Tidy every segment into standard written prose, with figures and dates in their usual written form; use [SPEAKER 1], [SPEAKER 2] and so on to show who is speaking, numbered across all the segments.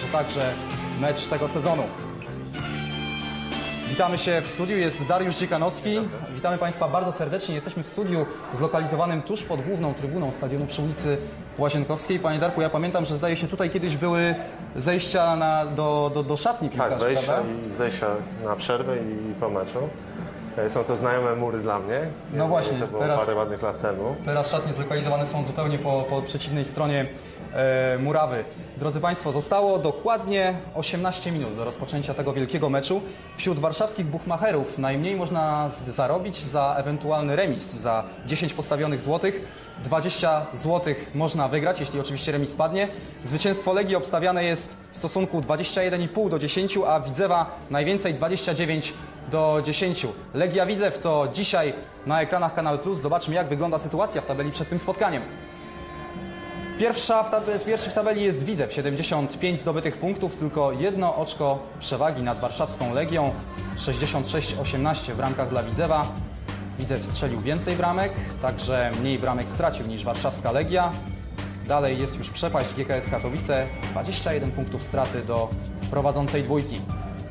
[SPEAKER 1] także mecz tego sezonu. Witamy się w studiu, jest Dariusz Dziekanowski. Witamy Państwa bardzo serdecznie. Jesteśmy w studiu zlokalizowanym tuż pod główną trybuną stadionu przy ulicy Łazienkowskiej. Panie Darku, ja pamiętam, że zdaje się tutaj kiedyś były zejścia do szatni piłkarzy,
[SPEAKER 2] tak, wejścia
[SPEAKER 1] prawda?
[SPEAKER 2] i zejścia na przerwę i po meczu. Są to znajome mury dla mnie.
[SPEAKER 1] No właśnie,
[SPEAKER 2] to było parę ładnych lat temu.
[SPEAKER 1] Teraz szatnie zlokalizowane są zupełnie po przeciwnej stronie murawy. Drodzy Państwo, zostało dokładnie 18 minut do rozpoczęcia tego wielkiego meczu. Wśród warszawskich buchmacherów najmniej można zarobić za ewentualny remis, za 10 postawionych złotych. 20 złotych można wygrać, jeśli oczywiście remis padnie. Zwycięstwo Legii obstawiane jest w stosunku 21,5 do 10, a Widzewa najwięcej 29-10. Legia Widzew to dzisiaj na ekranach Kanal Plus. Zobaczmy, jak wygląda sytuacja w tabeli przed tym spotkaniem. Pierwszy w tabeli jest Widzew, 75 zdobytych punktów, tylko jedno oczko przewagi nad warszawską Legią, 66-18 w bramkach dla Widzewa. Widzew strzelił więcej bramek, także mniej bramek stracił niż warszawska Legia. Dalej jest już przepaść GKS Katowice, 21 punktów straty do prowadzącej dwójki.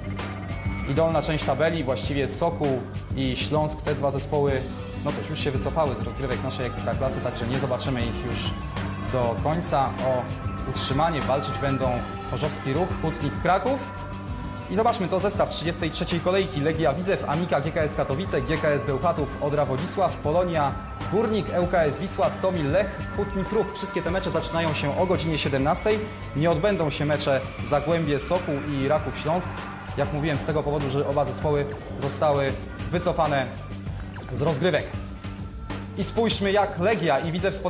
[SPEAKER 1] I dolna część tabeli, właściwie Sokół i Śląsk, te dwa zespoły, no cóż, już się wycofały z rozgrywek naszej Ekstraklasy, także nie zobaczymy ich już do końca. O utrzymanie walczyć będą Chorzowski Ruch, Hutnik Kraków. I zobaczmy, to zestaw 33. kolejki. Legia Widzew, Amika GKS Katowice, GKS Bełchatów, Odra Wodzisław, Polonia, Górnik, ŁKS Wisła, Stomil, Lech, Hutnik Ruch. Wszystkie te mecze zaczynają się o godzinie 17. Nie odbędą się mecze Zagłębie Sokół i Raków Śląsk. Jak mówiłem, z tego powodu, że oba zespoły zostały wycofane z rozgrywek. I spójrzmy, jak Legia i Widzew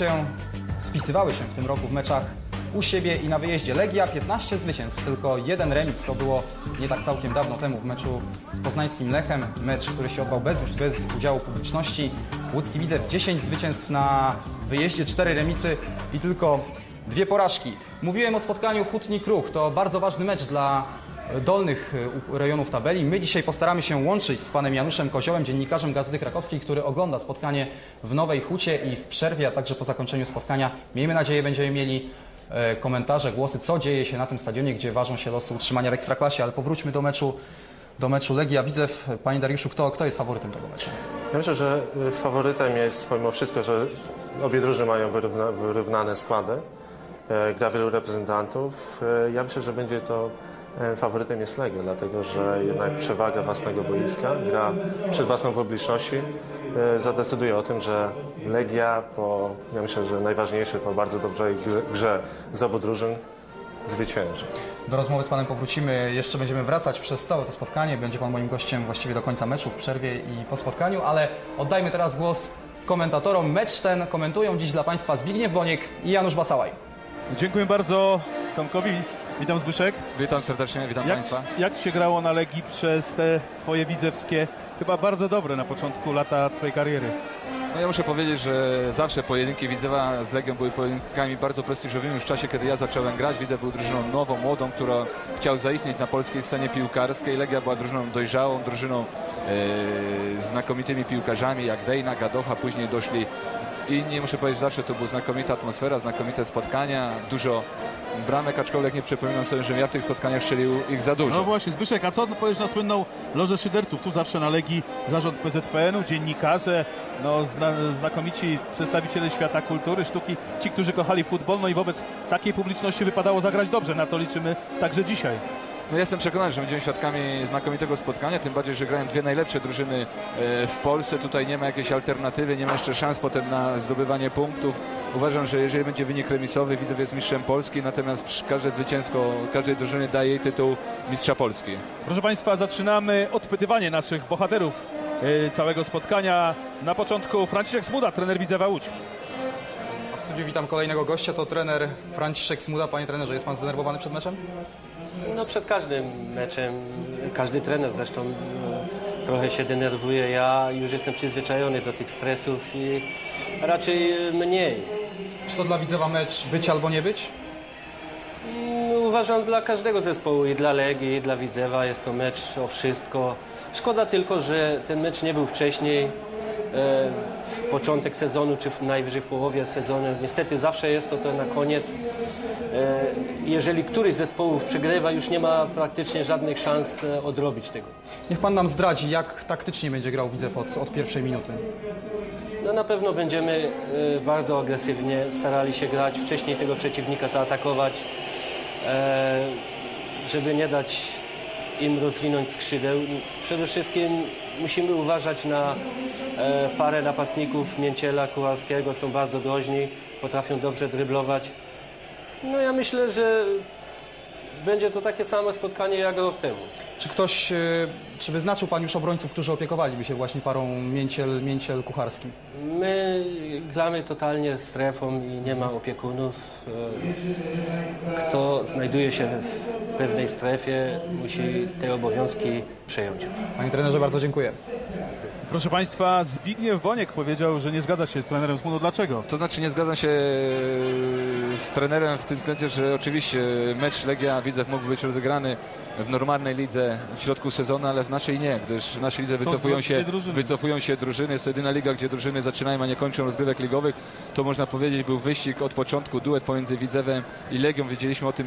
[SPEAKER 1] spisywały się w tym roku w meczach u siebie i na wyjeździe. Legia 15 zwycięstw, tylko jeden remis. To było nie tak całkiem dawno temu w meczu z poznańskim Lechem. Mecz, który się odbył bez udziału publiczności. Łódzki Widzew 10 zwycięstw na wyjeździe, 4 remisy i tylko 2 porażki. Mówiłem o spotkaniu Hutnik Ruch. To bardzo ważny mecz dla dolnych rejonów tabeli. My dzisiaj postaramy się łączyć z panem Januszem Koziołem, dziennikarzem Gazety Krakowskiej, który ogląda spotkanie w Nowej Hucie i w przerwie, a także po zakończeniu spotkania, miejmy nadzieję, będziemy mieli komentarze, głosy, co dzieje się na tym stadionie, gdzie ważą się losy utrzymania w Ekstraklasie. Ale powróćmy do meczu Legia Widzew. Panie Dariuszu, kto jest faworytem tego meczu?
[SPEAKER 2] Ja myślę, że faworytem jest pomimo wszystko, że obie drużyny mają wyrównane składy. Gra wielu reprezentantów. Ja myślę, że będzie to faworytem jest Legia, dlatego że jednak przewaga własnego boiska, gra przed własną publicznością zadecyduje o tym, że Legia ja myślę, że najważniejsze po bardzo dobrej grze z obu drużyn zwycięży. Do rozmowy z panem powrócimy, jeszcze będziemy wracać przez całe to spotkanie. Będzie pan moim gościem właściwie do końca meczu, w przerwie i po spotkaniu, ale oddajmy teraz głos komentatorom. Mecz ten komentują dziś dla państwa Zbigniew Boniek i Janusz Basałaj.
[SPEAKER 3] Dziękuję bardzo Tomkowi. Witam Zbyszek.
[SPEAKER 4] Witam serdecznie, witam Państwa.
[SPEAKER 3] Jak się grało na Legii przez te twoje widzewskie, chyba bardzo dobre na początku lata twojej kariery?
[SPEAKER 4] No ja muszę powiedzieć, że zawsze pojedynki Widzewa z Legią były pojedynkami bardzo prestiżowymi już w czasie, kiedy ja zacząłem grać. Widzew był drużyną nową, młodą, która chciał zaistnieć na polskiej scenie piłkarskiej. Legia była drużyną dojrzałą, drużyną znakomitymi piłkarzami jak Dejna, Gadocha, później doszli inni. Muszę powiedzieć, zawsze to była znakomita atmosfera, znakomite spotkania, dużo bramek, aczkolwiek nie przypominam sobie, że ja w tych spotkaniach strzelił ich za dużo.
[SPEAKER 3] No właśnie, Zbyszek, a co powiesz na słynną lożę szyderców? Tu zawsze na Legii zarząd PZPN-u, dziennikarze, no, znakomici przedstawiciele świata kultury, sztuki, ci, którzy kochali futbol, no i wobec takiej publiczności wypadało zagrać dobrze, na co liczymy także dzisiaj.
[SPEAKER 4] No jestem przekonany, że będziemy świadkami znakomitego spotkania, tym bardziej, że grają dwie najlepsze drużyny w Polsce. Tutaj nie ma jakiejś alternatywy, nie ma jeszcze szans potem na zdobywanie punktów. Uważam, że jeżeli będzie wynik remisowy, Widzew jest mistrzem Polski, natomiast każde zwycięstwo każdej drużyny daje jej tytuł mistrza Polski.
[SPEAKER 3] Proszę Państwa, zaczynamy odpytywanie naszych bohaterów całego spotkania. Na początku Franciszek Smuda, trener Widzewa Łódź.
[SPEAKER 1] W studiu witam kolejnego gościa, to trener Franciszek Smuda. Panie trenerze, jest pan zdenerwowany przed meczem?
[SPEAKER 5] No przed każdym meczem, każdy trener zresztą trochę się denerwuje. Ja już jestem przyzwyczajony do tych stresów i raczej mniej.
[SPEAKER 1] Czy to dla Widzewa mecz być albo nie być?
[SPEAKER 5] Uważam, dla każdego zespołu, i dla Legii, i dla Widzewa jest to mecz o wszystko. Szkoda tylko, że ten mecz nie był wcześniej. początek sezonu, czy najwyżej w połowie sezonu. Niestety zawsze jest to na koniec. Jeżeli któryś z zespołów przegrywa, już nie ma praktycznie żadnych szans odrobić tego.
[SPEAKER 1] Niech pan nam zdradzi, jak taktycznie będzie grał Widzew od pierwszej minuty.
[SPEAKER 5] No na pewno będziemy bardzo agresywnie starali się grać, wcześniej tego przeciwnika zaatakować, żeby nie dać im rozwinąć skrzydeł. Przede wszystkim musimy uważać na parę napastników Mięciela, Kucharskiego, są bardzo groźni, potrafią dobrze dryblować. No ja myślę, że będzie to takie samo spotkanie jak rok temu.
[SPEAKER 1] Czy wyznaczył pan już obrońców, którzy opiekowaliby się właśnie parą Mięciel-Kucharski?
[SPEAKER 5] My gramy totalnie strefą i nie ma opiekunów. Kto znajduje się w pewnej strefie, musi te obowiązki przejąć.
[SPEAKER 1] Panie trenerze, bardzo dziękuję.
[SPEAKER 3] Proszę Państwa, Zbigniew Boniek powiedział, że nie zgadza się z trenerem Zmudu. Dlaczego?
[SPEAKER 4] To znaczy nie zgadzam się z trenerem w tym względzie, że oczywiście mecz Legia-Widzew mógł być rozegrany w normalnej lidze w środku sezonu, ale w naszej nie, gdyż w naszej lidze wycofują się drużyny. Jest to jedyna liga, gdzie drużyny zaczynają, a nie kończą rozgrywek ligowych. To można powiedzieć był wyścig od początku, duet pomiędzy Widzewem i Legią. Wiedzieliśmy o tym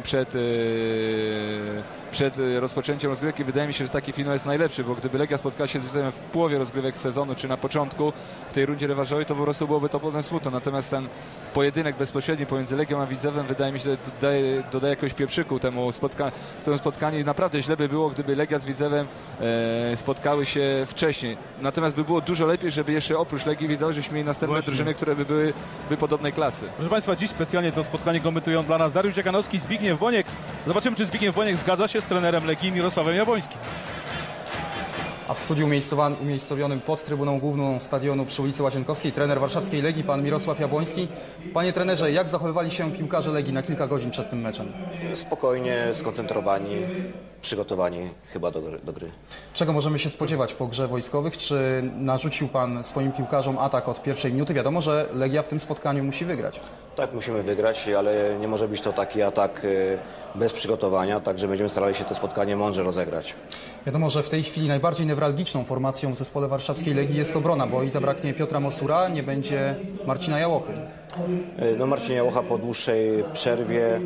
[SPEAKER 4] przed rozpoczęciem rozgrywki. Wydaje mi się, że taki finał jest najlepszy, bo gdyby Legia spotkała się z Widzewem w połowie rozgrywek sezonu, czy na początku, w tej rundzie rewanżowej, to po prostu byłoby to potem smutno. Natomiast ten pojedynek bezpośredni pomiędzy Legią a Widzewem, wydaje mi się, że dodaje jakiegoś pieprzyku temu spotkaniu. Naprawdę źle by było, gdyby Legia z Widzewem spotkały się wcześniej. Natomiast by było dużo lepiej, żeby jeszcze oprócz Legii Widzewa, żeśmy mieli następne drużyny, które by były podobnej klasy.
[SPEAKER 3] Proszę Państwa, dziś specjalnie to spotkanie komentują dla nas Dariusz Dziekanowski, Zbigniew Boniek. Zobaczymy, czy Zbigniew Boniek zgadza się z trenerem Legii Mirosławem Jabłońskim.
[SPEAKER 1] A w studiu umiejscowionym pod trybuną główną stadionu przy ulicy Łazienkowskiej trener warszawskiej Legii, pan Mirosław Jabłoński. Panie trenerze, jak zachowywali się piłkarze Legii na kilka godzin przed tym meczem?
[SPEAKER 6] Spokojnie, skoncentrowani, przygotowani chyba do gry.
[SPEAKER 1] Czego możemy się spodziewać po grze wojskowych? Czy narzucił pan swoim piłkarzom atak od pierwszej minuty? Wiadomo, że Legia w tym spotkaniu musi wygrać.
[SPEAKER 6] Tak, musimy wygrać, ale nie może być to taki atak bez przygotowania, także będziemy starali się to spotkanie mądrze rozegrać.
[SPEAKER 1] Wiadomo, że w tej chwili najbardziej newralgiczną formacją w zespole warszawskiej Legii jest obrona, bo i zabraknie Piotra Mosura, nie będzie Marcina Jałochy.
[SPEAKER 6] No, Marcin Jałocha po dłuższej przerwie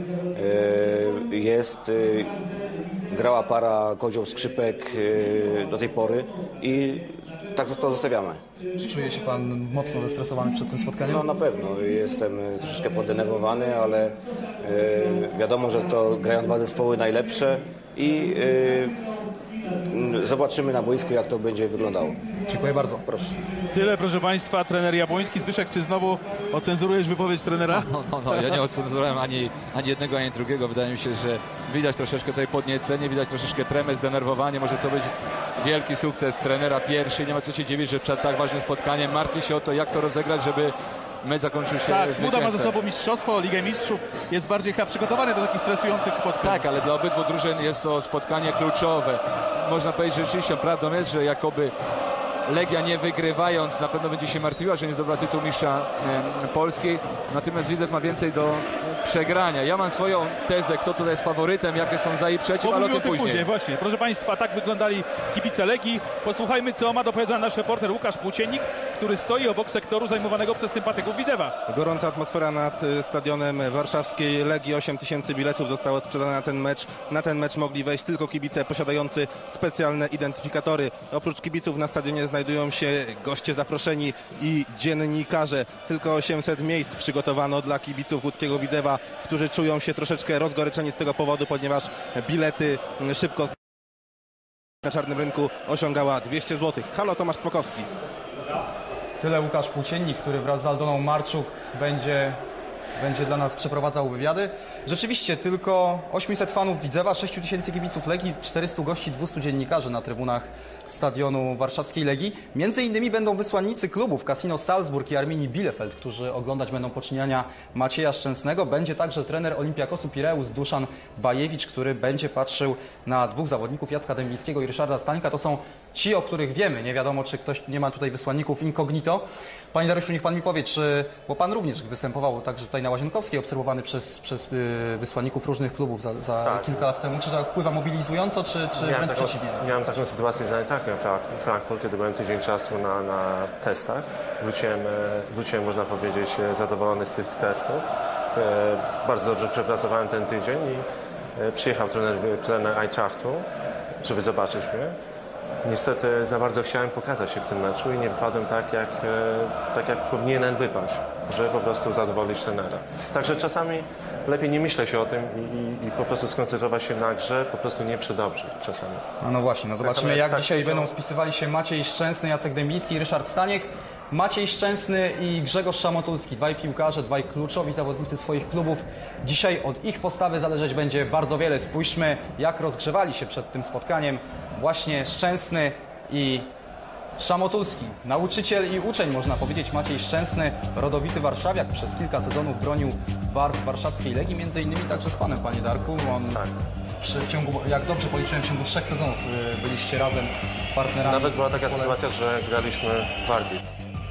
[SPEAKER 6] grała para Kozioł-Skrzypek do tej pory i tak to zostawiamy.
[SPEAKER 1] Czy czuje się pan mocno zestresowany przed tym spotkaniem?
[SPEAKER 6] No na pewno. Jestem troszeczkę poddenerwowany, ale wiadomo, że to grają dwa zespoły najlepsze i zobaczymy na boisku, jak to będzie wyglądało.
[SPEAKER 1] Dziękuję bardzo.
[SPEAKER 6] Proszę.
[SPEAKER 3] Tyle, proszę Państwa, trener Jabłoński. Zbyszek, czy znowu ocenzurujesz wypowiedź trenera?
[SPEAKER 4] No, ja nie ocenzurowałem ani jednego, ani drugiego. Wydaje mi się, że widać troszeczkę tutaj podniecenie, widać troszeczkę tremę, zdenerwowanie. Może to być wielki sukces trenera pierwszy. Nie ma co się dziwić, że przed tak ważnym spotkaniem martwi się o to, jak to rozegrać, żeby mecz zakończył się
[SPEAKER 3] Tak, Zmuda ma ze
[SPEAKER 4] zwycięstwem.
[SPEAKER 3] sobą mistrzostwo, Ligę Mistrzów. Jest bardziej chyba przygotowany do takich stresujących spotkań.
[SPEAKER 4] Tak, ale dla obydwu drużyn jest to spotkanie kluczowe. Można powiedzieć, że rzeczywiście prawdą jest, że jakoby Legia nie wygrywając na pewno będzie się martwiła, że nie zdobyła tytuł mistrza Polski. Natomiast Widzew ma więcej do przegrania. Ja mam swoją tezę, kto tutaj jest faworytem, jakie są za i przeciw, ale o tym później.
[SPEAKER 3] Właśnie. Proszę Państwa, tak wyglądali kibice Legii. Posłuchajmy, co ma do powiedzenia nasz reporter Łukasz Płóciennik, który stoi obok sektoru zajmowanego przez sympatyków Widzewa.
[SPEAKER 7] Gorąca atmosfera nad stadionem warszawskiej Legii. 8 000 biletów zostało sprzedane na ten mecz. Na ten mecz mogli wejść tylko kibice posiadający specjalne identyfikatory. Oprócz kibiców na stadionie znajdują się goście zaproszeni i dziennikarze. Tylko 800 miejsc przygotowano dla kibiców łódzkiego Widzewa, którzy czują się troszeczkę rozgoryczeni z tego powodu, ponieważ bilety szybko na czarnym rynku osiągała 200 zł. Halo, Tomasz Smokowski.
[SPEAKER 1] Tyle Łukasz Płóciennik, który wraz z Aldoną Marczuk będzie dla nas przeprowadzał wywiady. Rzeczywiście tylko 800 fanów Widzewa, 6 000 kibiców Legii, 400 gości, 200 dziennikarzy na trybunach stadionu warszawskiej Legii. Między innymi będą wysłannicy klubów Casino Salzburg i Arminii Bielefeld, którzy oglądać będą poczynania Macieja Szczęsnego. Będzie także trener Olimpiakosu Pireus Duszan Bajewicz, który będzie patrzył na dwóch zawodników, Jacka Dęblińskiego i Ryszarda Stańka. To są ci, o których wiemy. Nie wiadomo, czy ktoś nie ma tutaj wysłanników incognito. Panie Dariuszu, niech pan mi powie, bo pan również występował także tutaj na na Łazienkowskiej, obserwowany przez wysłanników różnych klubów za kilka lat temu. Czy to wpływa mobilizująco, czy wręcz przeciwnie?
[SPEAKER 2] Miałem taką sytuację z Eintrachtem Frankfurt, kiedy byłem tydzień czasu na testach. Wróciłem, można powiedzieć, zadowolony z tych testów. Bardzo dobrze przepracowałem ten tydzień i przyjechał trener Eintrachtu, żeby zobaczyć mnie. Niestety za bardzo chciałem pokazać się w tym meczu i nie wypadłem tak jak powinienem wypaść, żeby po prostu zadowolić trenera. Także czasami lepiej nie myśleć o tym i po prostu skoncentrować się na grze, po prostu nie przedobrzyć czasami.
[SPEAKER 1] No właśnie, zobaczymy jak dzisiaj będą spisywali się Maciej Szczęsny, Jacek Dębiński i Ryszard Staniek. Maciej Szczęsny i Grzegorz Szamotulski, dwaj piłkarze, dwaj kluczowi zawodnicy swoich klubów. Dzisiaj od ich postawy zależeć będzie bardzo wiele. Spójrzmy, jak rozgrzewali się przed tym spotkaniem właśnie Szczęsny i Szamotulski. Nauczyciel i uczeń, można powiedzieć, Maciej Szczęsny, rodowity warszawiak, przez kilka sezonów bronił barw warszawskiej Legii, między innymi także z panem, panie Darku. W ciągu, jak dobrze policzyłem, w ciągu 3 sezonów byliście razem partnerami.
[SPEAKER 2] Nawet była taka sytuacja, że graliśmy w Wardii.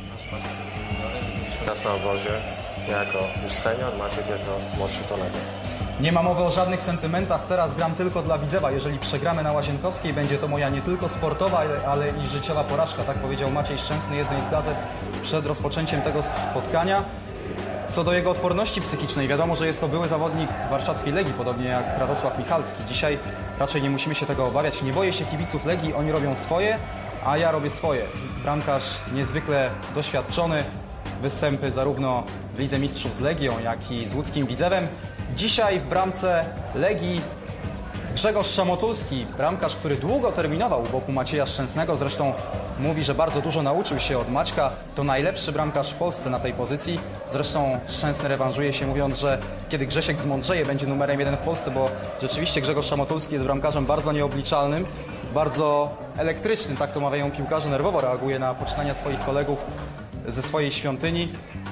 [SPEAKER 2] Byliśmy raz na obozie, jako już senior, Maciek jako młodszy kolega.
[SPEAKER 1] Nie ma mowy o żadnych sentymentach, teraz gram tylko dla Widzewa. Jeżeli przegramy na Łazienkowskiej, będzie to moja nie tylko sportowa, ale i życiowa porażka. Tak powiedział Maciej Szczęsny jednej z gazet przed rozpoczęciem tego spotkania. Co do jego odporności psychicznej, wiadomo, że jest to były zawodnik warszawskiej Legii, podobnie jak Radosław Michalski. Dzisiaj raczej nie musimy się tego obawiać. Nie boję się kibiców Legii, oni robią swoje, a ja robię swoje. Bramkarz niezwykle doświadczony, występy zarówno w Lidze Mistrzów z Legią, jak i z łódzkim Widzewem. Dzisiaj w bramce Legii Grzegorz Szamotulski, bramkarz, który długo terminował u boku Macieja Szczęsnego, zresztą mówi, że bardzo dużo nauczył się od Maćka. To najlepszy bramkarz w Polsce na tej pozycji. Zresztą Szczęsny rewanżuje się, mówiąc, że kiedy Grzesiek zmądrzeje, będzie numerem 1 w Polsce, bo rzeczywiście Grzegorz Szamotulski jest bramkarzem bardzo nieobliczalnym, bardzo elektrycznym, tak to mawiają piłkarze, nerwowo reaguje na poczynania swoich kolegów ze swojej świątyni.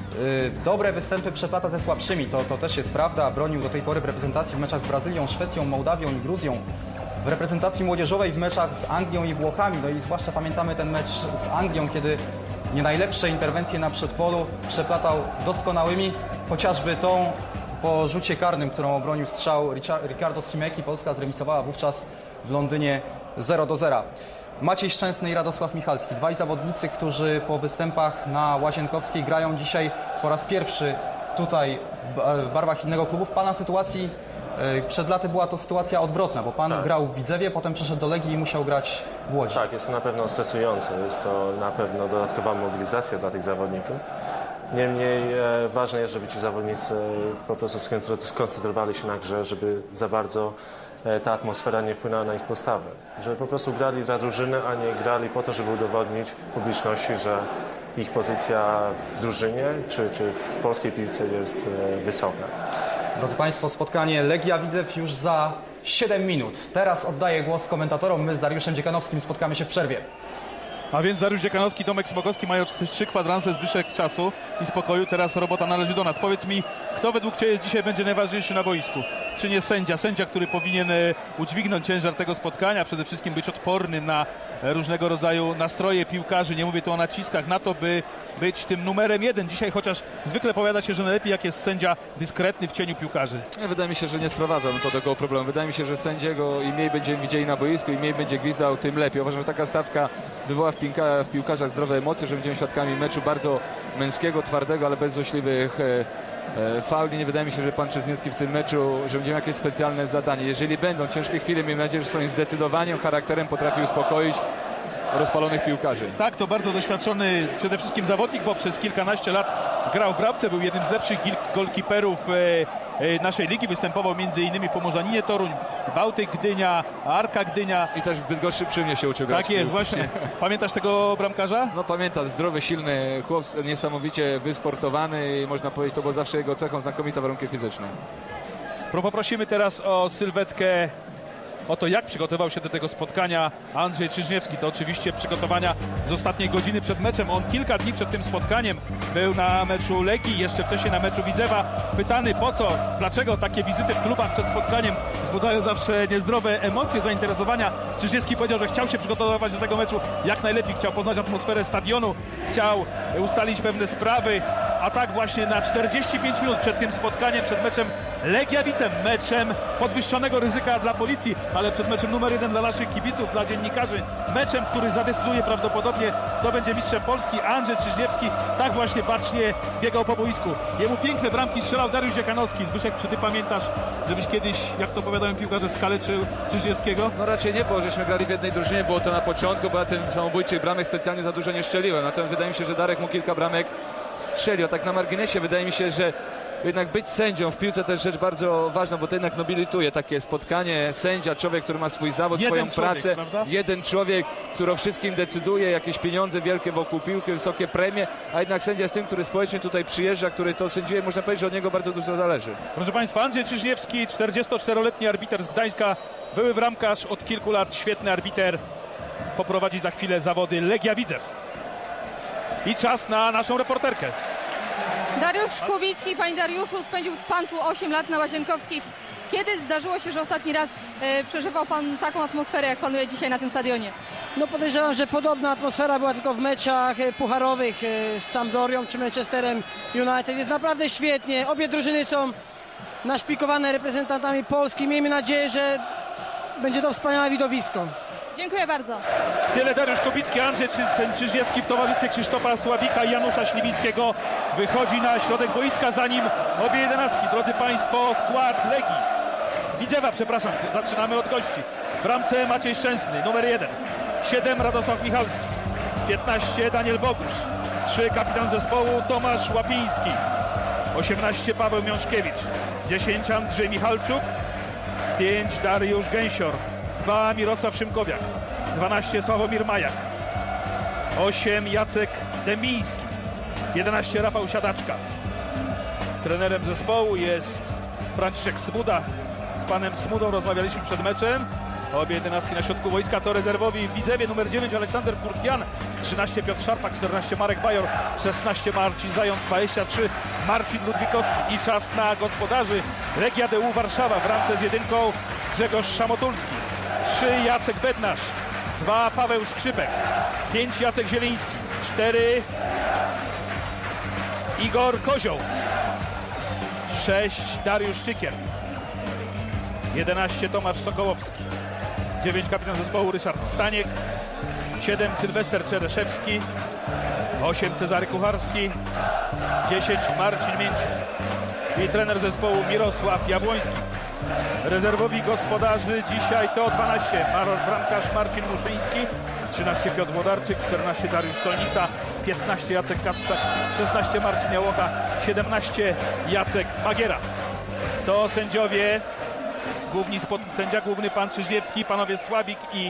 [SPEAKER 1] Dobre występy przeplata ze słabszymi, to też jest prawda. Bronił do tej pory w reprezentacji w meczach z Brazylią, Szwecją, Mołdawią i Gruzją. W reprezentacji młodzieżowej w meczach z Anglią i Włochami. No i zwłaszcza pamiętamy ten mecz z Anglią, kiedy nie najlepsze interwencje na przedpolu przeplatał doskonałymi. Chociażby tą po rzucie karnym, którą obronił strzał Ricardo Simeki. Polska zremisowała wówczas w Londynie 0-0. Maciej Szczęsny i Radosław Michalski, dwaj zawodnicy, którzy po występach na Łazienkowskiej grają dzisiaj po raz pierwszy tutaj w barwach innego klubu. W pana sytuacji przed laty była to sytuacja odwrotna, bo pan grał w Widzewie, potem przeszedł do Legii i musiał grać w Łodzi.
[SPEAKER 2] Tak, jest to na pewno stresujące, jest to na pewno dodatkowa mobilizacja dla tych zawodników. Niemniej ważne jest, żeby ci zawodnicy po prostu skoncentrowali się na grze, żeby za bardzo ta atmosfera nie wpłynęła na ich postawę. Żeby po prostu grali dla drużyny, a nie grali po to, żeby udowodnić publiczności, że ich pozycja w drużynie czy w polskiej piłce jest wysoka.
[SPEAKER 1] Drodzy Państwo, spotkanie Legia Widzew już za 7 minut. Teraz oddaję głos komentatorom. My z Dariuszem Dziekanowskim spotkamy się w przerwie.
[SPEAKER 3] A więc Dariusz Dziekanowski, Tomek Smokowski mają 3 kwadranse, Zbyszek czasu i spokoju. Teraz robota należy do nas. Powiedz mi, kto według Ciebie dzisiaj będzie najważniejszy na boisku? Czy nie sędzia? Sędzia, który powinien udźwignąć ciężar tego spotkania, przede wszystkim być odporny na różnego rodzaju nastroje piłkarzy. Nie mówię tu o naciskach, na to, by być tym numerem 1. Dzisiaj chociaż zwykle powiada się, że najlepiej jak jest sędzia dyskretny w cieniu piłkarzy.
[SPEAKER 4] Wydaje mi się, że nie sprowadza do tego problemu. Wydaje mi się, że sędziego im mniej będziemy widzieli na boisku, im mniej będzie gwizdał, tym lepiej. Uważam, że taka stawka wywoła w piłkarzach zdrowe emocje, że będziemy świadkami meczu bardzo męskiego, twardego, ale bez złośliwych fauli. Nie wydaje mi się, że pan Czesniewski w tym meczu, że będziemy jakieś specjalne zadanie. Jeżeli będą ciężkie chwile, miejmy nadzieję, że swoim zdecydowaniem, charakterem potrafi uspokoić rozpalonych piłkarzy.
[SPEAKER 3] Tak, to bardzo doświadczony przede wszystkim zawodnik, bo przez kilkanaście lat grał w bramce, był jednym z lepszych golkiperów naszej ligi, występował m.in. w Pomorzaninie Toruń, Bałtyk Gdynia, Arka Gdynia.
[SPEAKER 4] I też w Bydgoszczy przy mnie się uczył grać.
[SPEAKER 3] Tak jest, właśnie. Pamiętasz tego bramkarza?
[SPEAKER 4] No pamiętam, zdrowy, silny chłop, niesamowicie wysportowany i można powiedzieć, to było zawsze jego cechą, znakomite warunki fizyczne.
[SPEAKER 3] Poprosimy teraz o sylwetkę, o to, jak przygotował się do tego spotkania Andrzej Czyżniewski. To oczywiście przygotowania z ostatniej godziny przed meczem. On kilka dni przed tym spotkaniem był na meczu Legii, jeszcze wcześniej na meczu Widzewa. Pytany po co, dlaczego takie wizyty w klubach przed spotkaniem wzbudzają zawsze niezdrowe emocje, zainteresowania. Czyżniewski powiedział, że chciał się przygotować do tego meczu jak najlepiej, chciał poznać atmosferę stadionu, chciał ustalić pewne sprawy. a tak właśnie na 45 minut przed tym spotkaniem, przed meczem Legia Widzew, meczem podwyższonego ryzyka dla Policji, ale przed meczem numer 1 dla naszych kibiców, dla dziennikarzy, meczem, który zadecyduje prawdopodobnie, kto będzie mistrzem Polski. Andrzej Czyżniewski tak właśnie bacznie biegał po boisku. Jemu piękne bramki strzelał Dariusz Dziekanowski. Zbyszek, czy ty pamiętasz, żebyś kiedyś, jak to powiadają piłkarze, skaleczył Czyżniewskiego?
[SPEAKER 4] No raczej nie, bo żeśmy grali w jednej drużynie, było to na początku, bo ja ten samobójczych bramek specjalnie za dużo nie strzeliłem. Natomiast wydaje mi się, że Darek mu kilka bramek strzelił. A tak na marginesie wydaje mi się, że jednak być sędzią w piłce to jest rzecz bardzo ważna, bo to jednak nobilituje takie spotkanie. Sędzia, człowiek, który ma swój zawód, swoją pracę. Prawda? Jeden człowiek, który o wszystkim decyduje, jakieś pieniądze wielkie wokół piłki, wysokie premie, a jednak sędzia jest tym, który społecznie tutaj przyjeżdża, który to sędziuje. Można powiedzieć, że od niego bardzo dużo zależy.
[SPEAKER 3] Proszę Państwa, Andrzej Czyżniewski, 44-letni arbiter z Gdańska, były bramkarz od kilku lat, świetny arbiter, poprowadzi za chwilę zawody Legia Widzew. I czas na naszą reporterkę.
[SPEAKER 8] Dariusz Kubicki, panie Dariuszu, spędził pan tu 8 lat na Łazienkowskiej. Kiedy zdarzyło się, że ostatni raz przeżywał pan taką atmosferę, jak panuje dzisiaj na tym stadionie?
[SPEAKER 9] No podejrzewam, że podobna atmosfera była tylko w meczach pucharowych z Sampdorią czy Manchesterem United. Jest naprawdę świetnie. Obie drużyny są naszpikowane reprezentantami Polski. Miejmy nadzieję, że będzie to wspaniałe widowisko.
[SPEAKER 8] Dziękuję bardzo.
[SPEAKER 3] Tyle Dariusz Kubicki, Andrzej Czyżniewski w towarzystwie Krzysztofa Sławika i Janusza Śliwickiego wychodzi na środek boiska, za nim obie jedenastki. Drodzy Państwo, skład Legii. Widzewa, przepraszam, zaczynamy od gości. W bramce Maciej Szczęsny, numer 1. 7 Radosław Michalski. 15 Daniel Bogusz. 3 kapitan zespołu Tomasz Łapiński. 18 Paweł Miążkiewicz. 10 Andrzej Michalczuk. 5 Dariusz Gęsior. 2 Mirosław Szymkowiak, 12 Sławomir Majak, 8 Jacek Dębiński, 11 Rafał Siadaczka. Trenerem zespołu jest Franciszek Smuda. Z panem Smudą rozmawialiśmy przed meczem. Obie jedenastki na środku wojska to rezerwowi w Widzewie, numer 9 Aleksander Kurtian, 13 Piotr Szarpak, 14 Marek Bajor, 16 Marcin Zając, 23 Marcin Ludwikowski. I czas na gospodarzy. Legia DU Warszawa w ramce z jedynką Grzegorz Szamotulski. 3 Jacek Bednarz, 2 Paweł Skrzypek, 5 Jacek Zieliński, 4 Igor Kozioł, 6 Dariusz Czykier, 11 Tomasz Sokołowski, 9 kapitan zespołu Ryszard Staniek, 7 Sylwester Czereszewski, 8 Cezary Kucharski, 10 Marcin Mięciuk i trener zespołu Mirosław Jabłoński. Rezerwowi gospodarzy dzisiaj to 12 bramkarz Marcin Muszyński, 13 Piotr Włodarczyk, 14 Dariusz Stolnica, 15 Jacek Kacprzak, 16 Marcin Jałocha, 17 Jacek Magiera. To sędziowie, sędzia główny pan Czyżniewski, panowie Sławik i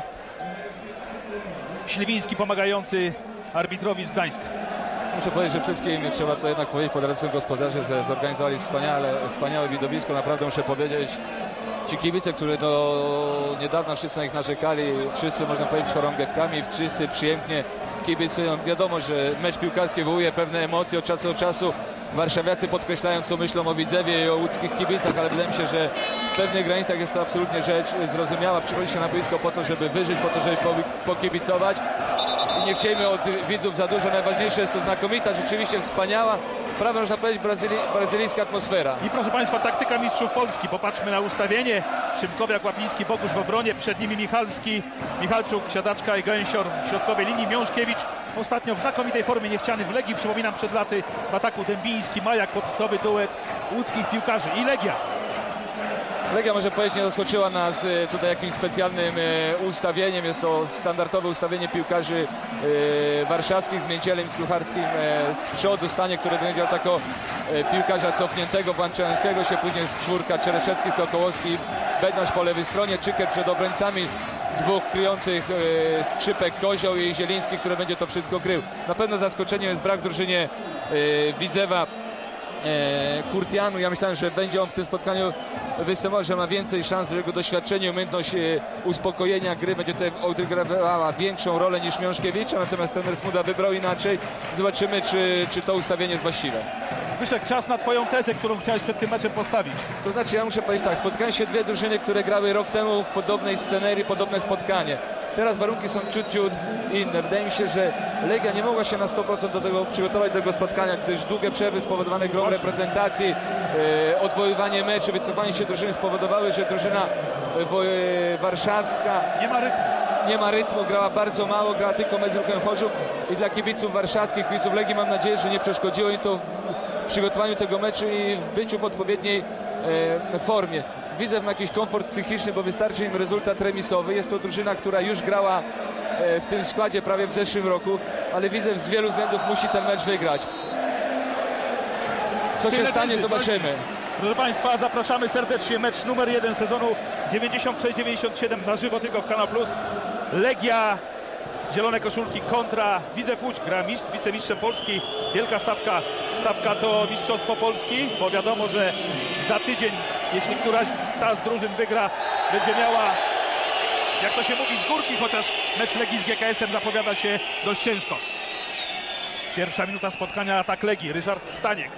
[SPEAKER 3] Śliwiński pomagający arbitrowi z Gdańska.
[SPEAKER 4] Muszę powiedzieć, że wszystkim trzeba to jednak powiedzieć pod adresem gospodarzy, że zorganizowali wspaniałe widowisko. Naprawdę muszę powiedzieć, ci kibice, którzy do niedawna wszyscy na nich narzekali, wszyscy można powiedzieć z chorągiewkami, wszyscy przyjemnie kibicują. Wiadomo, że mecz piłkarski wywołuje pewne emocje od czasu do czasu. Warszawiacy podkreślają, co myślą o Widzewie i o łódzkich kibicach, ale wydaje mi się, że w pewnych granicach jest to absolutnie rzecz zrozumiała. Przychodzi się na boisko po to, żeby wyżyć, po to, żeby pokibicować. I nie chciejmy od widzów za dużo. Najważniejsze jest to znakomita, rzeczywiście wspaniała, prawie można powiedzieć brazylijska atmosfera.
[SPEAKER 3] I proszę Państwa, taktyka mistrzów Polski. Popatrzmy na ustawienie. Szymkowiak, Łapiński, Bogusz w obronie. Przed nimi Michalski, Michalczuk, Siadaczka i Gęsior w środkowej linii. Miążkiewicz ostatnio w znakomitej formie, niechciany w Legii. Przypominam, przed laty w ataku Dębiński, Majak, podstawowy duet łódzkich piłkarzy. I Legia.
[SPEAKER 4] Legia, może powiedzieć, nie zaskoczyła nas tutaj jakimś specjalnym ustawieniem. Jest to standardowe ustawienie piłkarzy warszawskich z Mięcielem i z Kucharskim z przodu. Stanie, który będzie miał takiego piłkarza cofniętego, włączającego się. Później z czwórka Czereszewski, Sokołowski, Bednarz po lewej stronie, Czykier przed obrońcami. Dwóch kryjących Skrzypek, Kozioł i Zieliński, który będzie to wszystko krył. Na pewno zaskoczeniem jest brak w drużynie Widzewa Kurtianu. Ja myślałem, że będzie on w tym spotkaniu występował, że ma więcej szans, że jego doświadczenie, umiejętność uspokojenia gry będzie tutaj odgrywała większą rolę niż Miążkiewicza, natomiast trener Smuda wybrał inaczej. Zobaczymy, czy to ustawienie jest właściwe.
[SPEAKER 3] Zbyszek, czas na twoją tezę, którą chciałeś przed tym meczem postawić.
[SPEAKER 4] To znaczy, ja muszę powiedzieć tak, spotkają się dwie drużyny, które grały rok temu w podobnej scenerii, podobne spotkanie. Teraz warunki są ciut inne. Wydaje mi się, że Legia nie mogła się na 100% do tego przygotować do tego spotkania, gdyż długie przerwy spowodowane grą reprezentacji, odwoływanie meczu, wycofanie się drużyny spowodowały, że drużyna warszawska nie ma rytmu, grała bardzo mało, grała tylko mecz z Ruchem Chorzów i dla kibiców warszawskich, kibiców Legii mam nadzieję, że nie przeszkodziło im to w przygotowaniu tego meczu i w byciu w odpowiedniej formie. Widzę ma jakiś komfort psychiczny, bo wystarczy im rezultat remisowy. Jest to drużyna, która już grała w tym składzie prawie w zeszłym roku, ale widzę, z wielu względów musi ten mecz wygrać. Co się stanie, zobaczymy.
[SPEAKER 3] Proszę Państwa, zapraszamy serdecznie. Mecz numer 1 sezonu 96-97 na żywo tylko w Kanal Plus. Legia, zielone koszulki kontra Widzew Łódź. Gra mistrz z wicemistrzem Polski. Wielka stawka to Mistrzostwo Polski, bo wiadomo, że za tydzień, jeśli któraś z drużyn wygra, będzie miała, jak to się mówi, z górki, chociaż mecz Legii z GKS-em zapowiada się dość ciężko. Pierwsza minuta spotkania, atak Legii. Ryszard Staniek.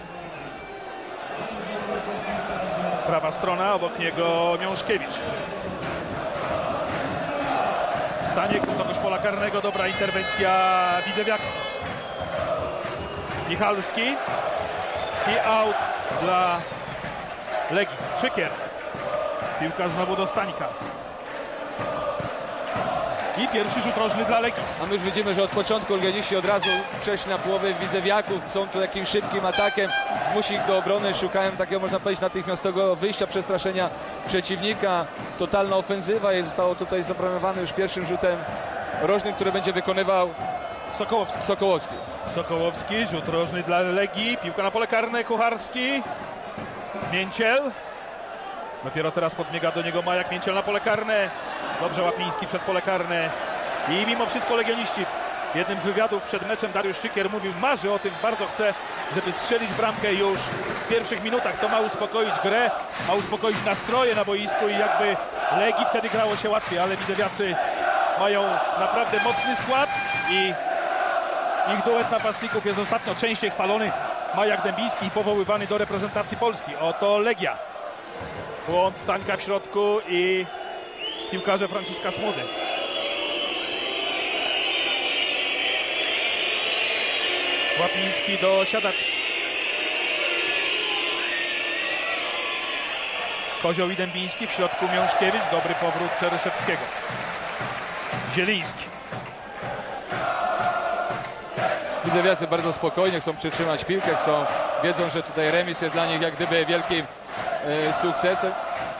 [SPEAKER 3] Prawa strona, obok niego Miążkiewicz. Staniek, wysokość pola karnego, dobra interwencja Widzewiaków. Michalski i out dla Legii. Czykier. Piłka znowu do Stańka. I pierwszy rzut rożny dla Legii.
[SPEAKER 4] A my już widzimy, że od początku legioniści od razu przeszli na połowę Widzewiaków. Są tu jakimś szybkim atakiem. Zmusi ich do obrony. Szukają takiego, można powiedzieć, natychmiastowego wyjścia, przestraszenia przeciwnika. Totalna ofensywa. Zostało tutaj zaplanowane już pierwszym rzutem rożnym, który będzie wykonywał
[SPEAKER 3] Sokołowski, rzut rożny dla Legii. Piłka na pole karne, Kucharski. Mięciel. Dopiero teraz podbiega do niego Majak. Mięciel na pole karne. Dobrze Łapiński przed pole karne. I mimo wszystko legioniści. W jednym z wywiadów przed meczem Dariusz Czykier mówił, marzy o tym, bardzo chce, żeby strzelić bramkę już w pierwszych minutach. To ma uspokoić grę, ma uspokoić nastroje na boisku i jakby Legii wtedy grało się łatwiej, ale Widzewiacy mają naprawdę mocny skład i ich duet napastników jest ostatnio częściej chwalony. Majak Dębiński i powoływany do reprezentacji Polski. Oto Legia. Błąd Stańka w środku i piłkarze Franciszka Smudy. Łapiński do Siadaczki. Kozioł i Dębiński, w środku Miążkiewicz. Dobry powrót Czeryszewskiego. Zieliński.
[SPEAKER 4] Widzewiacy bardzo spokojnie chcą przytrzymać piłkę, wiedzą, że tutaj remis jest dla nich jak gdyby wielkim sukcesem.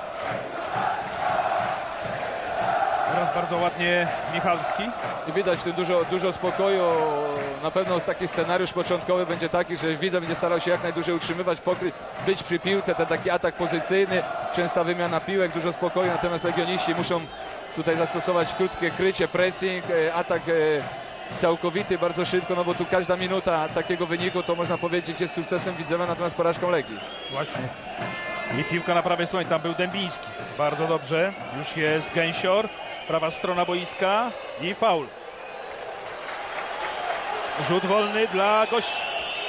[SPEAKER 3] Teraz bardzo ładnie Michalski.
[SPEAKER 4] I widać tu dużo spokoju. Na pewno taki scenariusz początkowy będzie taki, że Widzew będzie starał się jak najdłużej utrzymywać, być przy piłce, ten taki atak pozycyjny, częsta wymiana piłek, dużo spokoju, natomiast legioniści muszą tutaj zastosować krótkie krycie, pressing, atak całkowity, bardzo szybko, no bo tu każda minuta takiego wyniku to można powiedzieć jest sukcesem Widzewa, natomiast porażką Legii.
[SPEAKER 3] Właśnie. I piłka na prawej stronie, tam był Dębiński. Bardzo dobrze, już jest Gęsior, prawa strona boiska i faul. Rzut wolny dla gości.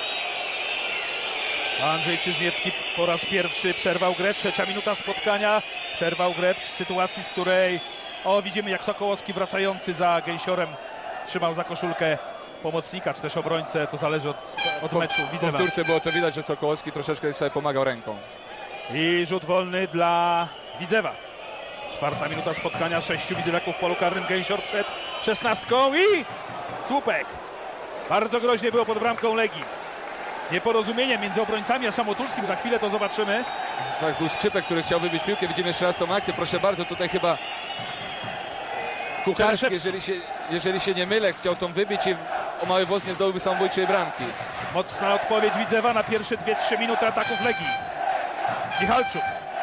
[SPEAKER 3] Andrzej Czyżniewski po raz pierwszy przerwał grę, trzecia minuta spotkania. Przerwał grę przy sytuacji, z której widzimy jak Sokołowski wracający za Gęsiorem trzymał za koszulkę pomocnika, czy też obrońcę, to zależy od meczu.
[SPEAKER 4] W Turce było to widać, że Sokołowski troszeczkę sobie pomagał ręką.
[SPEAKER 3] I rzut wolny dla Widzewa. Czwarta minuta spotkania, 6 Widzewiaków w polu karnym. Gęsior przed 16 i słupek. Bardzo groźnie było pod bramką Legii. Nieporozumienie między obrońcami a Szamotulskim, za chwilę to zobaczymy.
[SPEAKER 4] Tak, był Skrzypek, który chciał wybić piłkę, widzimy jeszcze raz tą akcję, proszę bardzo, tutaj chyba Kucharski, jeżeli się nie mylę, chciał tą wybić i o mały włos nie zdobyłby samobójczej bramki.
[SPEAKER 3] Mocna odpowiedź Widzewa na pierwsze 2-3 minuty ataków Legii. Michalczuk.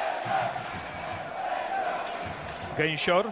[SPEAKER 3] Gęsior.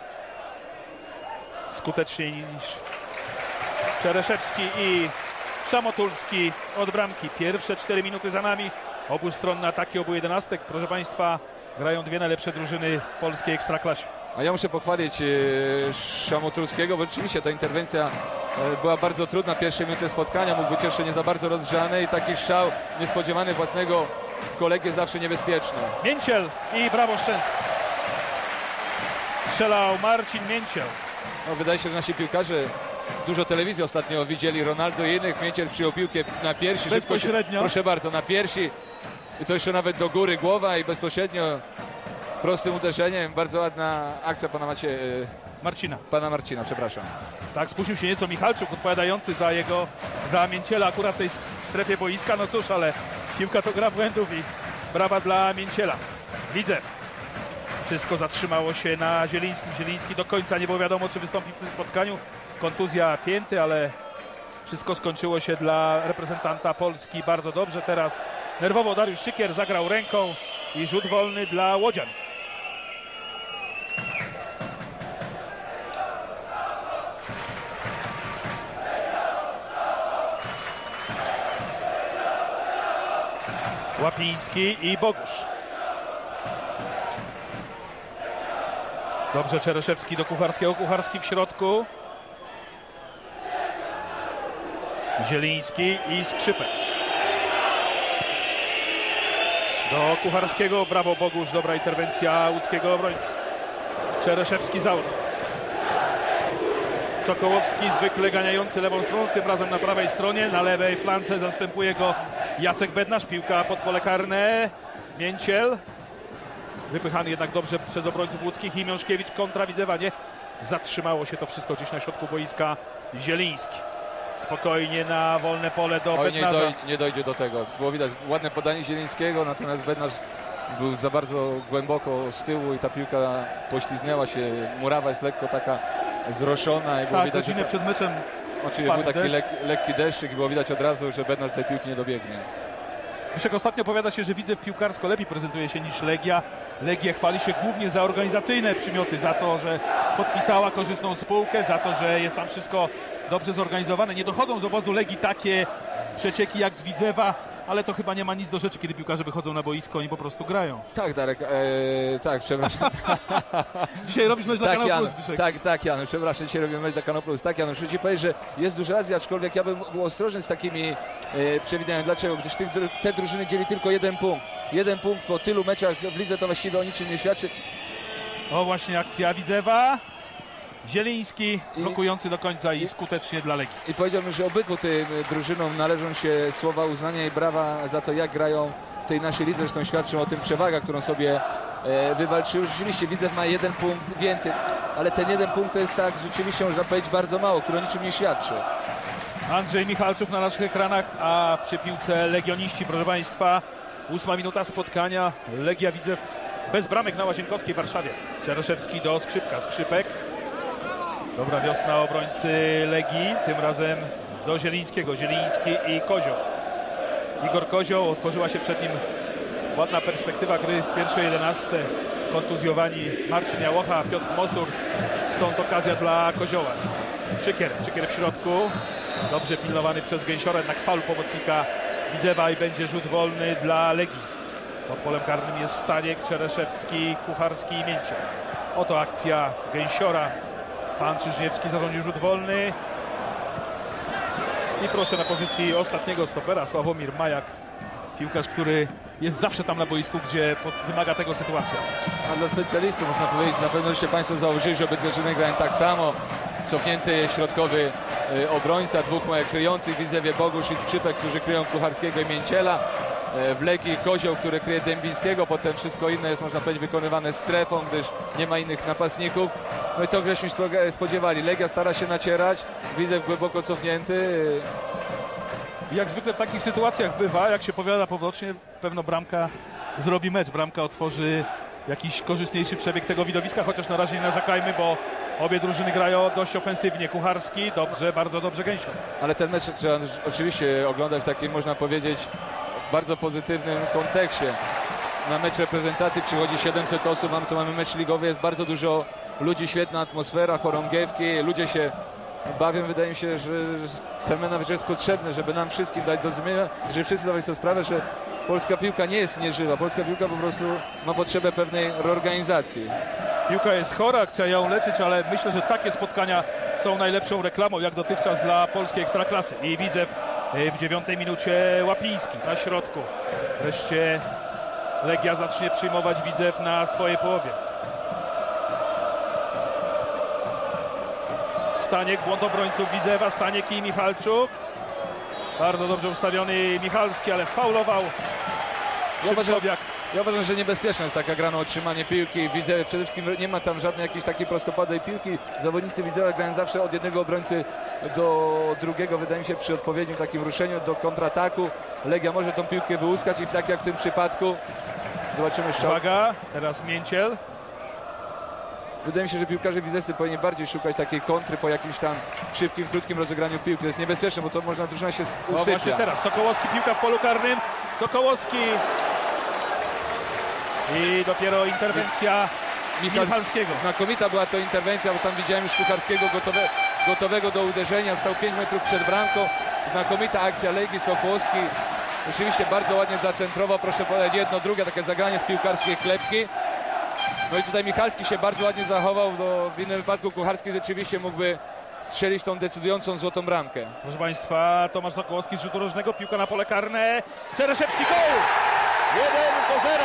[SPEAKER 3] Skuteczniej niż Czereszewski i Szamotulski od bramki. Pierwsze 4 minuty za nami. Obustronne ataki obu jedenastek. Proszę Państwa, grają dwie najlepsze drużyny w polskiej ekstraklasie.
[SPEAKER 4] A ja muszę pochwalić Szamoturskiego, bo rzeczywiście ta interwencja była bardzo trudna. Pierwsze minuty spotkania mógł być jeszcze nie za bardzo rozgrzany i taki strzał niespodziewany własnego kolegi jest zawsze niebezpieczny.
[SPEAKER 3] Mięciel i brawo Szczęsny. Strzelał Marcin Mięciel.
[SPEAKER 4] No, wydaje się, że nasi piłkarze dużo telewizji ostatnio widzieli Ronaldo i innych. Mięciel przyjął piłkę na piersi.
[SPEAKER 3] Bezpośrednio.
[SPEAKER 4] Proszę bardzo, na piersi. I to jeszcze nawet do góry głowa i bezpośrednio prostym uderzeniem. Bardzo ładna akcja pana Marcina, przepraszam.
[SPEAKER 3] Tak, spóźnił się nieco Michalczuk, odpowiadający za Mięciela akurat w tej strefie boiska. No cóż, ale piłka to gra błędów i brawa dla Mięciela. Widzew. Wszystko zatrzymało się na Zielińskim. Zieliński do końca nie było wiadomo, czy wystąpi w tym spotkaniu. Kontuzja pięty, ale wszystko skończyło się dla reprezentanta Polski bardzo dobrze. Teraz nerwowo Dariusz Szykier zagrał ręką i rzut wolny dla łodzian. Łapiński i Bogusz. Dobrze Czereszewski do Kucharskiego. Kucharski w środku. Zieliński i Skrzypek. Do Kucharskiego. Brawo Bogusz. Dobra interwencja łódzkiego obrońcy. Czereszewski za aut. Sokołowski zwykle ganiający lewą stroną. Tym razem na prawej stronie. Na lewej flance zastępuje go Jacek Bednarz. Piłka pod pole karne. Mięciel. Wypychany jednak dobrze przez obrońców łódzkich i Miążkiewicz kontra Widzewa. Nie zatrzymało się to wszystko gdzieś na środku boiska. Zieliński. Spokojnie na wolne pole do Bednarza.
[SPEAKER 4] Nie dojdzie do tego. Było widać ładne podanie Zielińskiego, natomiast Bednarz był za bardzo głęboko z tyłu i ta piłka pośliznęła się. Murawa jest lekko taka zroszona. I było widać,
[SPEAKER 3] godzinę przed meczem
[SPEAKER 4] oczywiście był taki lekki deszczyk i było widać od razu, że Bednarz tej piłki nie dobiegnie.
[SPEAKER 3] Zresztą ostatnio powiada się, że Widzew piłkarsko lepiej prezentuje się niż Legia. Legia chwali się głównie za organizacyjne przymioty, za to, że podpisała korzystną spółkę, za to, że jest tam wszystko dobrze zorganizowane. Nie dochodzą z obozu Legii takie przecieki jak z Widzewa, ale to chyba nie ma nic do rzeczy, kiedy piłkarze wychodzą na boisko, oni po prostu grają.
[SPEAKER 4] Tak, Darek, tak, przepraszam.
[SPEAKER 3] Dzisiaj robisz mecz dla Kanał Plus.
[SPEAKER 4] Tak, Janusz, przepraszam, dzisiaj robimy mecz dla Kanał Plus. Tak, Janusz, chcę ci powiedzieć, że jest dużo razy, aczkolwiek ja bym był ostrożny z takimi przewidywaniami. Dlaczego? Gdyż te drużyny dzieli tylko jeden punkt. Jeden punkt po tylu meczach w lidze to właściwie o niczym nie świadczy.
[SPEAKER 3] O, właśnie akcja Widzewa. Zieliński blokujący do końca i skutecznie dla Legii.
[SPEAKER 4] I powiedziałbym, że obydwu tym drużynom należą się słowa uznania i brawa za to, jak grają w tej naszej lidze. Zresztą świadczą o tym przewaga, którą sobie wywalczyły. Rzeczywiście Widzew ma jeden punkt więcej, ale ten jeden punkt to jest tak, rzeczywiście można powiedzieć bardzo mało, który o niczym nie świadczy.
[SPEAKER 3] Andrzej Michalczuk na naszych ekranach, a przy piłce Legioniści, proszę Państwa, 8 minuta spotkania. Legia Widzew bez bramek na Łazienkowskiej w Warszawie. Czereszewski do Skrzypka. Skrzypek. Dobra wiosna obrońcy Legii, tym razem do Zielińskiego. Zieliński i Kozioł. Igor Kozioł, otworzyła się przed nim ładna perspektywa gry w pierwszej 11. Kontuzjowani Marcin Jałocha, Piotr Mosur. Stąd okazja dla Kozioła. Czykier w środku. Dobrze pilnowany przez Gęsiora, jednak faul pomocnika Widzewa i będzie rzut wolny dla Legii. Pod polem karnym jest Staniek, Czereszewski, Kucharski i Mięciel. Oto akcja Gęsiora. Pan Czyżniewski zarządził rzut wolny. I proszę na pozycji ostatniego stopera Sławomir Majak. Piłkarz, który jest zawsze tam na boisku, gdzie wymaga tego sytuacja.
[SPEAKER 4] A dla specjalistów można powiedzieć, na pewno żeście Państwo założyli, że obydwie drużyny grają tak samo. Cofnięty środkowy obrońca, dwóch kryjących w Widzewie Bogusz i Skrzypek, którzy kryją Kucharskiego i Mięciela. W Legii Kozioł, który kryje Dębińskiego, potem wszystko inne jest, można powiedzieć, wykonywane strefą, gdyż nie ma innych napastników. No i to żeśmy spodziewali. Legia stara się nacierać, Widzew głęboko cofnięty.
[SPEAKER 3] Jak zwykle w takich sytuacjach bywa, jak się powiada pobocznie, pewno bramka zrobi mecz. Bramka otworzy jakiś korzystniejszy przebieg tego widowiska, chociaż na razie nie narzekajmy, bo obie drużyny grają dość ofensywnie. Kucharski, dobrze, bardzo dobrze Gęsior.
[SPEAKER 4] Ale ten mecz trzeba oczywiście oglądać w takim, można powiedzieć, bardzo pozytywnym kontekście. Na mecz reprezentacji przychodzi 700 osób, tu mamy mecz ligowy, jest bardzo dużo ludzi, świetna atmosfera, chorągiewki, ludzie się bawią. Wydaje mi się, że ten menadżer jest potrzebny, żeby nam wszystkim dać do zrozumienia, żeby wszyscy dawali sobie sprawę, że polska piłka nie jest nieżywa. Polska piłka po prostu ma potrzebę pewnej reorganizacji.
[SPEAKER 3] Piłka jest chora, trzeba ją leczyć, ale myślę, że takie spotkania są najlepszą reklamą jak dotychczas dla polskiej ekstraklasy. I Widzew w 9 minucie Łapiński na środku. Wreszcie Legia zacznie przyjmować Widzew na swojej połowie. Staniek, błąd obrońców Widzewa, Staniek i Michalczuk. Bardzo dobrze ustawiony Michalski, ale faulował Szybkowiak.
[SPEAKER 4] Ja uważam, że niebezpieczna jest taka gra na otrzymanie piłki. Widzewie przede wszystkim nie ma tam żadnej jakiejś takiej prostopadłej piłki. Zawodnicy Widzewa grają zawsze od jednego obrońcy do drugiego. Wydaje mi się przy odpowiednim takim ruszeniu do kontrataku. Legia może tą piłkę wyłuskać i tak jak w tym przypadku. Zobaczymy strzał.
[SPEAKER 3] Uwaga, teraz Mięciel.
[SPEAKER 4] Wydaje mi się, że piłkarze widzewscy powinni bardziej szukać takiej kontry po jakimś tam szybkim, krótkim rozegraniu piłki. To jest niebezpieczne, bo to można drużyna się usypia.
[SPEAKER 3] No właśnie teraz Sokołowski, piłka w polu karnym. Sokołowski. I dopiero interwencja Michalskiego.
[SPEAKER 4] Znakomita była to interwencja, bo tam widziałem już Kucharskiego gotowego do uderzenia. Stał 5 metrów przed bramką. Znakomita akcja Legii. Sokołowski rzeczywiście bardzo ładnie zacentrował. Proszę powiedzieć, jedno, drugie takie zagranie z piłkarskiej klepki. No i tutaj Michalski się bardzo ładnie zachował. W innym wypadku Kucharski rzeczywiście mógłby strzelić tą decydującą złotą bramkę.
[SPEAKER 3] Proszę Państwa, Tomasz Sokołowski z rzutu rożnego, piłka na pole karne. Czereszewski, gol! 1-0.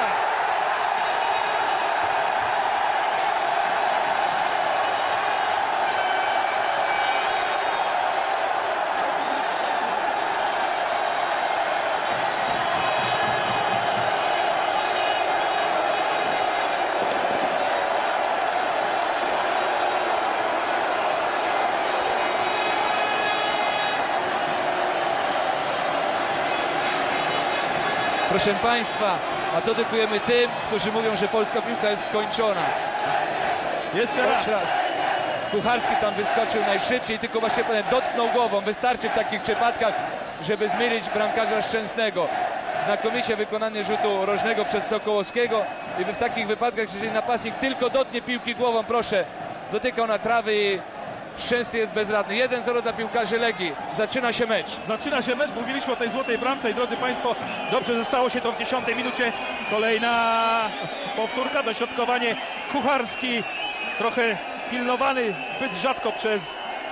[SPEAKER 4] Proszę Państwa, a to dedykujemy tym, którzy mówią, że polska piłka jest skończona.
[SPEAKER 3] Jeszcze raz.
[SPEAKER 4] Kucharski tam wyskoczył najszybciej, tylko właśnie dotknął głową. Wystarczy w takich przypadkach, żeby zmielić bramkarza Szczęsnego. Znakomicie wykonanie rzutu rożnego przez Sokołowskiego. I w takich wypadkach, jeżeli napastnik tylko dotknie piłki głową, proszę, dotykał na trawy i Szczęsny jest bezradny. 1-0 dla piłkarzy Legii. Zaczyna się mecz.
[SPEAKER 3] Zaczyna się mecz. Mówiliśmy o tej złotej bramce i drodzy Państwo, dobrze zostało się to w 10 minucie. Kolejna powtórka, dośrodkowanie Kucharski. Trochę pilnowany zbyt rzadko przez...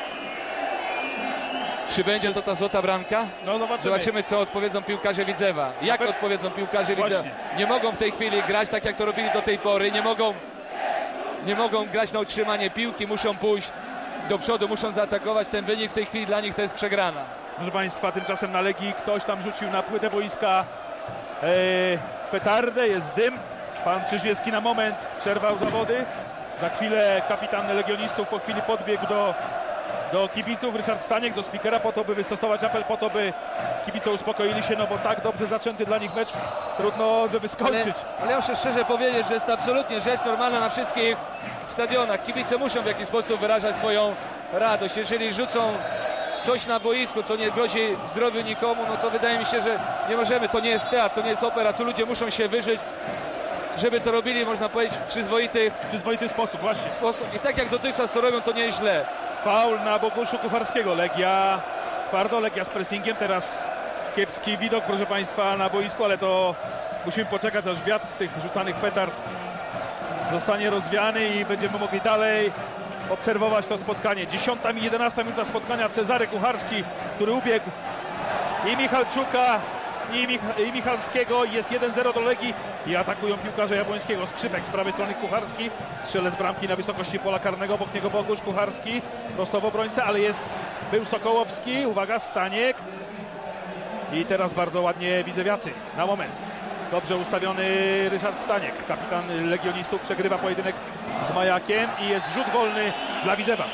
[SPEAKER 4] Czy będzie to ta złota bramka?
[SPEAKER 3] No
[SPEAKER 4] zobaczymy, co odpowiedzą piłkarze Widzewa. Jak odpowiedzą piłkarze Widzewa? Nie mogą w tej chwili grać tak, jak to robili do tej pory. Nie mogą grać na utrzymanie piłki. Muszą pójść do przodu, muszą zaatakować. Ten wynik w tej chwili dla nich to jest przegrana.
[SPEAKER 3] Proszę Państwa, tymczasem na Legii ktoś tam rzucił na płytę boiska petardę, jest dym. Pan Czyżwiecki na moment przerwał zawody. Za chwilę kapitan legionistów po chwili podbiegł do kibiców, Ryszard Staniek, do speakera, po to, by wystosować apel, po to, by kibice uspokoili się, no bo tak dobrze zaczęty dla nich mecz, trudno, żeby skończyć.
[SPEAKER 4] Ale ja muszę szczerze powiedzieć, że jest to absolutnie rzecz normalna na wszystkich stadionach. Kibice muszą w jakiś sposób wyrażać swoją radość. Jeżeli rzucą coś na boisku, co nie grozi zdrowiu nikomu, no to wydaje mi się, że nie możemy. To nie jest teatr, to nie jest opera. Tu ludzie muszą się wyżyć, żeby to robili, można powiedzieć, w
[SPEAKER 3] przyzwoity sposób, właśnie.
[SPEAKER 4] I tak jak dotychczas to robią, to nie jest źle.
[SPEAKER 3] Faul na Bogusiu Kucharskiego. Legia twardo, Legia z pressingiem. Teraz kiepski widok, proszę Państwa, na boisku, ale to musimy poczekać, aż wiatr z tych rzucanych petard zostanie rozwiany i będziemy mogli dalej obserwować to spotkanie. 10. i 11 minuta spotkania. Cezary Kucharski, który ubiegł i Michalczuka, i Michalskiego. Jest 1-0 do Legii i atakują piłkarze Jabłońskiego. Skrzypek z prawej strony, Kucharski. Strzelec bramki na wysokości pola karnego. Obok niego Bogusz Kucharski. Prosto w obrońcę, ale był Sokołowski. Uwaga, Staniek. I teraz bardzo ładnie Widzewiacy. Na moment. Dobrze ustawiony Ryszard Staniek. Kapitan legionistów przegrywa pojedynek z Majakiem i jest rzut wolny dla Widzewa.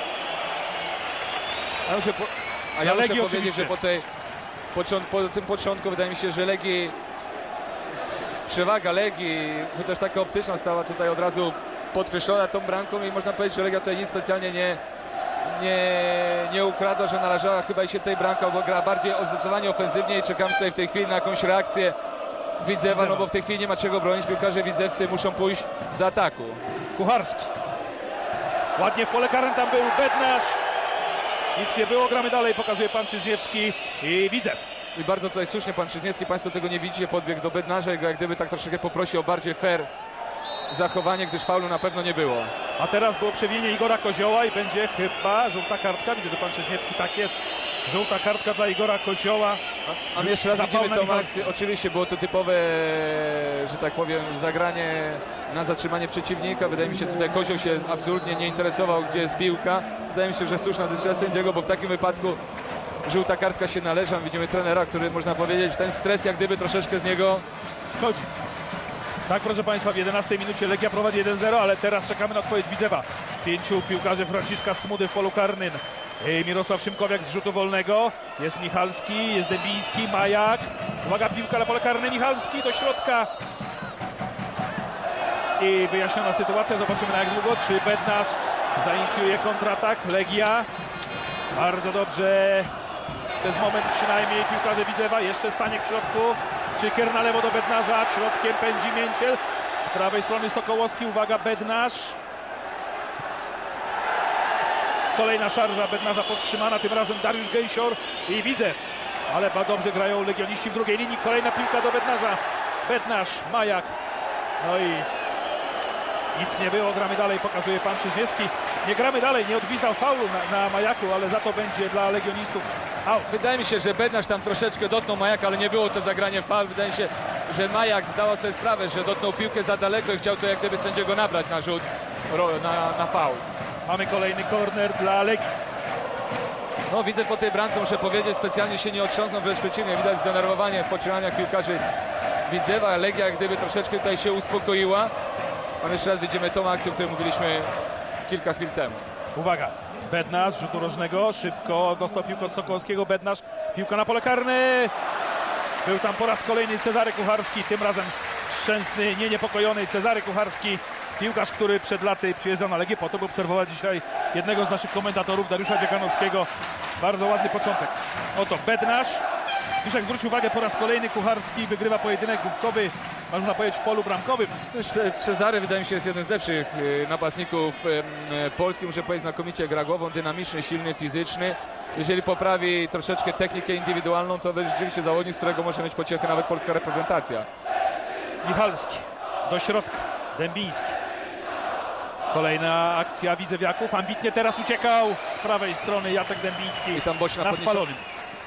[SPEAKER 4] Ja muszę powiedzieć, że po tym początku wydaje mi się, że Legii, przewaga Legii, chociaż taka optyczna, stała tutaj od razu podkreślona tą bramką i można powiedzieć, że Legia tutaj nic specjalnie nie ukradła, że należała chyba i się tej bramka, bo gra bardziej zdecydowanie ofensywnie i czekamy tutaj w tej chwili na jakąś reakcję Widzewa, no bo w tej chwili nie ma czego bronić, piłkarze widzewscy muszą pójść do ataku.
[SPEAKER 3] Kucharski. Ładnie w pole karne, tam był Bednarz. Nic nie było, gramy dalej, pokazuje pan Czyżniewski i Widzew.
[SPEAKER 4] I bardzo tutaj słusznie pan Krzyżniewski, państwo tego nie widzicie, podbiegł do Bednarza i go jak gdyby tak troszeczkę poprosił o bardziej fair zachowanie, gdyż faulu na pewno nie było.
[SPEAKER 3] A teraz było przewinienie Igora Kozioła i będzie chyba żółta kartka. Widzę, że pan Krzyżniewski, tak jest. Żółta kartka dla Igora Kozioła.
[SPEAKER 4] A my jeszcze raz
[SPEAKER 3] Za
[SPEAKER 4] widzimy
[SPEAKER 3] faul na
[SPEAKER 4] tą akcję. Oczywiście było to typowe, że tak powiem, zagranie na zatrzymanie przeciwnika. Wydaje mi się, tutaj Kozioł się absolutnie nie interesował, gdzie jest piłka. Wydaje mi się, że słuszna decyzja sędziego, bo w takim wypadku żółta kartka się należy. Widzimy trenera, który, można powiedzieć, ten stres jak gdyby troszeczkę z niego
[SPEAKER 3] schodzi. Tak, proszę państwa, w 11 minucie Legia prowadzi 1-0, ale teraz czekamy na odpowiedź Widzewa. 5 piłkarzy Franciszka Smudy w polu karnym. Mirosław Szymkowiak z rzutu wolnego. Jest Michalski, jest Dębiński, Majak. Uwaga, piłka na pole karne, Michalski do środka. I wyjaśniona sytuacja, zobaczymy na jak długo. Czy Bednarz zainicjuje kontratak. Legia. Bardzo dobrze. Przez moment przynajmniej piłkarze Widzewa. Jeszcze Staniek w środku. Czykier na lewo do Bednarza. Środkiem pędzi Mięciel. Z prawej strony Sokołowski. Uwaga, Bednarz. Kolejna szarża Bednarza powstrzymana. Tym razem Dariusz Gęsior i Widzew. Ale dobrze grają legioniści w drugiej linii. Kolejna piłka do Bednarza. Bednarz, Majak. No i nic nie było. Gramy dalej, pokazuje pan Krzyżniewski. Nie gramy dalej, nie odgwizdał faulu na Majaku, ale za to będzie dla legionistów out.
[SPEAKER 4] Wydaje mi się, że Bednarz tam troszeczkę dotknął Majaka, ale nie było to zagranie faul. Wydaje mi się, że Majak zdał sobie sprawę, że dotknął piłkę za daleko i chciał to jak gdyby sędziego nabrać na rzut, na faul.
[SPEAKER 3] Mamy kolejny korner dla Legii.
[SPEAKER 4] No widzę po tej bramce, muszę powiedzieć, specjalnie się nie otrząsnął, wręcz przeciwnie. Widać zdenerwowanie w poczynaniach piłkarzy Widzewa. Legia jak gdyby troszeczkę tutaj się uspokoiła. A jeszcze raz widzimy tą akcję, o której mówiliśmy kilka chwil temu.
[SPEAKER 3] Uwaga, Bednarz, rzutu rożnego, szybko dostał piłkę od Sokołowskiego. Bednarz, piłka na pole karne. Był tam po raz kolejny Cezary Kucharski, tym razem szczęsny, niepokojony Cezary Kucharski. Piłkarz, który przed laty przyjeżdżał na Legię po to, by obserwować dzisiaj jednego z naszych komentatorów, Dariusza Dziekanowskiego. Bardzo ładny początek. Oto Bednarz. Już jak zwrócił uwagę, po raz kolejny Kucharski wygrywa pojedynek główkowy, można powiedzieć, w polu bramkowym.
[SPEAKER 4] Cezary wydaje mi się jest jeden z lepszych napastników Polski. Muszę powiedzieć, znakomicie gra głową, dynamiczny, silny, fizyczny. Jeżeli poprawi troszeczkę technikę indywidualną, to będzie rzeczywiście zawodnik, z którego może mieć pociechę nawet polska reprezentacja.
[SPEAKER 3] Michalski do środka, Dębiński. Kolejna akcja Widzewiaków. Ambitnie teraz uciekał z prawej strony Jacek Dębiński.
[SPEAKER 4] I tam Boś na
[SPEAKER 3] spalonym.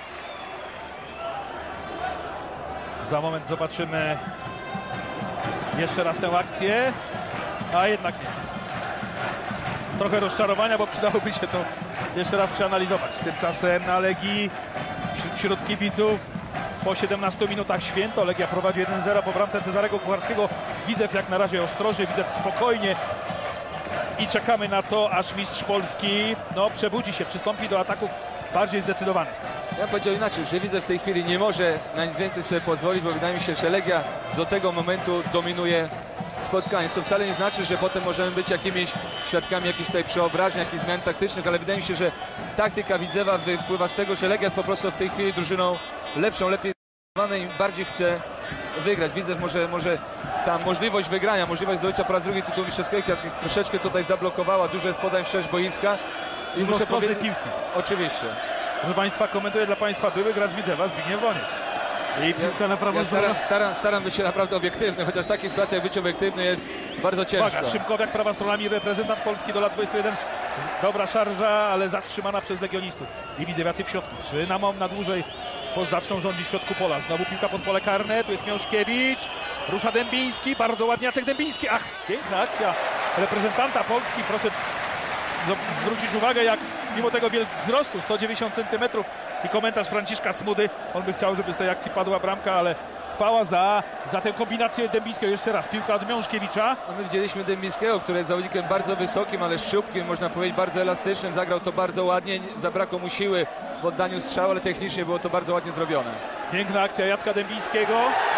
[SPEAKER 3] Za moment zobaczymy jeszcze raz tę akcję, a jednak nie. Trochę rozczarowania, bo przydałoby się to jeszcze raz przeanalizować. Tymczasem na Legii wśród kibiców po 17 minutach święto. Legia prowadzi 1-0 po bramce Cezarego Kucharskiego. Widzew jak na razie ostrożnie, Widzew spokojnie i czekamy na to, aż mistrz Polski przebudzi się, przystąpi do ataków bardziej zdecydowanych.
[SPEAKER 4] Ja bym powiedział inaczej, że Widzew w tej chwili nie może na nic więcej sobie pozwolić, bo wydaje mi się, że Legia do tego momentu dominuje spotkanie, co wcale nie znaczy, że potem możemy być jakimiś świadkami jakichś tutaj przeobrażeń, jakichś zmian taktycznych, ale wydaje mi się, że taktyka Widzewa wypływa z tego, że Legia jest po prostu w tej chwili drużyną lepszą, lepiej zdecydowaną i bardziej chce wygrać. Widzew może ta możliwość wygrania, możliwość zdobycia po raz drugi tytułu mistrzowskiego troszeczkę tutaj zablokowała, dużo jest podań wszerz boiska.
[SPEAKER 3] I muszę powiedzieć, piłki.
[SPEAKER 4] Oczywiście.
[SPEAKER 3] Proszę Państwa, komentuję dla Państwa były gracz Widzewa, Zbigniew Woniek. I piłka na prawą stronę.
[SPEAKER 4] Staram być się naprawdę obiektywny, chociaż w takich sytuacjach być obiektywny jest bardzo ciężko.
[SPEAKER 3] Uwaga, Szymkowiak, prawa strona, reprezentant Polski do lat 21. Dobra szarża, ale zatrzymana przez legionistów. I Widzewiacy w środku. 3 na dłużej. Zawsze rządzi w środku pola. Znowu piłka pod pole karne. Tu jest Miążkiewicz. Rusza Dębiński. Bardzo ładnie Jacek Dębiński. Ach, piękna akcja reprezentanta Polski. Proszę zwrócić uwagę, jak mimo tego wielkiego wzrostu, 190 cm i komentarz Franciszka Smudy. On by chciał, żeby z tej akcji padła bramka, ale chwała za tę kombinację Dębińskiego. Jeszcze raz piłka od Miążkiewicza.
[SPEAKER 4] A my widzieliśmy Dębińskiego, który jest zawodnikiem bardzo wysokim, ale szczupłym, można powiedzieć bardzo elastycznym. Zagrał to bardzo ładnie, zabrakło mu siły w oddaniu strzału, ale technicznie było to bardzo ładnie zrobione.
[SPEAKER 3] Piękna akcja Jacka Dębińskiego.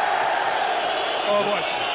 [SPEAKER 3] O właśnie.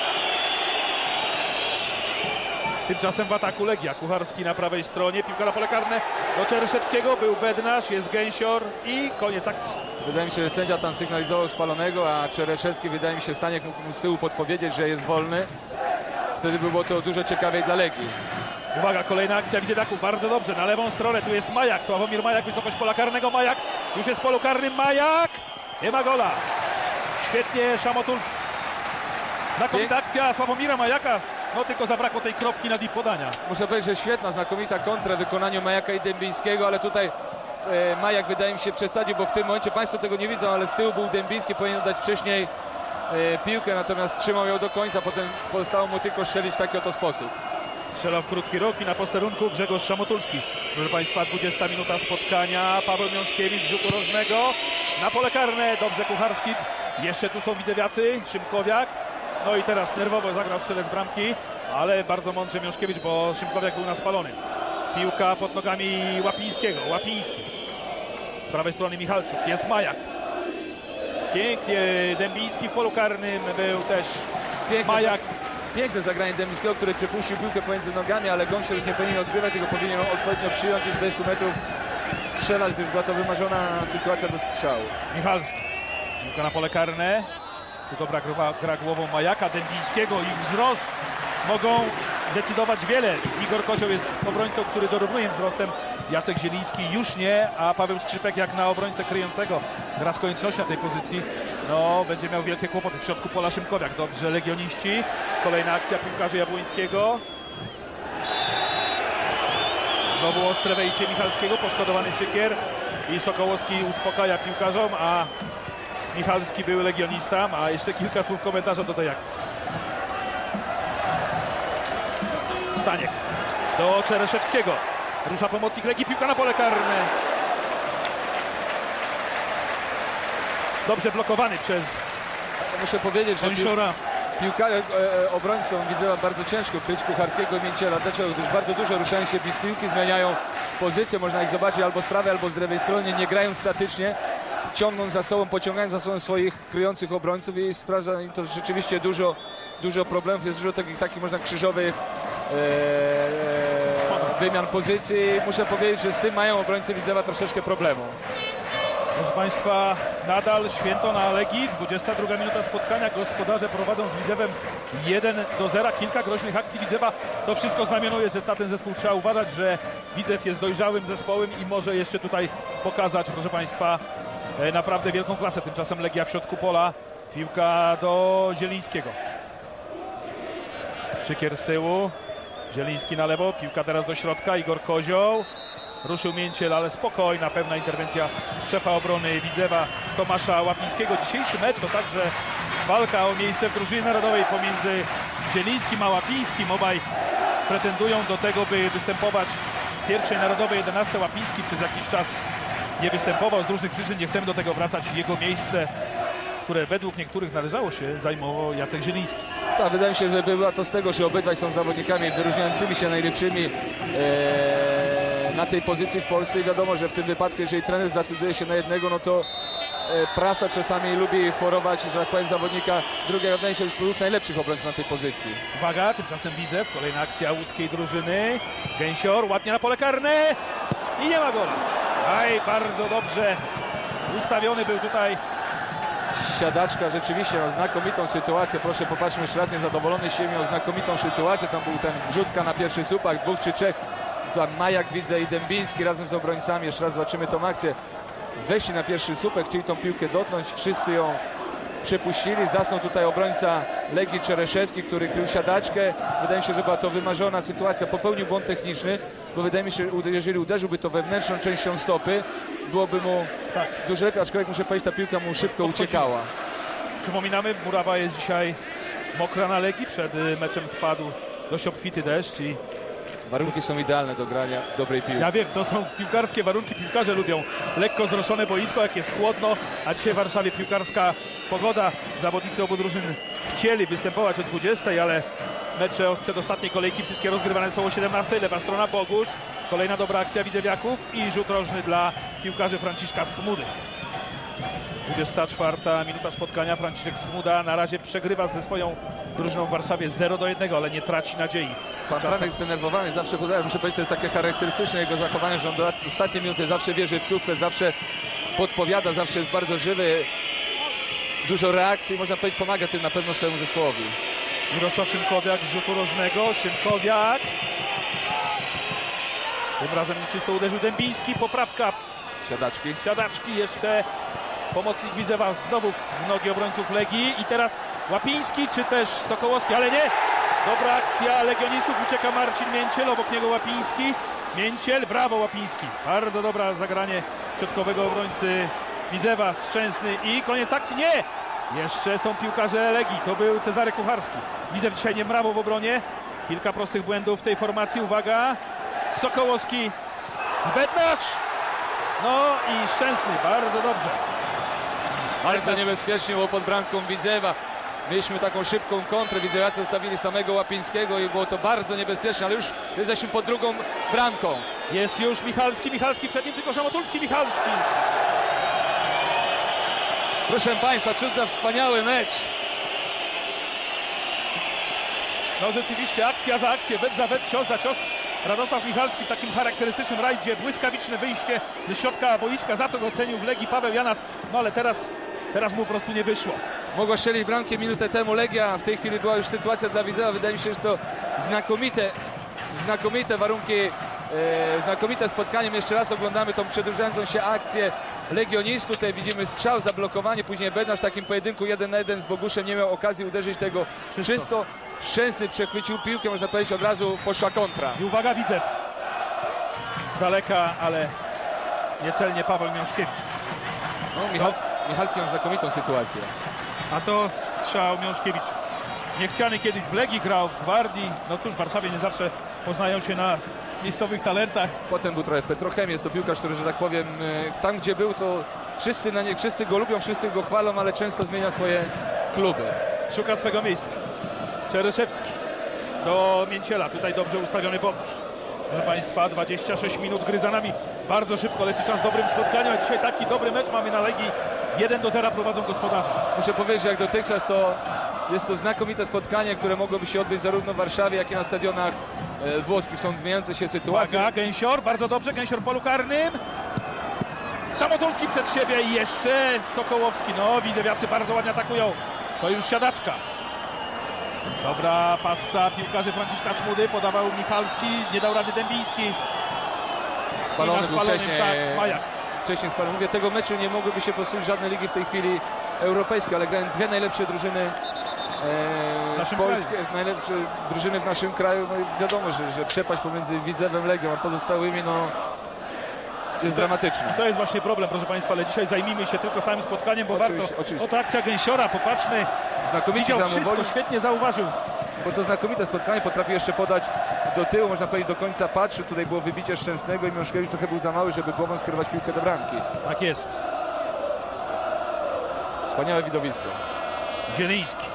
[SPEAKER 3] Tymczasem w ataku Legia. Kucharski na prawej stronie. Piłka na pole karne do Czereszewskiego. Był Bednarz, jest Gęsior i koniec akcji.
[SPEAKER 4] Wydaje mi się, że sędzia tam sygnalizował spalonego, a Czereszewski wydaje mi się stanie mógł z tyłu podpowiedzieć, że jest wolny. Wtedy by było to dużo ciekawiej dla Legii.
[SPEAKER 3] Uwaga, kolejna akcja Widzewiaków. Bardzo dobrze. Na lewą stronę tu jest Majak. Sławomir Majak, wysokość pola karnego. Majak już jest w polu karnym. Majak! Nie ma gola. Świetnie Szamotulski. Znakomita akcja Sławomira Majaka. No tylko zabrakło tej kropki na deep podania.
[SPEAKER 4] Muszę powiedzieć, że świetna, znakomita kontra w wykonaniu Majaka i Dębińskiego, ale tutaj Majak wydaje mi się przesadził, bo w tym momencie Państwo tego nie widzą, ale z tyłu był Dębiński, powinien dać wcześniej piłkę, natomiast trzymał ją do końca, potem pozostało mu tylko strzelić w taki oto sposób.
[SPEAKER 3] Strzelał w krótki róg i na posterunku Grzegorz Szamotulski. Proszę Państwa, 20 minuta spotkania. Paweł Miążkiewicz z rzutu rożnego na pole karne. Dobrze Kucharski. Jeszcze tu są widzewiacy. Szymkowiak. No i teraz nerwowo zagrał strzelec bramki, ale bardzo mądrze Miążkiewicz, bo Szymkowiak był naspalony. Piłka pod nogami Łapińskiego. Łapiński. Z prawej strony Michalczuk. Jest Majak. Pięknie Dębiński w polu karnym był też Majak.
[SPEAKER 4] Piękne zagranie Dębińskiego, który przepuścił piłkę pomiędzy nogami, ale Gąsior już nie powinien odgrywać, tylko powinien odpowiednio przyjąć i z 20 metrów strzelać, gdyż była to wymarzona sytuacja do strzału.
[SPEAKER 3] Michalski. Piłka na pole karne. Tu dobra gra głową Majaka, Dębińskiego. Ich wzrost mogą decydować wiele. Igor Kozioł jest obrońcą, który dorównuje wzrostem. Jacek Zieliński już nie, a Paweł Skrzypek jak na obrońcę kryjącego gra z konieczności na tej pozycji. No, będzie miał wielkie kłopoty. W środku pola Szymkowiak. Dobrze, legioniści. Kolejna akcja piłkarzy Jabłońskiego. Znowu ostre wejście Michalskiego, poszkodowany Szykier. I Sokołowski uspokaja piłkarzom, a Michalski był legionista. A jeszcze kilka słów komentarza do tej akcji. Staniek do Czereszewskiego. Rusza pomocnik Legii, piłka na pole karne. Dobrze blokowany przez
[SPEAKER 4] Muszę powiedzieć, że obrońcom Widzewa bardzo ciężko kryć Kucharskiego i Mięciela. Dlaczego? Gdyż bardzo dużo ruszają się bliz piłki, zmieniają pozycję, można ich zobaczyć albo z prawej, albo z lewej strony, nie grają statycznie, ciągną za sobą, pociągają za sobą swoich kryjących obrońców i sprawdza im to rzeczywiście dużo problemów, jest dużo takich można krzyżowych wymian pozycji. Muszę powiedzieć, że z tym mają obrońcy Widzewa troszeczkę problemu.
[SPEAKER 3] Proszę Państwa, nadal święto na Legii. 22 minuta spotkania. Gospodarze prowadzą z Widzewem 1-0. Kilka groźnych akcji Widzewa. To wszystko znamionuje, że na ten zespół trzeba uważać, że Widzew jest dojrzałym zespołem i może jeszcze tutaj pokazać, proszę Państwa, naprawdę wielką klasę. Tymczasem Legia w środku pola. Piłka do Zielińskiego. Szykier z tyłu. Zieliński na lewo. Piłka teraz do środka. Igor Kozioł. Ruszył Mięciel, ale spokojna, pewna interwencja szefa obrony Widzewa Tomasza Łapińskiego. Dzisiejszy mecz to także walka o miejsce w drużynie narodowej pomiędzy Zielińskim a Łapińskim. Obaj pretendują do tego, by występować w pierwszej narodowej 11. Łapiński przez jakiś czas nie występował z różnych przyczyn. Nie chcemy do tego wracać. Jego miejsce, które według niektórych należało się, zajmował Jacek Zieliński.
[SPEAKER 4] Tak, wydaje mi się, że była to z tego, że obydwaj są zawodnikami wyróżniającymi się najlepszymi na tej pozycji w Polsce i wiadomo, że w tym wypadku, jeżeli trener zdecyduje się na jednego, no to prasa czasami lubi forować, że tak powiem, zawodnika drugiego. Wydaje się, że dwóch najlepszych obrońców na tej pozycji.
[SPEAKER 3] Uwaga, tymczasem Widzew, kolejna akcja łódzkiej drużyny. Gęsior, ładnie na pole karne i nie ma gola. Aj, bardzo dobrze ustawiony był tutaj
[SPEAKER 4] Siadaczka. Rzeczywiście miał znakomitą sytuację. Proszę, popatrzmy jeszcze raz, niezadowolony się miał znakomitą sytuację. Tam był ten wrzutka na pierwszy słupach, 2 czy 3. Tam Majak, widzę, i Dębiński razem z obrońcami. Jeszcze raz zobaczymy tą akcję. Weszli na pierwszy słupek, chcieli tą piłkę dotknąć. Wszyscy ją przepuścili. Zasnął tutaj obrońca Legii Czereszewski, który krył siadaczkę. Wydaje mi się, że była to wymarzona sytuacja. Popełnił błąd techniczny, bo wydaje mi się, że jeżeli uderzyłby to wewnętrzną częścią stopy, byłoby mu dużo lepiej, aczkolwiek muszę powiedzieć, ta piłka mu szybko uciekała.
[SPEAKER 3] Przypominamy, murawa jest dzisiaj mokra na Legii. Przed meczem spadł dość obfity deszcz i
[SPEAKER 4] warunki są idealne do grania dobrej piłki.
[SPEAKER 3] Ja wiem, to są piłkarskie warunki. Piłkarze lubią lekko zroszone boisko, jak jest chłodno, a dzisiaj w Warszawie piłkarska pogoda. Zawodnicy obu drużyn chcieli występować o 20, ale mecze od przedostatniej kolejki wszystkie rozgrywane są o 17. Lewa strona Bogusz. Kolejna dobra akcja Widzewiaków i rzut rożny dla piłkarzy Franciszka Smudy. 24 minuta spotkania. Franciszek Smuda na razie przegrywa ze swoją drużyną w Warszawie 0-1, ale nie traci nadziei.
[SPEAKER 4] Pan Franek jest zdenerwowany, zawsze podaje, muszę powiedzieć, to jest takie charakterystyczne jego zachowanie, że on do ostatniej minuty zawsze wierzy w sukces, zawsze podpowiada, zawsze jest bardzo żywy, dużo reakcji, można powiedzieć, pomaga tym na pewno swojemu zespołowi.
[SPEAKER 3] Mirosław Szymkowiak z rzutu rożnego. Szymkowiak. Tym razem nieczysto uderzył Dębiński. Poprawka
[SPEAKER 4] Siadaczki.
[SPEAKER 3] Siadaczki jeszcze pomocnik Widzewa znowu w nogi obrońców Legii i teraz Łapiński czy też Sokołowski, ale nie! Dobra akcja legionistów, ucieka Marcin Mięciel, obok niego Łapiński. Mięciel, brawo Łapiński. Bardzo dobra zagranie środkowego obrońcy Widzewa, Szczęsny i koniec akcji. Nie! Jeszcze są piłkarze Legii, to był Cezary Kucharski. Widzew dzisiaj nie brawo w obronie. Kilka prostych błędów w tej formacji, uwaga. Sokołowski, Bednarz. No i Szczęsny, bardzo dobrze.
[SPEAKER 4] Bardzo niebezpiecznie było pod bramką Widzewa. Mieliśmy taką szybką kontrę, Widzewiacy zostawili samego Łapińskiego i było to bardzo niebezpieczne, ale już jesteśmy pod drugą bramką.
[SPEAKER 3] Jest już Michalski przed nim tylko Szamotulski, Michalski.
[SPEAKER 4] Proszę Państwa, cóż za wspaniały mecz.
[SPEAKER 3] No rzeczywiście akcja za akcję, wet za wet, cios za cios. Radosław Michalski w takim charakterystycznym rajdzie, błyskawiczne wyjście ze środka boiska, za to go ocenił w Legii Paweł Janas, no ale teraz mu po prostu nie wyszło.
[SPEAKER 4] Mogła strzelić bramkę minutę temu Legia, w tej chwili była już sytuacja dla Widzewa, wydaje mi się, że to znakomite warunki, znakomite spotkanie. Jeszcze raz oglądamy tą przedłużającą się akcję legionistów. Tutaj widzimy strzał, zablokowanie, później Bednarz w takim pojedynku 1 na 1 z Boguszem nie miał okazji uderzyć tego czysto. Szczęsny przechwycił piłkę, można powiedzieć, od razu poszła kontra.
[SPEAKER 3] I uwaga, Widzew. Z daleka, ale niecelnie Paweł Miążkiewicz.
[SPEAKER 4] No, Michalski ma znakomitą sytuację.
[SPEAKER 3] A to strzał Miążkiewicz. Niechciany kiedyś w Legii grał, w Gwardii. No cóż, w Warszawie nie zawsze poznają się na miejscowych talentach.
[SPEAKER 4] Potem był trochę w Petrochemii, jest to piłkarz, który, że tak powiem, tam gdzie był, to wszyscy go lubią, wszyscy go chwalą, ale często zmienia swoje kluby.
[SPEAKER 3] Szuka swego miejsca. Czeryszewski do Mięciela, tutaj dobrze ustawiony Bogusz. Proszę Państwa, 26 minut gry za nami. Bardzo szybko leci czas w dobrym spotkaniu, a dzisiaj taki dobry mecz mamy na Legii. 1-0 prowadzą gospodarze.
[SPEAKER 4] Muszę powiedzieć, że jak dotychczas to jest to znakomite spotkanie, które mogłoby się odbyć zarówno w Warszawie, jak i na stadionach włoskich. Są zmieniające się sytuacje.
[SPEAKER 3] Uwaga, Gęsior, bardzo dobrze, Gęsior w polu karnym. Szamotulski przed siebie i jeszcze Sokołowski. No, Widzewiacy bardzo ładnie atakują. To już siadaczka. Dobra pasa piłkarzy Franciszka Smudy, podawał Michalski, nie dał rady Dębiński.
[SPEAKER 4] Spalony był wcześniej.
[SPEAKER 3] Tak, Majak.
[SPEAKER 4] Wcześniej spalony. Mówię, tego meczu nie mogłyby się powstrzymać żadne ligi w tej chwili europejskie, ale grają dwie najlepsze drużyny polskie, najlepsze drużyny w naszym kraju. No i wiadomo, że przepaść pomiędzy Widzewem, Legią a pozostałymi, no, jest dramatyczna.
[SPEAKER 3] I to jest właśnie problem, proszę Państwa, ale dzisiaj zajmijmy się tylko samym spotkaniem, bo
[SPEAKER 4] oczywiście.
[SPEAKER 3] Oto akcja Gęsiora, popatrzmy.
[SPEAKER 4] Znakomicie
[SPEAKER 3] widział wszystko, świetnie zauważył.
[SPEAKER 4] Bo to znakomite spotkanie, potrafi jeszcze podać do tyłu, można powiedzieć do końca patrzy. Tutaj było wybicie Szczęsnego i Miążkiewicz trochę był za mały, żeby głową skierować piłkę do bramki.
[SPEAKER 3] Tak jest.
[SPEAKER 4] Wspaniałe widowisko.
[SPEAKER 3] Zieliński.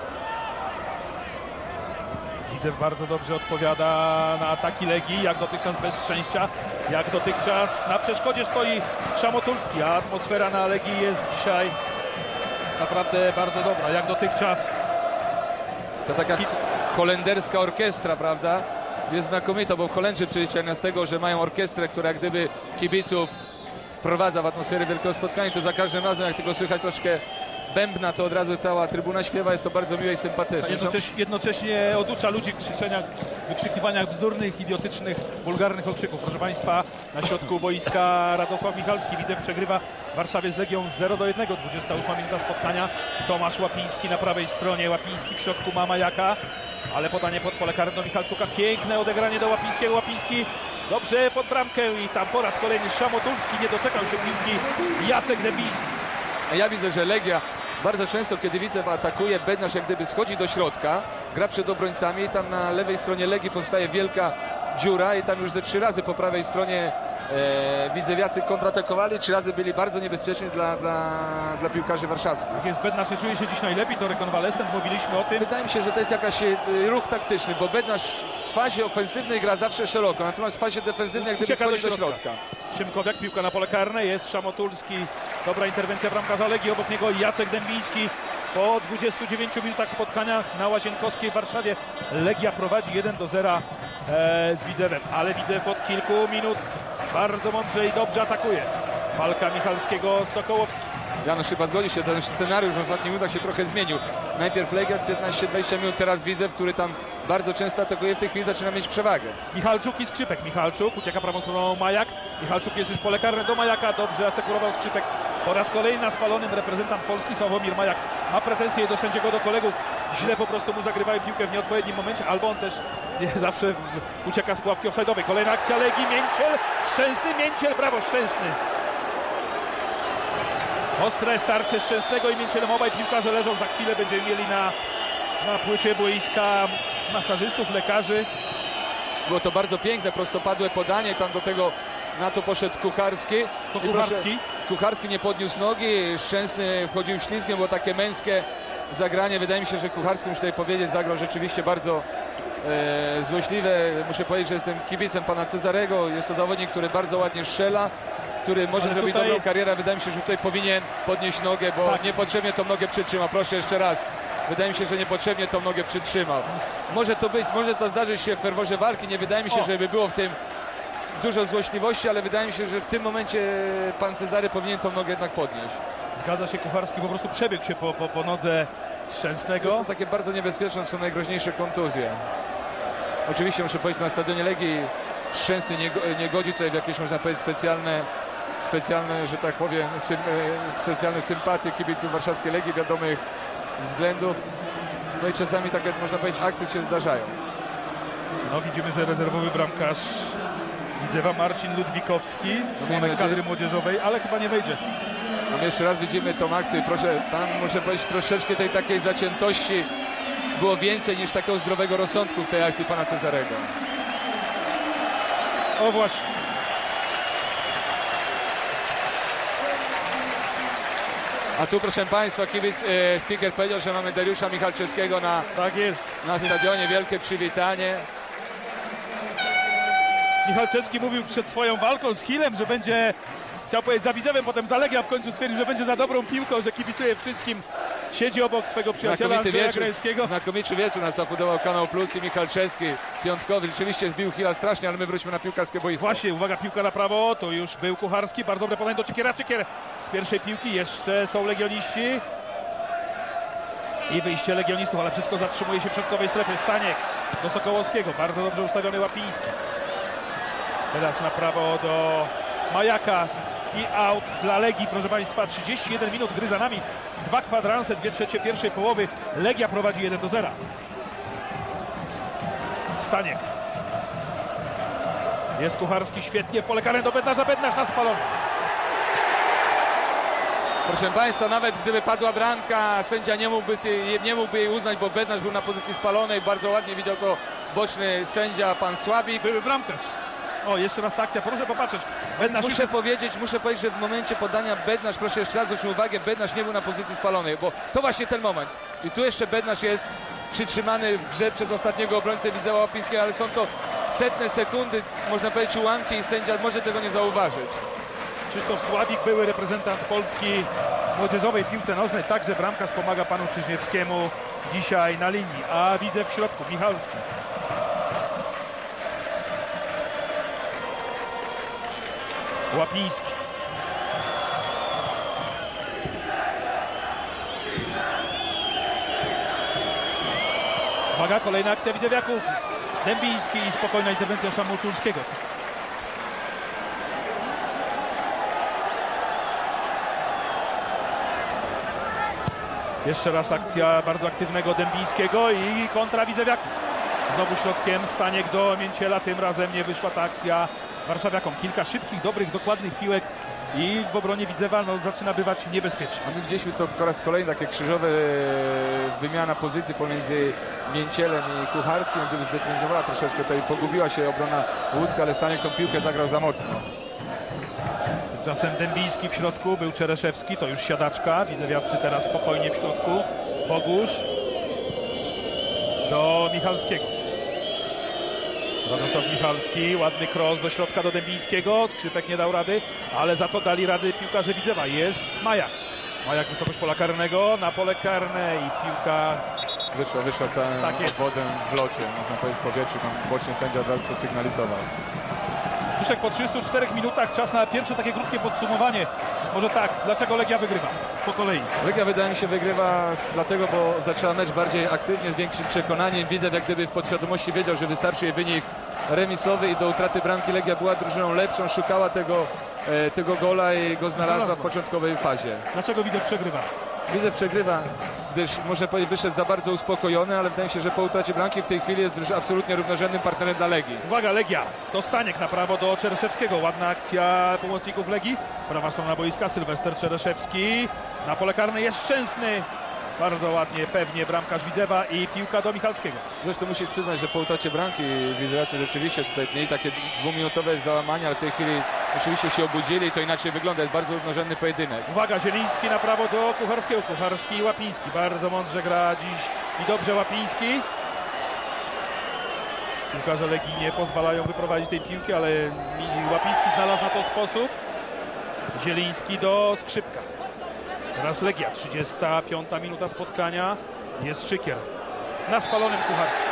[SPEAKER 3] Widzew bardzo dobrze odpowiada na ataki Legii, jak dotychczas bez szczęścia, jak dotychczas na przeszkodzie stoi Szamotulski, a atmosfera na Legii jest dzisiaj naprawdę bardzo dobra, jak dotychczas.
[SPEAKER 4] To taka holenderska orkiestra, prawda? Jest znakomita, bo Holendrzy przyzwyczajeni z tego, że mają orkiestrę, która jak gdyby kibiców wprowadza w atmosferę wielkiego spotkania, to za każdym razem, jak tylko słychać troszkę bębna, to od razu cała trybuna śpiewa, jest to bardzo miłe i sympatyczne.
[SPEAKER 3] Jednocześnie oducza ludzi wykrzykiwaniach bzdurnych, idiotycznych, wulgarnych okrzyków. Proszę Państwa, na środku boiska Radosław Michalski, Widzew przegrywa w Warszawie z Legią 0-1, 28 minuta spotkania. Tomasz Łapiński na prawej stronie, Łapiński w środku ma Majaka, ale podanie pod pole karne do Michalczuka, piękne odegranie do Łapińskiego, Łapiński dobrze pod bramkę i tam po raz kolejny Szamotulski nie doczekał się piłki, Jacek Dębiński.
[SPEAKER 4] Ja widzę, że Legia bardzo często, kiedy Widzew atakuje, Bednarz jak gdyby schodzi do środka, gra przed obrońcami i tam na lewej stronie Legii powstaje wielka dziura i tam już ze 3 razy po prawej stronie Widzewiacy kontratakowali, 3 razy byli bardzo niebezpieczni dla piłkarzy warszawskich.
[SPEAKER 3] Jest Bednarz, nie czuje się dziś najlepiej, to rekonwalescent, mówiliśmy o tym.
[SPEAKER 4] Wydaje mi się, że to jest jakiś ruch taktyczny, bo Bednarz w fazie ofensywnej gra zawsze szeroko, natomiast w fazie defensywnej jak gdyby schodzi do środka.
[SPEAKER 3] Siemkowiak, piłka na pole karne, jest Szamotulski, dobra interwencja bramkarza Legii, obok niego Jacek Dębiński. Po 29 minutach spotkania na Łazienkowskiej w Warszawie Legia prowadzi 1-0 z Widzewem, ale Widzew od kilku minut bardzo mądrze i dobrze atakuje. Walka Michalskiego z Sokołowskim.
[SPEAKER 4] Janusz chyba zgodzi się, ten scenariusz w ostatnich minutach się trochę zmienił. Najpierw Legia 15-20 minut, teraz Widzew, który tam bardzo często atakuje, w tej chwili zaczyna mieć przewagę.
[SPEAKER 3] Michalczuk i Skrzypek. Michalczuk ucieka prawą stroną Majak. Michalczuk jest już pole karne do Majaka. Dobrze asekurował Skrzypek. Po raz kolejny na spalonym reprezentant Polski Sławomir Majak ma pretensje do sędziego, do kolegów. Źle po prostu mu zagrywają piłkę w nieodpowiednim momencie, albo on też nie zawsze ucieka z pułapki offside'owej. Kolejna akcja Legii, Mięciel, Szczęsny, Mięciel, brawo, Szczęsny. Ostre starcie Szczęsnego i Mięcielem, obaj piłkarze leżą, za chwilę będziemy mieli na płycie boiska masażystów, lekarzy.
[SPEAKER 4] Było to bardzo piękne, prostopadłe podanie, tam do tego na to poszedł Kucharski. Kucharski nie podniósł nogi, Szczęsny wchodził ślizgiem, było takie męskie zagranie. Wydaje mi się, że Kucharski, muszę tutaj powiedzieć, zagrał rzeczywiście bardzo złośliwe. Muszę powiedzieć, że jestem kibicem pana Cezarego. Jest to zawodnik, który bardzo ładnie strzela, który może zrobić dobrą karierę. Wydaje mi się, że tutaj powinien podnieść nogę, bo niepotrzebnie tą nogę przytrzyma. Proszę jeszcze raz. Wydaje mi się, że niepotrzebnie tą nogę przytrzymał. Może to zdarzyć się w ferworze walki. Nie wydaje mi się, żeby było w tym dużo złośliwości, ale wydaje mi się, że w tym momencie pan Cezary powinien tą nogę jednak podnieść.
[SPEAKER 3] Zgadza się, Kucharski po prostu przebiegł się po nodze Szczęsnego.
[SPEAKER 4] To są takie bardzo niebezpieczne, są najgroźniejsze kontuzje. Oczywiście muszę powiedzieć, na stadionie Legii Szczęsny nie godzi tutaj w jakieś, można powiedzieć, specjalne, że tak powiem, specjalne sympatie kibiców warszawskiej Legii, wiadomych względów. No i czasami takie, można powiedzieć, akcje się zdarzają.
[SPEAKER 3] No widzimy, że rezerwowy bramkarz Widzewa Marcin Ludwikowski, członek kadry młodzieżowej, ale chyba nie wejdzie.
[SPEAKER 4] No jeszcze raz widzimy tą akcję. Proszę, tam muszę powiedzieć, troszeczkę tej takiej zaciętości było więcej niż takiego zdrowego rozsądku w tej akcji pana Cezarego.
[SPEAKER 3] O właśnie.
[SPEAKER 4] A tu, proszę państwa, kibic speaker powiedział, że mamy Dariusza Michalczewskiego na stadionie. Wielkie przywitanie.
[SPEAKER 3] Michalczewski mówił przed swoją walką z Hillem, że będzie, chciał powiedzieć, za Widzewem, potem za Legią, a w końcu stwierdził, że będzie za dobrą piłką, że kibicuje wszystkim. Siedzi obok swego przyjaciela Andrzeja Grańskiego.
[SPEAKER 4] Znakomicie wieczór nas zafundował Kanał Plus i Michalczewski, piątkowy. Rzeczywiście zbił Hilla strasznie, ale my wróćmy na piłkarskie boisko.
[SPEAKER 3] Właśnie, uwaga, piłka na prawo, to już był Kucharski, bardzo dobre podanie do Ciekiera. Ciekier z pierwszej piłki, jeszcze są legioniści. I wyjście legionistów, ale wszystko zatrzymuje się w środkowej strefie. Staniek do Sokołowskiego, bardzo dobrze ustawiony Łapiński. Teraz na prawo do Majaka i out dla Legii, proszę państwa. 31 minut gry za nami, 2 kwadranse, 2/3 pierwszej połowy. Legia prowadzi 1-0. Staniek. Jest Kucharski, świetnie, pole karne do Bednarza, Bednarz na spalony.
[SPEAKER 4] Proszę państwa, nawet gdyby padła bramka, sędzia nie mógłby jej uznać, bo Bednarz był na pozycji spalonej. Bardzo ładnie widział to boczny sędzia, pan Sławik.
[SPEAKER 3] Były bramkarz. O, jeszcze raz ta akcja, proszę popatrzeć. Bednarz
[SPEAKER 4] muszę powiedzieć, że w momencie podania Bednarz, proszę jeszcze raz zwrócić uwagę, Bednarz nie był na pozycji spalonej, bo to właśnie ten moment. I tu jeszcze Bednarz jest przytrzymany w grze przez ostatniego obrońcę Widzewa Łapińskiego, ale są to setne sekundy, można powiedzieć, ułamki i sędzia może tego nie zauważyć.
[SPEAKER 3] Krzysztof Sławik, były reprezentant Polski młodzieżowej w piłce nożnej, także bramkarz pomaga panu Czyżniewskiemu dzisiaj na linii, a widzę w środku Michalski. Łapiński. Uwaga, kolejna akcja Widzewiaków. Dębiński i spokojna interwencja Szamulturskiego. Jeszcze raz akcja bardzo aktywnego Dębińskiego i kontra Widzewiaków. Znowu środkiem Staniek do Mięciela, tym razem nie wyszła ta akcja warszawiakom. Kilka szybkich, dobrych, dokładnych piłek i w obronie Widzewa zaczyna bywać niebezpiecznie.
[SPEAKER 4] A my widzieliśmy to po raz kolejny, takie krzyżowe wymiana pozycji pomiędzy Mięcielem i Kucharskim. Gdyby zdetronizowała troszeczkę, to i pogubiła się obrona łódzka, ale Staniek tą piłkę zagrał za mocno.
[SPEAKER 3] Tymczasem Dębiński w środku, był Czereszewski, to już siadaczka. Widzewiacy teraz spokojnie w środku. Bogusz do Michalskiego. Radosław Michalski, ładny cross do środka do Dębińskiego. Skrzypek nie dał rady, ale za to dali rady piłkarze Widzewa. Jest Majak. Majak, wysokość pola karnego, na pole karne i piłka
[SPEAKER 4] wyszła całym obwodem w locie, można powiedzieć, w powietrzu. Tam boczny sędzia od razu to sygnalizował.
[SPEAKER 3] Duszek, po 34 minutach czas na pierwsze takie krótkie podsumowanie Może tak, dlaczego Legia wygrywa? Po kolei.
[SPEAKER 4] Legia wydaje mi się wygrywa dlatego, bo zaczęła mecz bardziej aktywnie, z większym przekonaniem. Widzew jak gdyby w podświadomości wiedział, że wystarczy jej wynik remisowy i do utraty bramki Legia była drużyną lepszą, szukała tego gola i go znalazła w początkowej fazie.
[SPEAKER 3] Dlaczego Widzew przegrywa?
[SPEAKER 4] Widzew przegrywa, gdyż można powiedzieć wyszedł za bardzo uspokojony, ale wydaje mi się, że po utracie bramki w tej chwili jest absolutnie równorzędnym partnerem dla Legii.
[SPEAKER 3] Uwaga, Legia. To Staniek na prawo do Czereszewskiego. Ładna akcja pomocników Legii. Prawa strona boiska, Sylwester Czereszewski. Na pole karne jest Szczęsny. Bardzo ładnie, pewnie bramkarz Widzewa i piłka do Michalskiego.
[SPEAKER 4] Zresztą musisz przyznać, że po utracie bramki Widzewacy rzeczywiście tutaj mieli takie dwuminutowe załamania, ale w tej chwili rzeczywiście się obudzili i to inaczej wygląda. Jest bardzo równorzędny pojedynek.
[SPEAKER 3] Uwaga, Zieliński na prawo do Kucharskiego. Kucharski i Łapiński. Bardzo mądrze gra dziś i dobrze Łapiński. Piłkarze Legii nie pozwalają wyprowadzić tej piłki, ale Łapiński znalazł na to sposób. Zieliński do Skrzypka. Teraz Legia, 35 minuta spotkania. Jest Szykier na spalonym Kucharskim.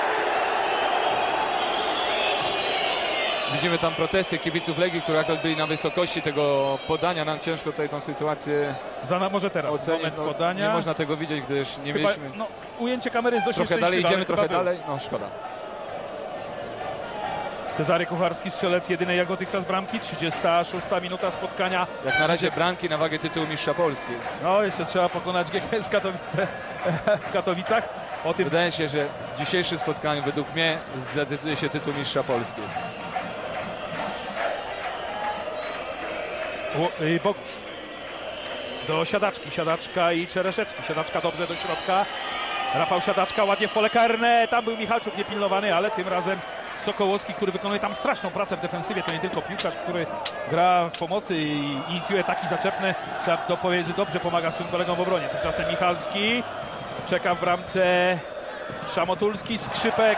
[SPEAKER 4] Widzimy tam protesty kibiców Legii, które akurat byli na wysokości tego podania. Nam ciężko tutaj tą sytuację
[SPEAKER 3] może teraz
[SPEAKER 4] ocenić.
[SPEAKER 3] Moment podania.
[SPEAKER 4] Nie można tego widzieć, gdyż nie mieliśmy...
[SPEAKER 3] Ujęcie kamery jest dość
[SPEAKER 4] trochę dalej, idziemy trochę
[SPEAKER 3] było.
[SPEAKER 4] dalej. No szkoda.
[SPEAKER 3] Cezary Kucharski, strzelec jedynej jak dotychczas bramki. 36 minuta spotkania.
[SPEAKER 4] Jak na razie bramki na wagę tytułu mistrza Polski.
[SPEAKER 3] No jeszcze trzeba pokonać GKS Katowice w Katowicach.
[SPEAKER 4] Wydaje się, że w dzisiejszym spotkaniu według mnie zdecyduje się tytuł mistrza Polski.
[SPEAKER 3] Bogusz do Siadaczki, Siadaczka i Czereszewski. Siadaczka dobrze do środka. Rafał Siadaczka ładnie w pole karne. Tam był Michalczuk niepilnowany, ale tym razem Sokołowski, który wykonuje tam straszną pracę w defensywie. To nie tylko piłkarz, który gra w pomocy i inicjuje ataki zaczepne. Trzeba dopowiedzieć, że dobrze pomaga swoim kolegom w obronie. Tymczasem Michalski czeka w bramce. Szamotulski, Skrzypek.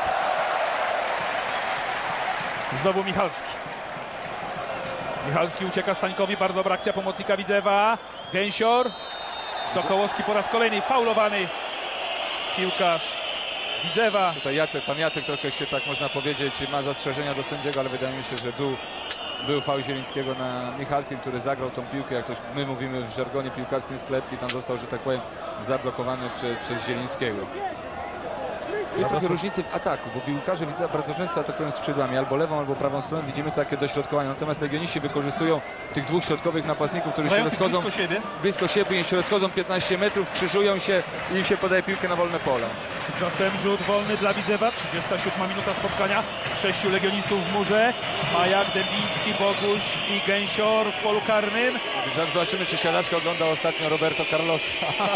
[SPEAKER 3] Znowu Michalski. Michalski ucieka Stańkowi. Bardzo dobra akcja pomocnika Widzewa. Gęsior. Sokołowski po raz kolejny faulowany piłkarz Widzewa.
[SPEAKER 4] Tutaj pan Jacek trochę się, tak można powiedzieć, ma zastrzeżenia do sędziego, ale wydaje mi się, że był faul Zielińskiego na Michalskim, który zagrał tą piłkę, jak to my mówimy w żargonie piłkarskim, sklepki. Tam został, że tak powiem, zablokowany przez Zielińskiego. Jest trochę różnicy w ataku, bo piłkarze Widzewa bardzo często atakują skrzydłami, albo lewą, albo prawą stroną. Widzimy takie dośrodkowania. Natomiast legioniści wykorzystują tych dwóch środkowych napastników, którzy się rozchodzą blisko siebie, się rozchodzą 15 metrów, krzyżują się i się podaje piłkę na wolne pole.
[SPEAKER 3] Tymczasem rzut wolny dla Widzewa. 37 minuta spotkania. 6 legionistów w murze. Majak, Dębiński, Boguś i Gęsior w polu karnym.
[SPEAKER 4] Zobaczymy, czy Siadaczka oglądał ostatnio Roberto Carlosa.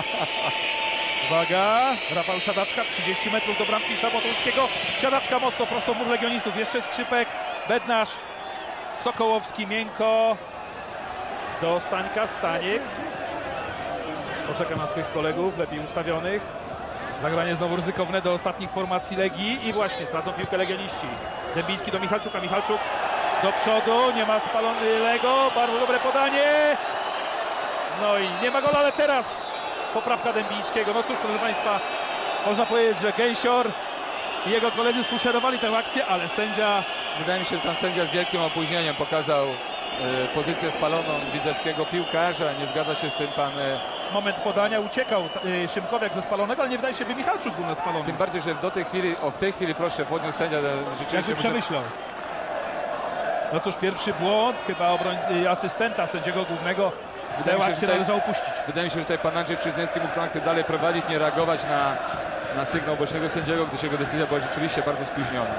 [SPEAKER 3] Uwaga, Rafał Siadaczka, 30 metrów do bramki Szabotulskiego. Siadaczka mocno, prosto w mur legionistów. Jeszcze Skrzypek, Bednarz, Sokołowski, miękko do Stańka. Staniek poczeka na swoich kolegów, lepiej ustawionych. Zagranie znowu ryzykowne do ostatnich formacji Legii i właśnie tracą piłkę legioniści. Dębiński do Michalczuka, Michalczuk do przodu, nie ma spalonego, bardzo dobre podanie. No i nie ma gola, ale teraz poprawka Dębińskiego. No cóż, proszę Państwa, można powiedzieć, że Gęsior i jego koledzy sfuszerowali tę akcję, ale sędzia...
[SPEAKER 4] Wydaje mi się, że tam sędzia z wielkim opóźnieniem pokazał pozycję spaloną widzewskiego piłkarza. Nie zgadza się z tym pan...
[SPEAKER 3] Moment podania, uciekał Szymkowiak ze spalonego, ale nie wydaje się, by Michalczuk był na spalonym.
[SPEAKER 4] Tym bardziej, że w tej chwili proszę, podniósł sędzia rzeczywiście...
[SPEAKER 3] Jakby przemyślał. No cóż, pierwszy błąd chyba asystenta sędziego głównego. Tę akcję należało upuścić.
[SPEAKER 4] Wydaje mi się, że tutaj pan Andrzej Czyzniewski mógł tę akcję dalej prowadzić, nie reagować na sygnał bocznego sędziego, gdyż jego decyzja była rzeczywiście bardzo spóźniona.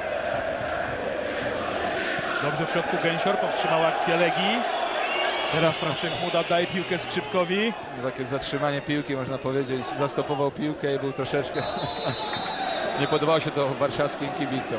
[SPEAKER 3] Dobrze w środku Gęsior, powstrzymał akcję Legii. Teraz Franciszek Smuda oddaje piłkę Skrzypkowi.
[SPEAKER 4] Takie zatrzymanie piłki, można powiedzieć, zastopował piłkę i był troszeczkę... nie podobało się to warszawskim kibicom.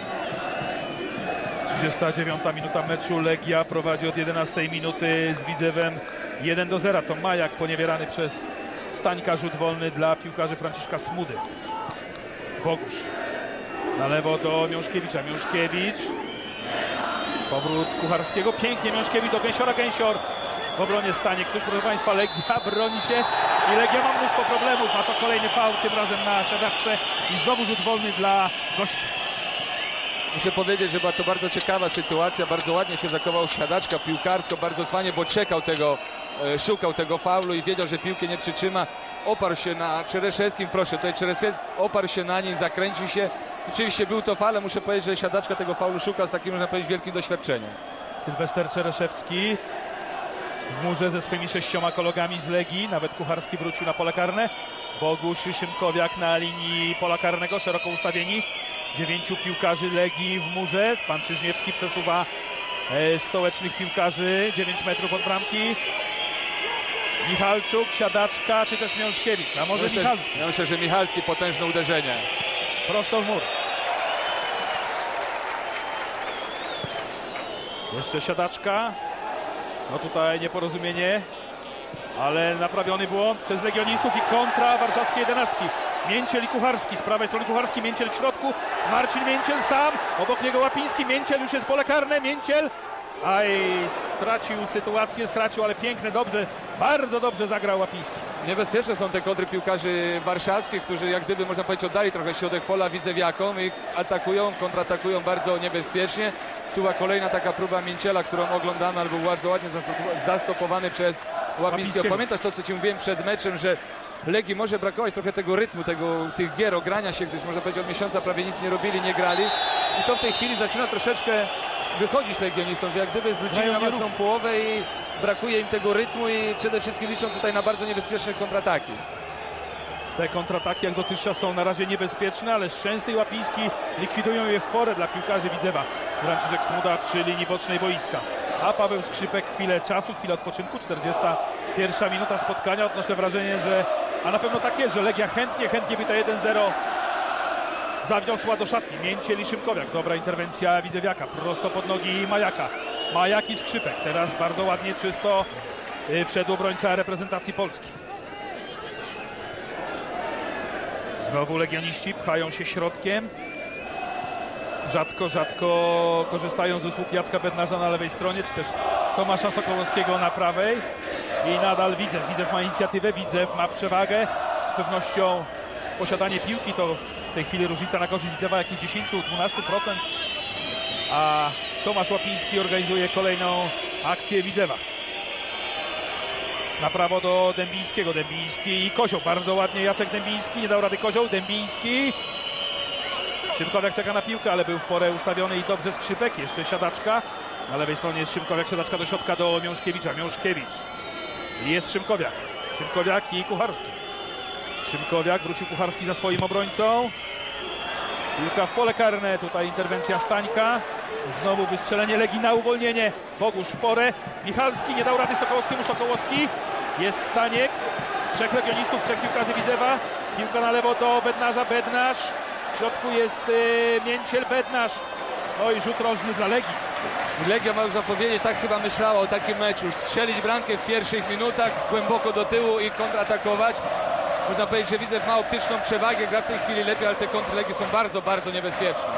[SPEAKER 3] 39 minuta meczu. Legia prowadzi od 11 minuty z Widzewem 1-0. To Majak poniewierany przez Stańka. Rzut wolny dla piłkarzy Franciszka Smudy. Bogusz na lewo do Miążkiewicza. Miążkiewicz. Powrót Kucharskiego. Pięknie Miążkiewicz do Gęsiora. Gęsior w obronie Staniek. Cóż, proszę Państwa, Legia broni się i Legia ma mnóstwo problemów. A to kolejny faul, tym razem na Siadaczce i znowu rzut wolny dla gości.
[SPEAKER 4] Muszę powiedzieć, że była to bardzo ciekawa sytuacja. Bardzo ładnie się zachował Siadaczka piłkarsko, bardzo cwanie, bo czekał szukał tego faulu i wiedział, że piłkę nie przytrzyma. Oparł się na Czereszewskim, proszę, tutaj Czereszewski oparł się na nim, zakręcił się. Oczywiście był to faul, ale muszę powiedzieć, że siadaczka tego faulu szuka z takim, można powiedzieć, wielkim doświadczeniem.
[SPEAKER 3] Sylwester Czereszewski w murze ze swoimi 6 kolegami z Legii. Nawet Kucharski wrócił na pole karne. Bogusz i Szymkowiak na linii pola karnego, szeroko ustawieni. 9 piłkarzy Legii w murze. Pan Czyżniewski przesuwa stołecznych piłkarzy 9 metrów od bramki. Michalczuk, siadaczka, czy też Miążkiewicz, a może Michalski?
[SPEAKER 4] Ja myślę, że Michalski, potężne uderzenie.
[SPEAKER 3] Prosto w mur. Jeszcze siadaczka. No tutaj nieporozumienie, ale naprawiony błąd przez legionistów i kontra warszawskiej 11. Mięciel i Kucharski, z prawej strony Kucharski, Mięciel w środku, Marcin Mięciel sam, obok niego Łapiński, Mięciel już jest pole karne, Mięciel, stracił sytuację, ale piękne, dobrze, bardzo dobrze zagrał Łapiński.
[SPEAKER 4] Niebezpieczne są te kontry piłkarzy warszawskich, którzy jak gdyby, można powiedzieć, oddali trochę środek pola widzewiakom i atakują, kontratakują bardzo niebezpiecznie. Tu była kolejna taka próba Mięciela, którą oglądamy, ale był bardzo ładnie zastopowany przez Łapińskiego. Pamiętasz to, co ci mówiłem przed meczem, że Legii może brakować trochę tego rytmu, tych gier, ogrania się, gdyż można powiedzieć od miesiąca prawie nic nie robili, nie grali. I to w tej chwili zaczyna troszeczkę wychodzić legionistom, że jak gdyby zwrócili na własną połowę i brakuje im tego rytmu i przede wszystkim liczą tutaj na bardzo niebezpieczne kontrataki.
[SPEAKER 3] Te kontrataki jak dotychczas są na razie niebezpieczne, ale Szczęsny i Łapiński likwidują je w porę dla piłkarzy Widzewa. Franciszek Smuda przy linii bocznej boiska. A Paweł Skrzypek chwilę czasu, chwilę odpoczynku, 41 minuta spotkania. Odnoszę wrażenie, że, a na pewno tak jest, że Legia chętnie by to 1-0 zawiosła do szatni. Mięciel i Szymkowiak. Dobra interwencja Widzewiaka. Prosto pod nogi Majaka. Majak i Skrzypek. Teraz bardzo ładnie, czysto wszedł obrońca reprezentacji Polski. Znowu legioniści pchają się środkiem. Rzadko korzystają z usług Jacka Bednarza na lewej stronie, czy też Tomasza Sokołowskiego na prawej. I nadal Widzew ma inicjatywę, Widzew ma przewagę. Z pewnością posiadanie piłki to w tej chwili różnica na korzyść Widzewa jakieś 10-12%. A Tomasz Łapiński organizuje kolejną akcję Widzewa. Na prawo do Dębińskiego. Dębiński i Kozioł. Bardzo ładnie Jacek Dębiński. Nie dał rady Kozioł. Dębiński. Szymkowiak czeka na piłkę, ale był w porę ustawiony i dobrze Skrzypek. Jeszcze siadaczka. Na lewej stronie jest Szymkowiak. Siadaczka do środka do Miążkiewicza. Miążkiewicz. I jest Szymkowiak. Szymkowiak i Kucharski. Szymkowiak. Wrócił Kucharski za swoim obrońcą. Piłka w pole karne. Tutaj interwencja Stańka. Znowu wystrzelenie Legii na uwolnienie. Bogusz w porę. Michalski nie dał rady Sokołowskiemu. Sokołowski. Jest Staniek. 3 legionistów, 3 piłkarzy Widzewa. Piłka na lewo do Bednarza. Bednarz. W środku jest Mięciel, Bednarz. No i rzut rożny dla Legii.
[SPEAKER 4] Legia, można powiedzieć, tak chyba myślała o takim meczu. Strzelić bramkę w pierwszych minutach, głęboko do tyłu i kontratakować. Można powiedzieć, że Widzew ma optyczną przewagę. Gra w tej chwili lepiej, ale te kontry Legii są bardzo niebezpieczne.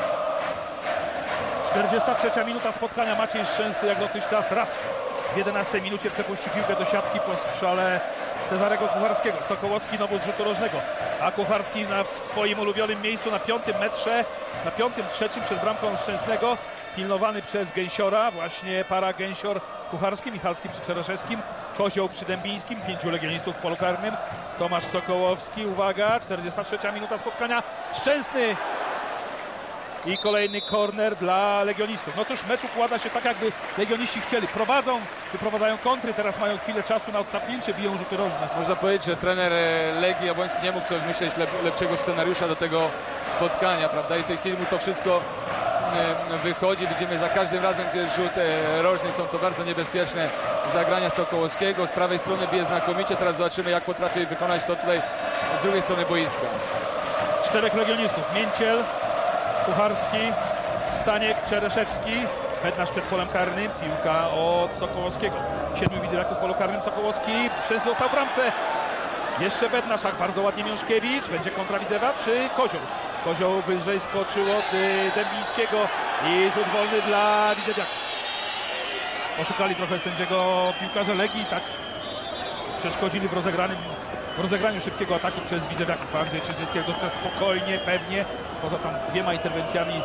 [SPEAKER 3] 43 minuta spotkania. Maciej Szczęsny jak dotychczas raz w 11 minucie przepuścił piłkę do siatki po strzale Cezarego Kucharskiego. Sokołowski znowu z rzutu rożnego, a Kucharski na swoim ulubionym miejscu na 5 metrze, na 5-3 przed bramką Szczęsnego, pilnowany przez Gęsiora, właśnie para Gęsior-Kucharski, Michalski przy Czereszewskim, Kozioł przy Dębińskim, 5 legionistów w polu karnym, Tomasz Sokołowski, uwaga, 43 minuta spotkania, Szczęsny i kolejny korner dla legionistów. No cóż, mecz układa się tak, jakby legioniści chcieli. Wyprowadzają kontry, teraz mają chwilę czasu na odsapnięcie, biją rzuty rożne.
[SPEAKER 4] Można powiedzieć, że trener Legii Jabłoński nie mógł sobie wymyśleć lepszego scenariusza do tego spotkania, prawda? I w tej chwili mu to wszystko wychodzi. Widzimy za każdym razem, gdy jest rzut rożny, są to bardzo niebezpieczne zagrania Sokołowskiego. Z prawej strony bije znakomicie. Teraz zobaczymy, jak potrafi wykonać to tutaj z drugiej strony boiska. 4
[SPEAKER 3] legionistów. Mięciel, Kucharski, Staniek, Czereszewski, Bednarz przed polem karnym, piłka od Sokołowskiego. 7 widzewiaków w polu karnym, Sokołowski, Szczęsny został w bramce. Jeszcze Bednarz, bardzo ładnie Miążkiewicz, będzie kontra Widzewa, czy Kozioł? Kozioł wyżej skoczył od Dębińskiego i rzut wolny dla widzewiaków. Oszukali trochę sędziego piłkarze Legii, tak przeszkodzili w rozegraniu szybkiego ataku przez widzewiaków. Andrzej Czyżniewski dotychczas spokojnie, pewnie, poza tam 2 interwencjami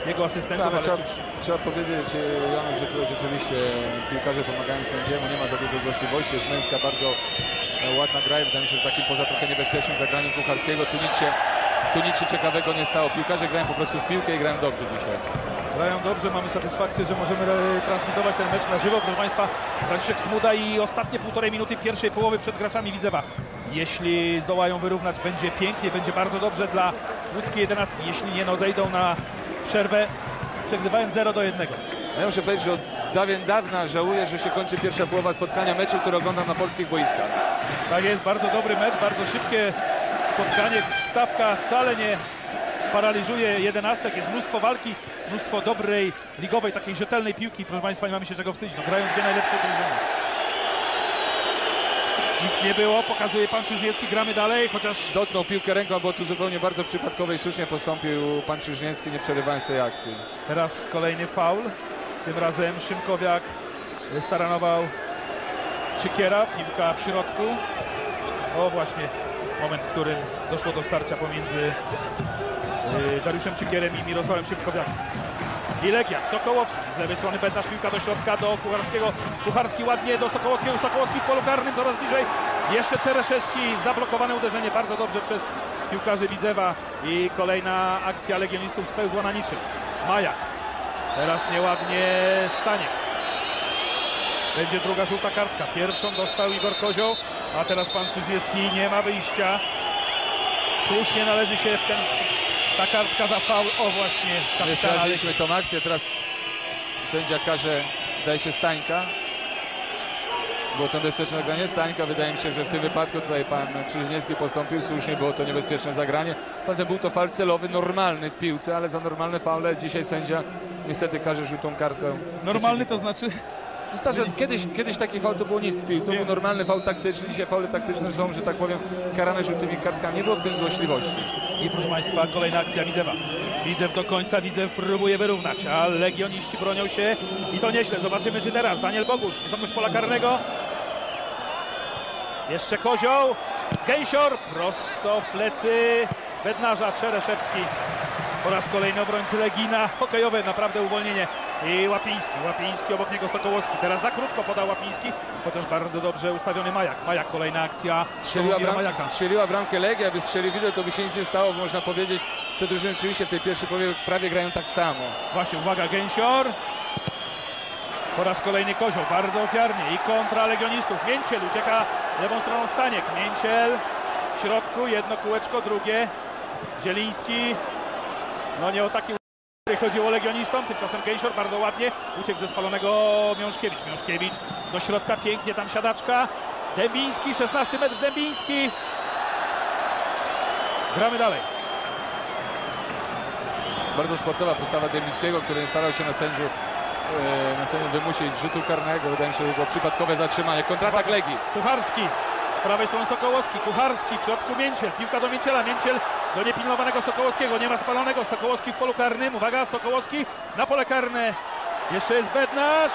[SPEAKER 3] jego asystentów,
[SPEAKER 4] Tak,
[SPEAKER 3] ale cóż.
[SPEAKER 4] trzeba powiedzieć, Janu, że tu rzeczywiście piłkarze pomagają sędziemu, nie ma za dużo złośliwości, jest męska, bardzo ładna gra i wydaje mi się, że takim poza trochę niebezpiecznym zagraniem Kucharskiego tu nic się ciekawego nie stało. Piłkarze grają po prostu w piłkę i grają dobrze dzisiaj.
[SPEAKER 3] Grają dobrze, mamy satysfakcję, że możemy transmitować ten mecz na żywo. Proszę Państwa, Franciszek Smuda i ostatnie 1,5 minuty pierwszej połowy przed graczami Widzewa. Jeśli zdołają wyrównać, będzie pięknie, będzie bardzo dobrze dla łódzkiej 11. Jeśli nie, no zejdą na przerwę, przegrywając 0-1.
[SPEAKER 4] Ja muszę powiedzieć, że od dawna żałuję, że się kończy pierwsza połowa spotkania meczu, który oglądam na polskich boiskach.
[SPEAKER 3] Tak jest, bardzo dobry mecz, bardzo szybkie spotkanie. Stawka wcale nie paraliżuje 11. Jest mnóstwo walki, mnóstwo dobrej, ligowej, takiej rzetelnej piłki. Proszę Państwa, nie mamy się czego wstydzić. No, grają dwie najlepsze drużyny. Nic nie było, pokazuje pan Czyżniewski, gramy dalej, chociaż...
[SPEAKER 4] Dotknął piłkę ręką, bo tu zupełnie bardzo przypadkowo i słusznie postąpił pan Czyżniewski, nie przerywając tej akcji.
[SPEAKER 3] Teraz kolejny faul, tym razem Szymkowiak staranował Szykiera, piłka w środku. O właśnie moment, w którym doszło do starcia pomiędzy Dariuszem Szykierem i Mirosławem Szymkowiakiem. I Legia, Sokołowski, z lewej strony Bednarz, piłka do środka, do Kucharskiego. Kucharski ładnie do Sokołowskiego, Sokołowski w polu karnym, coraz bliżej. Jeszcze Czereszewski, zablokowane uderzenie bardzo dobrze przez piłkarzy Widzewa. I kolejna akcja legionistów spełzła na niczym. Majak, teraz nieładnie Staniek. Będzie druga żółta kartka, pierwszą dostał Igor Kozioł, a teraz pan Czyżniewski, nie ma wyjścia. Słusznie należy się ta kartka za faul. O właśnie, kapitana.
[SPEAKER 4] Mieliśmy tą akcję, teraz sędzia karze, wydaje się, Stańka. Było to niebezpieczne zagranie Stańka. Wydaje mi się, że w tym wypadku tutaj pan Czyżniewski postąpił słusznie, było to niebezpieczne zagranie. Potem był to faul celowy, normalny w piłce, ale za normalne faule dzisiaj sędzia niestety karze żółtą kartką.
[SPEAKER 3] Normalny to znaczy...
[SPEAKER 4] Kiedyś taki faul to było nic w piłce, był normalny faul taktyczny, dzisiaj faule taktyczne są, że tak powiem, karane żółtymi kartkami, nie było w tym złośliwości.
[SPEAKER 3] I proszę Państwa, kolejna akcja Widzewa. Widzew do końca, Widzew próbuje wyrównać, a legioniści bronią się i to nieźle. Zobaczymy, czy teraz Daniel Bogusz, wysokość pola karnego. Jeszcze Kozioł, Gęsior, prosto w plecy Bednarza, Czereszewski. Po raz kolejny obrońcy Legii na hokejowe, naprawdę uwolnienie. I Łapiński, obok niego Sokołowski. Teraz za krótko podał Łapiński, chociaż bardzo dobrze ustawiony Majak. Majak, kolejna akcja.
[SPEAKER 4] Strzeliła bramkę Legii, aby strzelił Widzew, to by się nic nie stało, bo można powiedzieć, te drużyny rzeczywiście w tej pierwszej połowie prawie grają tak samo.
[SPEAKER 3] Właśnie, uwaga, Gęsior. Po raz kolejny Kozioł, bardzo ofiarnie i kontra legionistów. Mięciel ucieka lewą stroną Staniek. Mięciel w środku, jedno kółeczko, drugie. Zieliński. No nie o taki chodziło legionistom, tymczasem Gęsior bardzo ładnie uciekł ze spalonego Miążkiewicz. Miążkiewicz do środka, pięknie tam siadaczka. Dębiński, 16 metr Dębiński. Gramy dalej.
[SPEAKER 4] Bardzo sportowa postawa Dębińskiego, który starał się na sędziu wymusić rzutu karnego. Wydaje mi się, że było przypadkowe zatrzymanie. Kontratak Legii.
[SPEAKER 3] Kucharski. Z prawej strony Sokołowski, Kucharski, w środku Mięciel, piłka do Mięciela, Mięciel do niepilnowanego Sokołowskiego, nie ma spalonego, Sokołowski w polu karnym, uwaga, Sokołowski na pole karne, jeszcze jest Bednarz.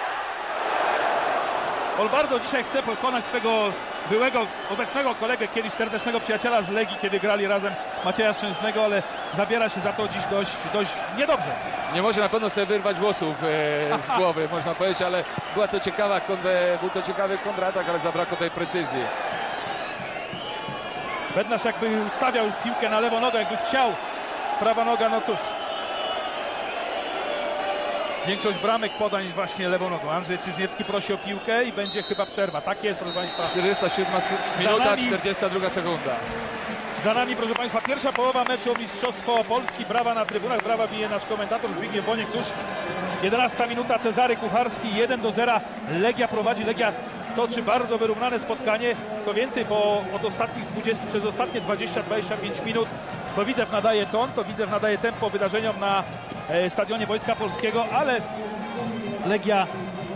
[SPEAKER 3] On bardzo dzisiaj chce pokonać swego byłego, obecnego kolegę, kiedyś serdecznego przyjaciela z Legii, kiedy grali razem, Macieja Szczęsnego, ale zabiera się za to dziś dość niedobrze.
[SPEAKER 4] Nie może na pewno sobie wyrwać włosów z głowy, można powiedzieć, ale był to ciekawy kontratak, ale zabrakło tej precyzji.
[SPEAKER 3] Bednarz jakby ustawiał piłkę na lewą nogę, jakby chciał. Prawa noga, no cóż. Większość bramek podań właśnie lewą nogą. Andrzej Czyżniewski prosi o piłkę i będzie chyba przerwa. Tak jest, proszę Państwa.
[SPEAKER 4] 47 minuta, 42 sekunda.
[SPEAKER 3] Za nami, proszę Państwa, pierwsza połowa meczu o Mistrzostwo Polski. Brawa na trybunach, brawa bije nasz komentator Zbigniew Boniek. Cóż, 11 minuta, Cezary Kucharski, 1-0. Legia prowadzi, Legia toczy bardzo wyrównane spotkanie. Co więcej, przez ostatnie 20-25 minut to Widzew nadaje ton, to Widzew nadaje tempo wydarzeniom na stadionie Wojska Polskiego, ale Legia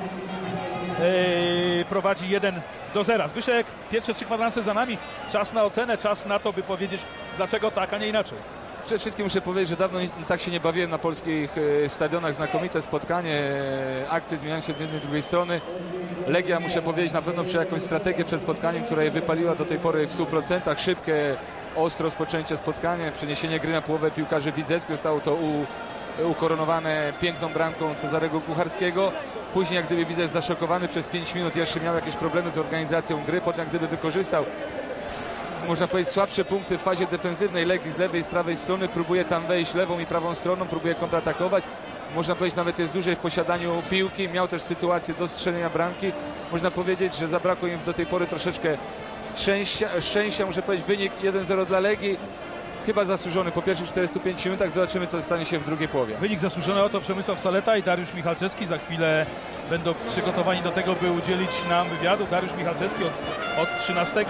[SPEAKER 3] prowadzi 1-0. Zbyszek, pierwsze 3 kwadranse za nami. Czas na ocenę, czas na to, by powiedzieć, dlaczego tak, a nie inaczej.
[SPEAKER 4] Przede wszystkim muszę powiedzieć, że dawno tak się nie bawiłem na polskich stadionach. Znakomite spotkanie, akcje zmieniają się od jednej i drugiej strony. Legia, muszę powiedzieć, na pewno przy jakąś strategię przed spotkaniem, która je wypaliła do tej pory w 100%. Szybkie, ostro rozpoczęcie spotkania, przeniesienie gry na połowę piłkarzy widzewskich. Zostało to ukoronowane piękną bramką Cezarego Kucharskiego. Później jak gdyby Widzew zaszokowany przez 5 minut jeszcze miał jakieś problemy z organizacją gry, potem jak gdyby wykorzystał, można powiedzieć, słabsze punkty w fazie defensywnej Legii z lewej i z prawej strony, próbuje tam wejść lewą i prawą stroną, próbuje kontratakować. Można powiedzieć, nawet jest dłużej w posiadaniu piłki, miał też sytuację do strzelenia bramki. Można powiedzieć, że zabrakło im do tej pory troszeczkę szczęścia, muszę powiedzieć, wynik 1-0 dla Legii. Chyba zasłużony po pierwszych 45 minutach, zobaczymy co stanie się w drugiej połowie.
[SPEAKER 3] Wynik zasłużony, oto Przemysław Saleta i Dariusz Michalczewski za chwilę będą przygotowani do tego, by udzielić nam wywiadu. Dariusz Michalczewski od 13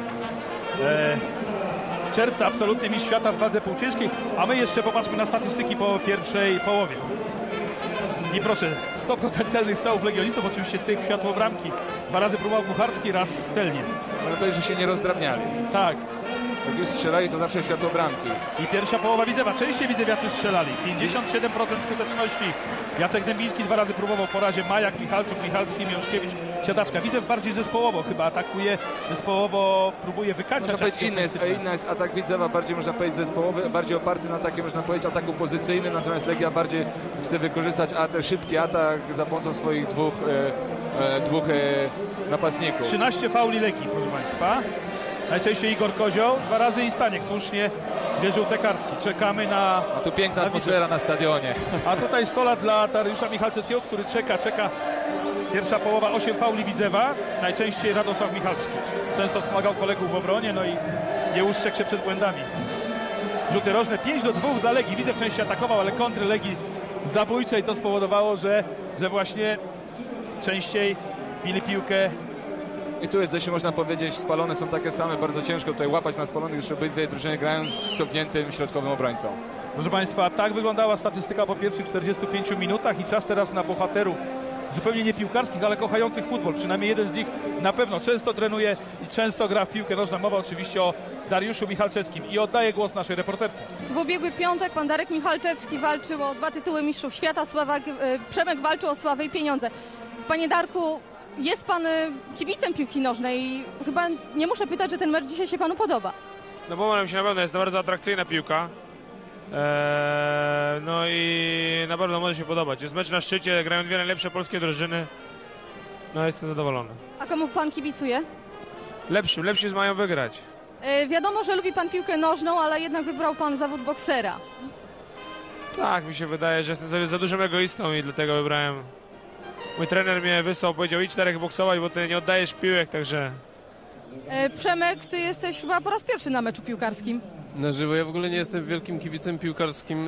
[SPEAKER 3] czerwca absolutny mistrz świata w wadze półciężkiej, a my jeszcze popatrzmy na statystyki po pierwszej połowie. I proszę, 100% celnych strzałów legionistów, oczywiście tych w światło bramki. 2 razy próbował Kucharski, raz celnie.
[SPEAKER 4] Można powiedzieć, że się nie rozdrabniali.
[SPEAKER 3] Tak.
[SPEAKER 4] Jak już strzelali, to zawsze światło bramki.
[SPEAKER 3] I pierwsza połowa Widzewa, częściej Widzewiacy strzelali. 57% skuteczności. Jacek Dębiński 2 razy próbował po razie, Majak, Michalczuk, Michalski, Miążkiewicz, Siadaczka. Widzew bardziej zespołowo chyba atakuje, zespołowo próbuje wykańczać.
[SPEAKER 4] Można powiedzieć, inny jest atak Widzewa, bardziej można powiedzieć zespołowy, bardziej oparty na takim, można powiedzieć, ataku pozycyjnym, natomiast Legia bardziej chce wykorzystać szybki atak za pomocą swoich dwóch napastników.
[SPEAKER 3] 13 fauli Legii, proszę Państwa. Najczęściej Igor Kozioł, 2 razy i Staniek słusznie bierze te kartki. Czekamy na...
[SPEAKER 4] A tu piękna atmosfera na stadionie.
[SPEAKER 3] A tutaj 100 lat dla Dariusza Michalczewskiego, który czeka. Pierwsza połowa 8 fauli Widzewa, najczęściej Radosław Michalski. Często wspomagał kolegów w obronie, no i nie ustrzegł się przed błędami. Rzuty rożne 5-2 dla Legii. Widzew częściej atakował, ale kontry Legii zabójcze i to spowodowało, że właśnie częściej bili piłkę.
[SPEAKER 4] I tu jest, jeśli można powiedzieć, spalone są takie same, bardzo ciężko tutaj łapać na spalonych, już obydwie drużyny grają z cofniętym środkowym obrońcą.
[SPEAKER 3] Proszę Państwa, tak wyglądała statystyka po pierwszych 45 minutach i czas teraz na bohaterów zupełnie nie piłkarskich, ale kochających futbol. Przynajmniej jeden z nich na pewno często trenuje i często gra w piłkę nożną. Mowa oczywiście o Dariuszu Michalczewskim i oddaję głos naszej reporterce.
[SPEAKER 8] W ubiegły piątek pan Darek Michalczewski walczył o 2 tytuły mistrzów świata, Przemek walczył o sławę i pieniądze. Panie Darku, jest pan kibicem piłki nożnej i chyba nie muszę pytać, że ten mecz dzisiaj się panu podoba.
[SPEAKER 10] No bo mi się na pewno, jest to bardzo atrakcyjna piłka. No i na pewno może się podobać. Jest mecz na szczycie, grają 2 najlepsze polskie drużyny. No jestem zadowolony.
[SPEAKER 8] A komu pan kibicuje?
[SPEAKER 10] Lepsi mają wygrać.
[SPEAKER 8] Wiadomo, że lubi pan piłkę nożną, ale jednak wybrał pan zawód boksera.
[SPEAKER 10] Tak, mi się wydaje, że jestem za dużym egoistą i dlatego wybrałem. Mój trener mnie wysłał, powiedział: idź Darek boksować, bo ty nie oddajesz piłek, także...
[SPEAKER 8] Przemek, ty jesteś chyba po raz pierwszy na meczu piłkarskim.
[SPEAKER 11] Na żywo. Ja w ogóle nie jestem wielkim kibicem piłkarskim.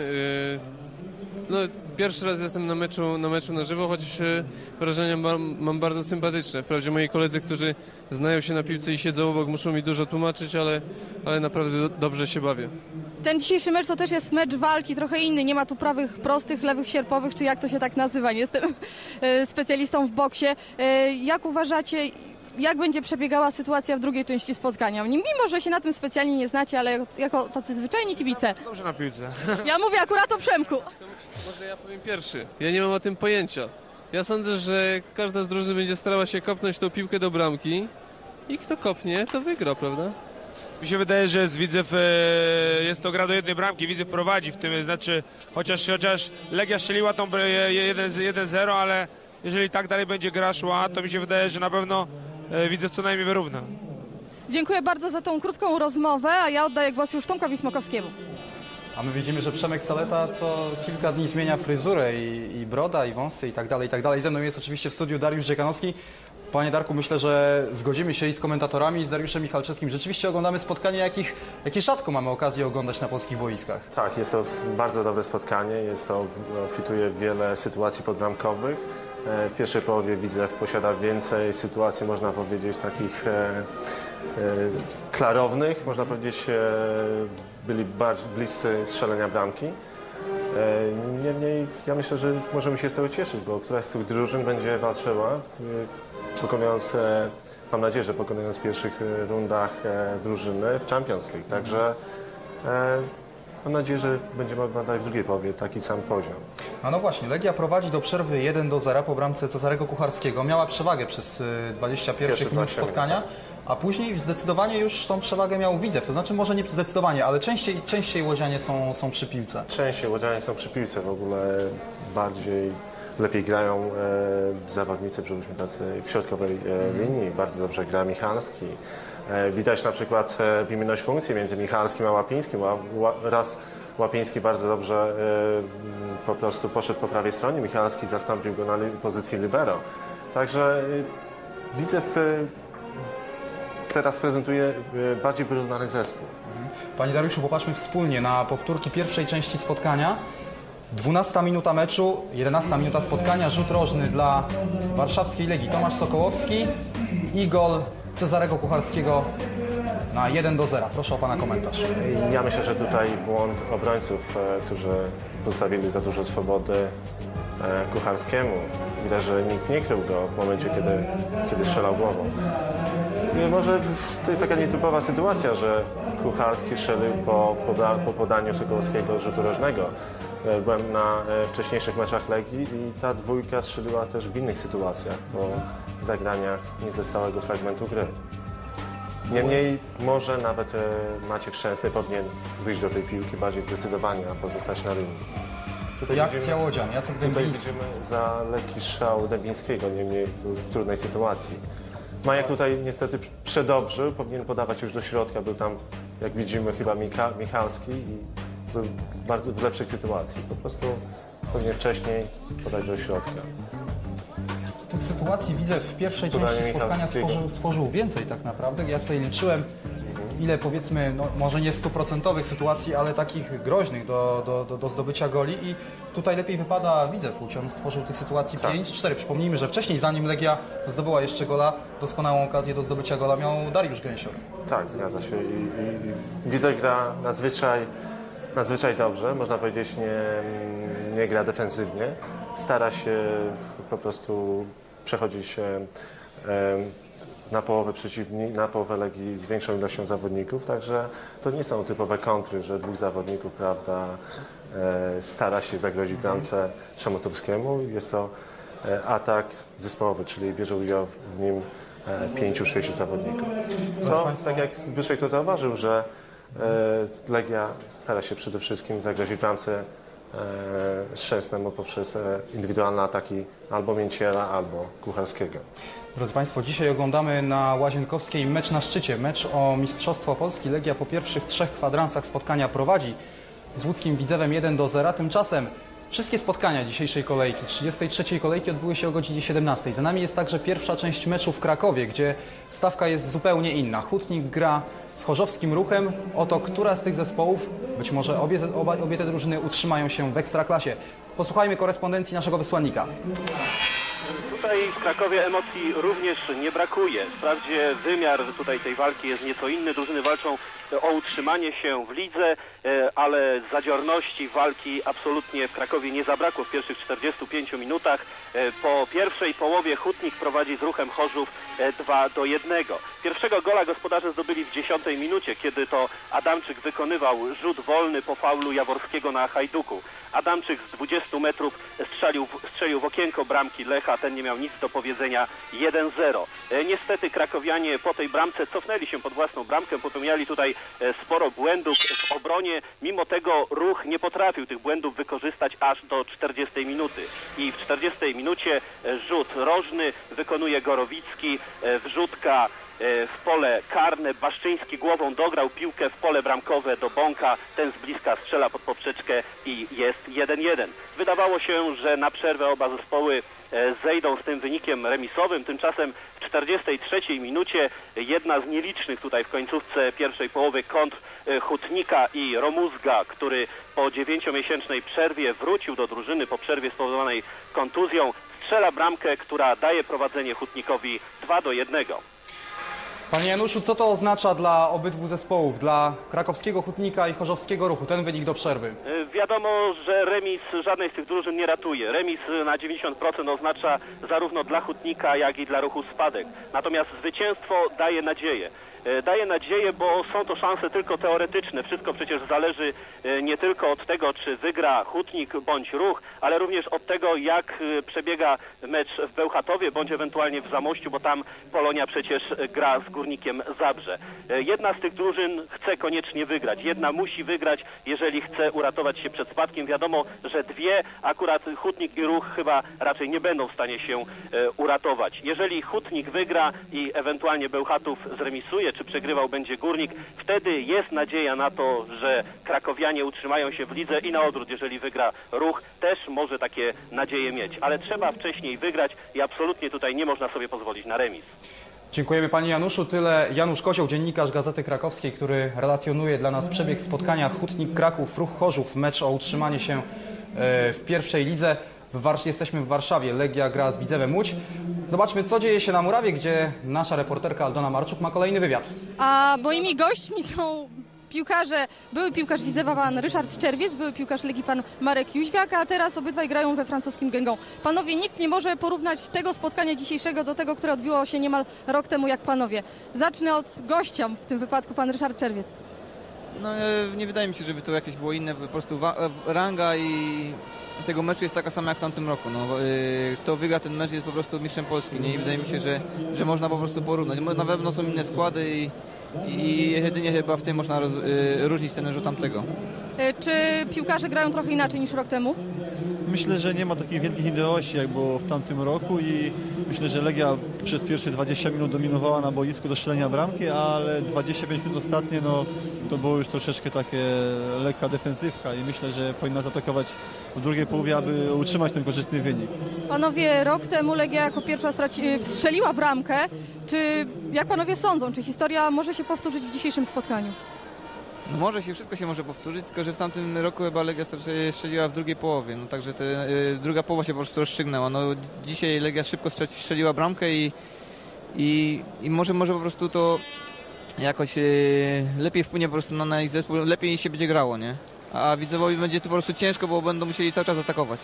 [SPEAKER 11] No, pierwszy raz jestem na meczu na żywo, chociaż wrażenia mam bardzo sympatyczne. Wprawdzie moi koledzy, którzy znają się na piłce i siedzą obok, muszą mi dużo tłumaczyć, ale naprawdę dobrze się bawię.
[SPEAKER 8] Ten dzisiejszy mecz to też jest mecz walki, trochę inny. Nie ma tu prawych, prostych, lewych, sierpowych, czy jak to się tak nazywa. Nie jestem specjalistą w boksie. Jak uważacie, jak będzie przebiegała sytuacja w drugiej części spotkania? Mimo że się na tym specjalnie nie znacie, ale jako tacy zwyczajni kibice.
[SPEAKER 10] Dobrze na piłce.
[SPEAKER 8] Ja mówię akurat o Przemku.
[SPEAKER 11] Może ja powiem pierwszy. Ja nie mam o tym pojęcia. Ja sądzę, że każda z drużyn będzie starała się kopnąć tą piłkę do bramki i kto kopnie, to wygra, prawda?
[SPEAKER 10] Mi się wydaje, że z Widzew jest to gra do 1 bramki. Widzew prowadzi w tym, znaczy chociaż Legia strzeliła tą 1-0, ale jeżeli tak dalej będzie gra szła, to mi się wydaje, że na pewno Widzew co najmniej wyrówna.
[SPEAKER 8] Dziękuję bardzo za tą krótką rozmowę, a ja oddaję głos już Tomkowi Smokowskiemu.
[SPEAKER 1] A my widzimy, że Przemek Saleta co kilka dni zmienia fryzurę i broda, i wąsy i tak dalej, i tak dalej. Ze mną jest oczywiście w studiu Dariusz Dziekanowski. Panie Darku, myślę, że zgodzimy się i z komentatorami, i z Dariuszem Michalczewskim. Rzeczywiście oglądamy spotkania, jakie rzadko mamy okazję oglądać na polskich boiskach.
[SPEAKER 2] Tak, jest to bardzo dobre spotkanie. Fituje wiele sytuacji podbramkowych. W pierwszej połowie Widzew posiada więcej sytuacji, można powiedzieć, takich klarownych. Można powiedzieć, byli bardziej bliscy strzelenia bramki. Niemniej ja myślę, że możemy się z tego cieszyć, bo któraś z tych drużyn będzie walczyła, pokonując, mam nadzieję, że pokonując w pierwszych rundach drużyny w Champions League. Także mam nadzieję, że będziemy oglądać w drugiej połowie taki sam poziom.
[SPEAKER 1] A no właśnie, Legia prowadzi do przerwy 1-0 po bramce Cezarego Kucharskiego. Miała przewagę przez 21 minut spotkania. a później zdecydowanie już tą przewagę miał Widzew. To znaczy może nie zdecydowanie, ale częściej łodzianie są przy piłce.
[SPEAKER 2] Częściej łodzianie są przy piłce, w ogóle lepiej grają zawodnicy, żebyśmy tacy w środkowej linii. Bardzo dobrze gra Michalski. Widać na przykład wymienność funkcji między Michalskim a Łapińskim. Raz Łapiński bardzo dobrze po prostu poszedł po prawej stronie, Michalski zastąpił go na pozycji libero. Także Widzew teraz prezentuje bardziej wyrównany zespół.
[SPEAKER 1] Panie Dariuszu, popatrzmy wspólnie na powtórki pierwszej części spotkania. 12 minuta meczu, 11 minuta spotkania, rzut rożny dla warszawskiej Legii. Tomasz Sokołowski i gol Cezarego Kucharskiego na 1-0. Proszę o Pana komentarz.
[SPEAKER 2] Ja myślę, że tutaj błąd obrońców, którzy pozostawili za dużo swobody Kucharskiemu. Widać, że nikt nie krył go w momencie, kiedy strzelał głową. I może to jest taka nietypowa sytuacja, że Kucharski strzelił po podaniu Sokołowskiego rzutu rożnego. Byłem na wcześniejszych meczach Legii i ta dwójka strzeliła też w innych sytuacjach, po zagraniach niezestałego fragmentu gry. Niemniej może nawet Maciek Szczęsny powinien wyjść do tej piłki bardziej zdecydowanie, a pozostać na linii.
[SPEAKER 1] Tutaj akcja łodzian, Jacek Dębiński.
[SPEAKER 2] Tutaj widzimy za lekki strzał Dębińskiego, niemniej był w trudnej sytuacji. Majak tutaj niestety przedobrzył, powinien podawać już do środka, był tam, jak widzimy, chyba Michalski i był bardzo w lepszej sytuacji. Po prostu powinien wcześniej podać do środka.
[SPEAKER 1] Tych sytuacji widzę w pierwszej części spotkania stworzył więcej tak naprawdę. Ja tutaj liczyłem, ile powiedzmy, no, może nie 100% sytuacji, ale takich groźnych do zdobycia goli i tutaj lepiej wypada Widzew Łódź. On stworzył tych sytuacji 5-4. Przypomnijmy, że wcześniej, zanim Legia zdobyła jeszcze gola, doskonałą okazję do zdobycia gola miał Dariusz Gęsior.
[SPEAKER 2] Tak, zgadza się. I Widzew gra nadzwyczaj dobrze, można powiedzieć, nie gra defensywnie. Stara się po prostu przechodzić na połowę Legii z większą ilością zawodników, także to nie są typowe kontry, że dwóch zawodników, prawda, stara się zagrozić bramce Szamoturskiemu. Jest to atak zespołowy, czyli bierze udział w nim 5-6 zawodników. Tak jak Zbyszek to zauważył, że Legia stara się przede wszystkim zagrozić bramce Szczęsnemu poprzez indywidualne ataki albo Mięciela, albo Kucharskiego.
[SPEAKER 1] Drodzy Państwo, dzisiaj oglądamy na Łazienkowskiej mecz na szczycie, mecz o Mistrzostwo Polski. Legia po pierwszych 3 kwadransach spotkania prowadzi z łódzkim Widzewem 1-0. Tymczasem wszystkie spotkania dzisiejszej kolejki, 33. kolejki, odbyły się o godzinie 17. Za nami jest także pierwsza część meczu w Krakowie, gdzie stawka jest zupełnie inna. Hutnik gra z chorzowskim Ruchem. Oto która z tych zespołów, być może obie te drużyny utrzymają się w Ekstraklasie. Posłuchajmy korespondencji naszego wysłannika.
[SPEAKER 12] Tutaj w Krakowie emocji również nie brakuje. Wprawdzie wymiar tutaj tej walki jest nieco inny. Drużyny walczą o utrzymanie się w lidze, ale zadziorności walki absolutnie w Krakowie nie zabrakło w pierwszych 45 minutach. Po pierwszej połowie Hutnik prowadzi z Ruchem Chorzów 2-1. Pierwszego gola gospodarze zdobyli w 10 minucie, kiedy to Adamczyk wykonywał rzut wolny po faulu Jaworskiego na Hajduku. Adamczyk z 20 metrów strzelił w okienko bramki Lecha, ten nie miał nic do powiedzenia, 1-0. Niestety krakowianie po tej bramce cofnęli się pod własną bramkę, popełniali tutaj sporo błędów w obronie, mimo tego Ruch nie potrafił tych błędów wykorzystać aż do 40 minuty. I w 40 minucie rzut rożny wykonuje Gorowicki, wrzutka w pole karne, Baszczyński głową dograł piłkę w pole bramkowe do Bąka, ten z bliska strzela pod poprzeczkę i jest 1-1. Wydawało się, że na przerwę oba zespoły zejdą z tym wynikiem remisowym, tymczasem w 43 minucie jedna z nielicznych tutaj w końcówce pierwszej połowy kontr Hutnika i Romuzga, który po 9-miesięcznej przerwie wrócił do drużyny po przerwie spowodowanej kontuzją, strzela bramkę, która daje prowadzenie Hutnikowi 2-1.
[SPEAKER 1] Panie Januszu, co to oznacza dla obydwu zespołów, dla krakowskiego Hutnika i chorzowskiego Ruchu, ten wynik do przerwy?
[SPEAKER 12] Wiadomo, że remis żadnej z tych drużyn nie ratuje. Remis na 90% oznacza zarówno dla Hutnika, jak i dla Ruchu spadek. Natomiast zwycięstwo daje nadzieję. Daje nadzieję, bo są to szanse tylko teoretyczne. Wszystko przecież zależy nie tylko od tego, czy wygra Hutnik bądź Ruch, ale również od tego, jak przebiega mecz w Bełchatowie bądź ewentualnie w Zamościu, bo tam Polonia przecież gra z Górnikiem. Górnikiem Zabrze. Jedna z tych drużyn chce koniecznie wygrać, jedna musi wygrać, jeżeli chce uratować się przed spadkiem. Wiadomo, że dwie, akurat Hutnik i Ruch chyba raczej nie będą w stanie się uratować. Jeżeli Hutnik wygra i ewentualnie Bełchatów zremisuje, czy przegrywał będzie Górnik, wtedy jest nadzieja na to, że krakowianie utrzymają się w lidze i na odwrót, jeżeli wygra Ruch, też może takie nadzieje mieć. Ale trzeba wcześniej wygrać i absolutnie tutaj nie można sobie pozwolić na remis.
[SPEAKER 1] Dziękujemy panie Januszu. Tyle Janusz Kozioł, dziennikarz Gazety Krakowskiej, który relacjonuje dla nas przebieg spotkania Hutnik Kraków, Ruch Chorzów, mecz o utrzymanie się w pierwszej lidze. Jesteśmy w Warszawie, Legia gra z Widzewem Łódź. Zobaczmy, co dzieje się na murawie, gdzie nasza reporterka Aldona Marczuk ma kolejny wywiad.
[SPEAKER 8] A moimi gośćmi są piłkarze, były piłkarz Widzewa pan Ryszard Czerwiec, były piłkarz Legii pan Marek Jóźwiak, a teraz obydwaj grają we francuskim Guingamp. Panowie, nikt nie może porównać tego spotkania dzisiejszego do tego, które odbiło się niemal rok temu jak panowie. Zacznę od gościa, w tym wypadku pan Ryszard Czerwiec.
[SPEAKER 13] No nie wydaje mi się, żeby to jakieś było inne, po prostu ranga i tego meczu jest taka sama jak w tamtym roku. No, kto wygra ten mecz jest po prostu mistrzem Polski, nie? I wydaje mi się, że można po prostu porównać. Na pewno są inne składy i jedynie chyba w tym można różnić ten mecz od tamtego.
[SPEAKER 8] Czy piłkarze grają trochę inaczej niż rok temu?
[SPEAKER 14] Myślę, że nie ma takich wielkich indowości jak było w tamtym roku i myślę, że Legia przez pierwsze 20 minut dominowała na boisku do strzelenia bramki, ale 25 minut ostatnie to było już troszeczkę takie lekka defensywka i myślę, że powinna zaatakować w drugiej połowie, aby utrzymać ten korzystny wynik.
[SPEAKER 8] Panowie, rok temu Legia jako pierwsza strzeliła bramkę. Czy, jak panowie sądzą, czy historia może się powtórzyć w dzisiejszym spotkaniu?
[SPEAKER 13] No może się, wszystko się może powtórzyć, tylko że w tamtym roku chyba Legia strzeliła w drugiej połowie, no także druga połowa się po prostu rozstrzygnęła. No dzisiaj Legia szybko strzeliła bramkę i może po prostu to jakoś lepiej wpłynie po prostu na ich zespół, lepiej się będzie grało, nie? A Widzewowi będzie to po prostu ciężko, bo będą musieli cały czas atakować.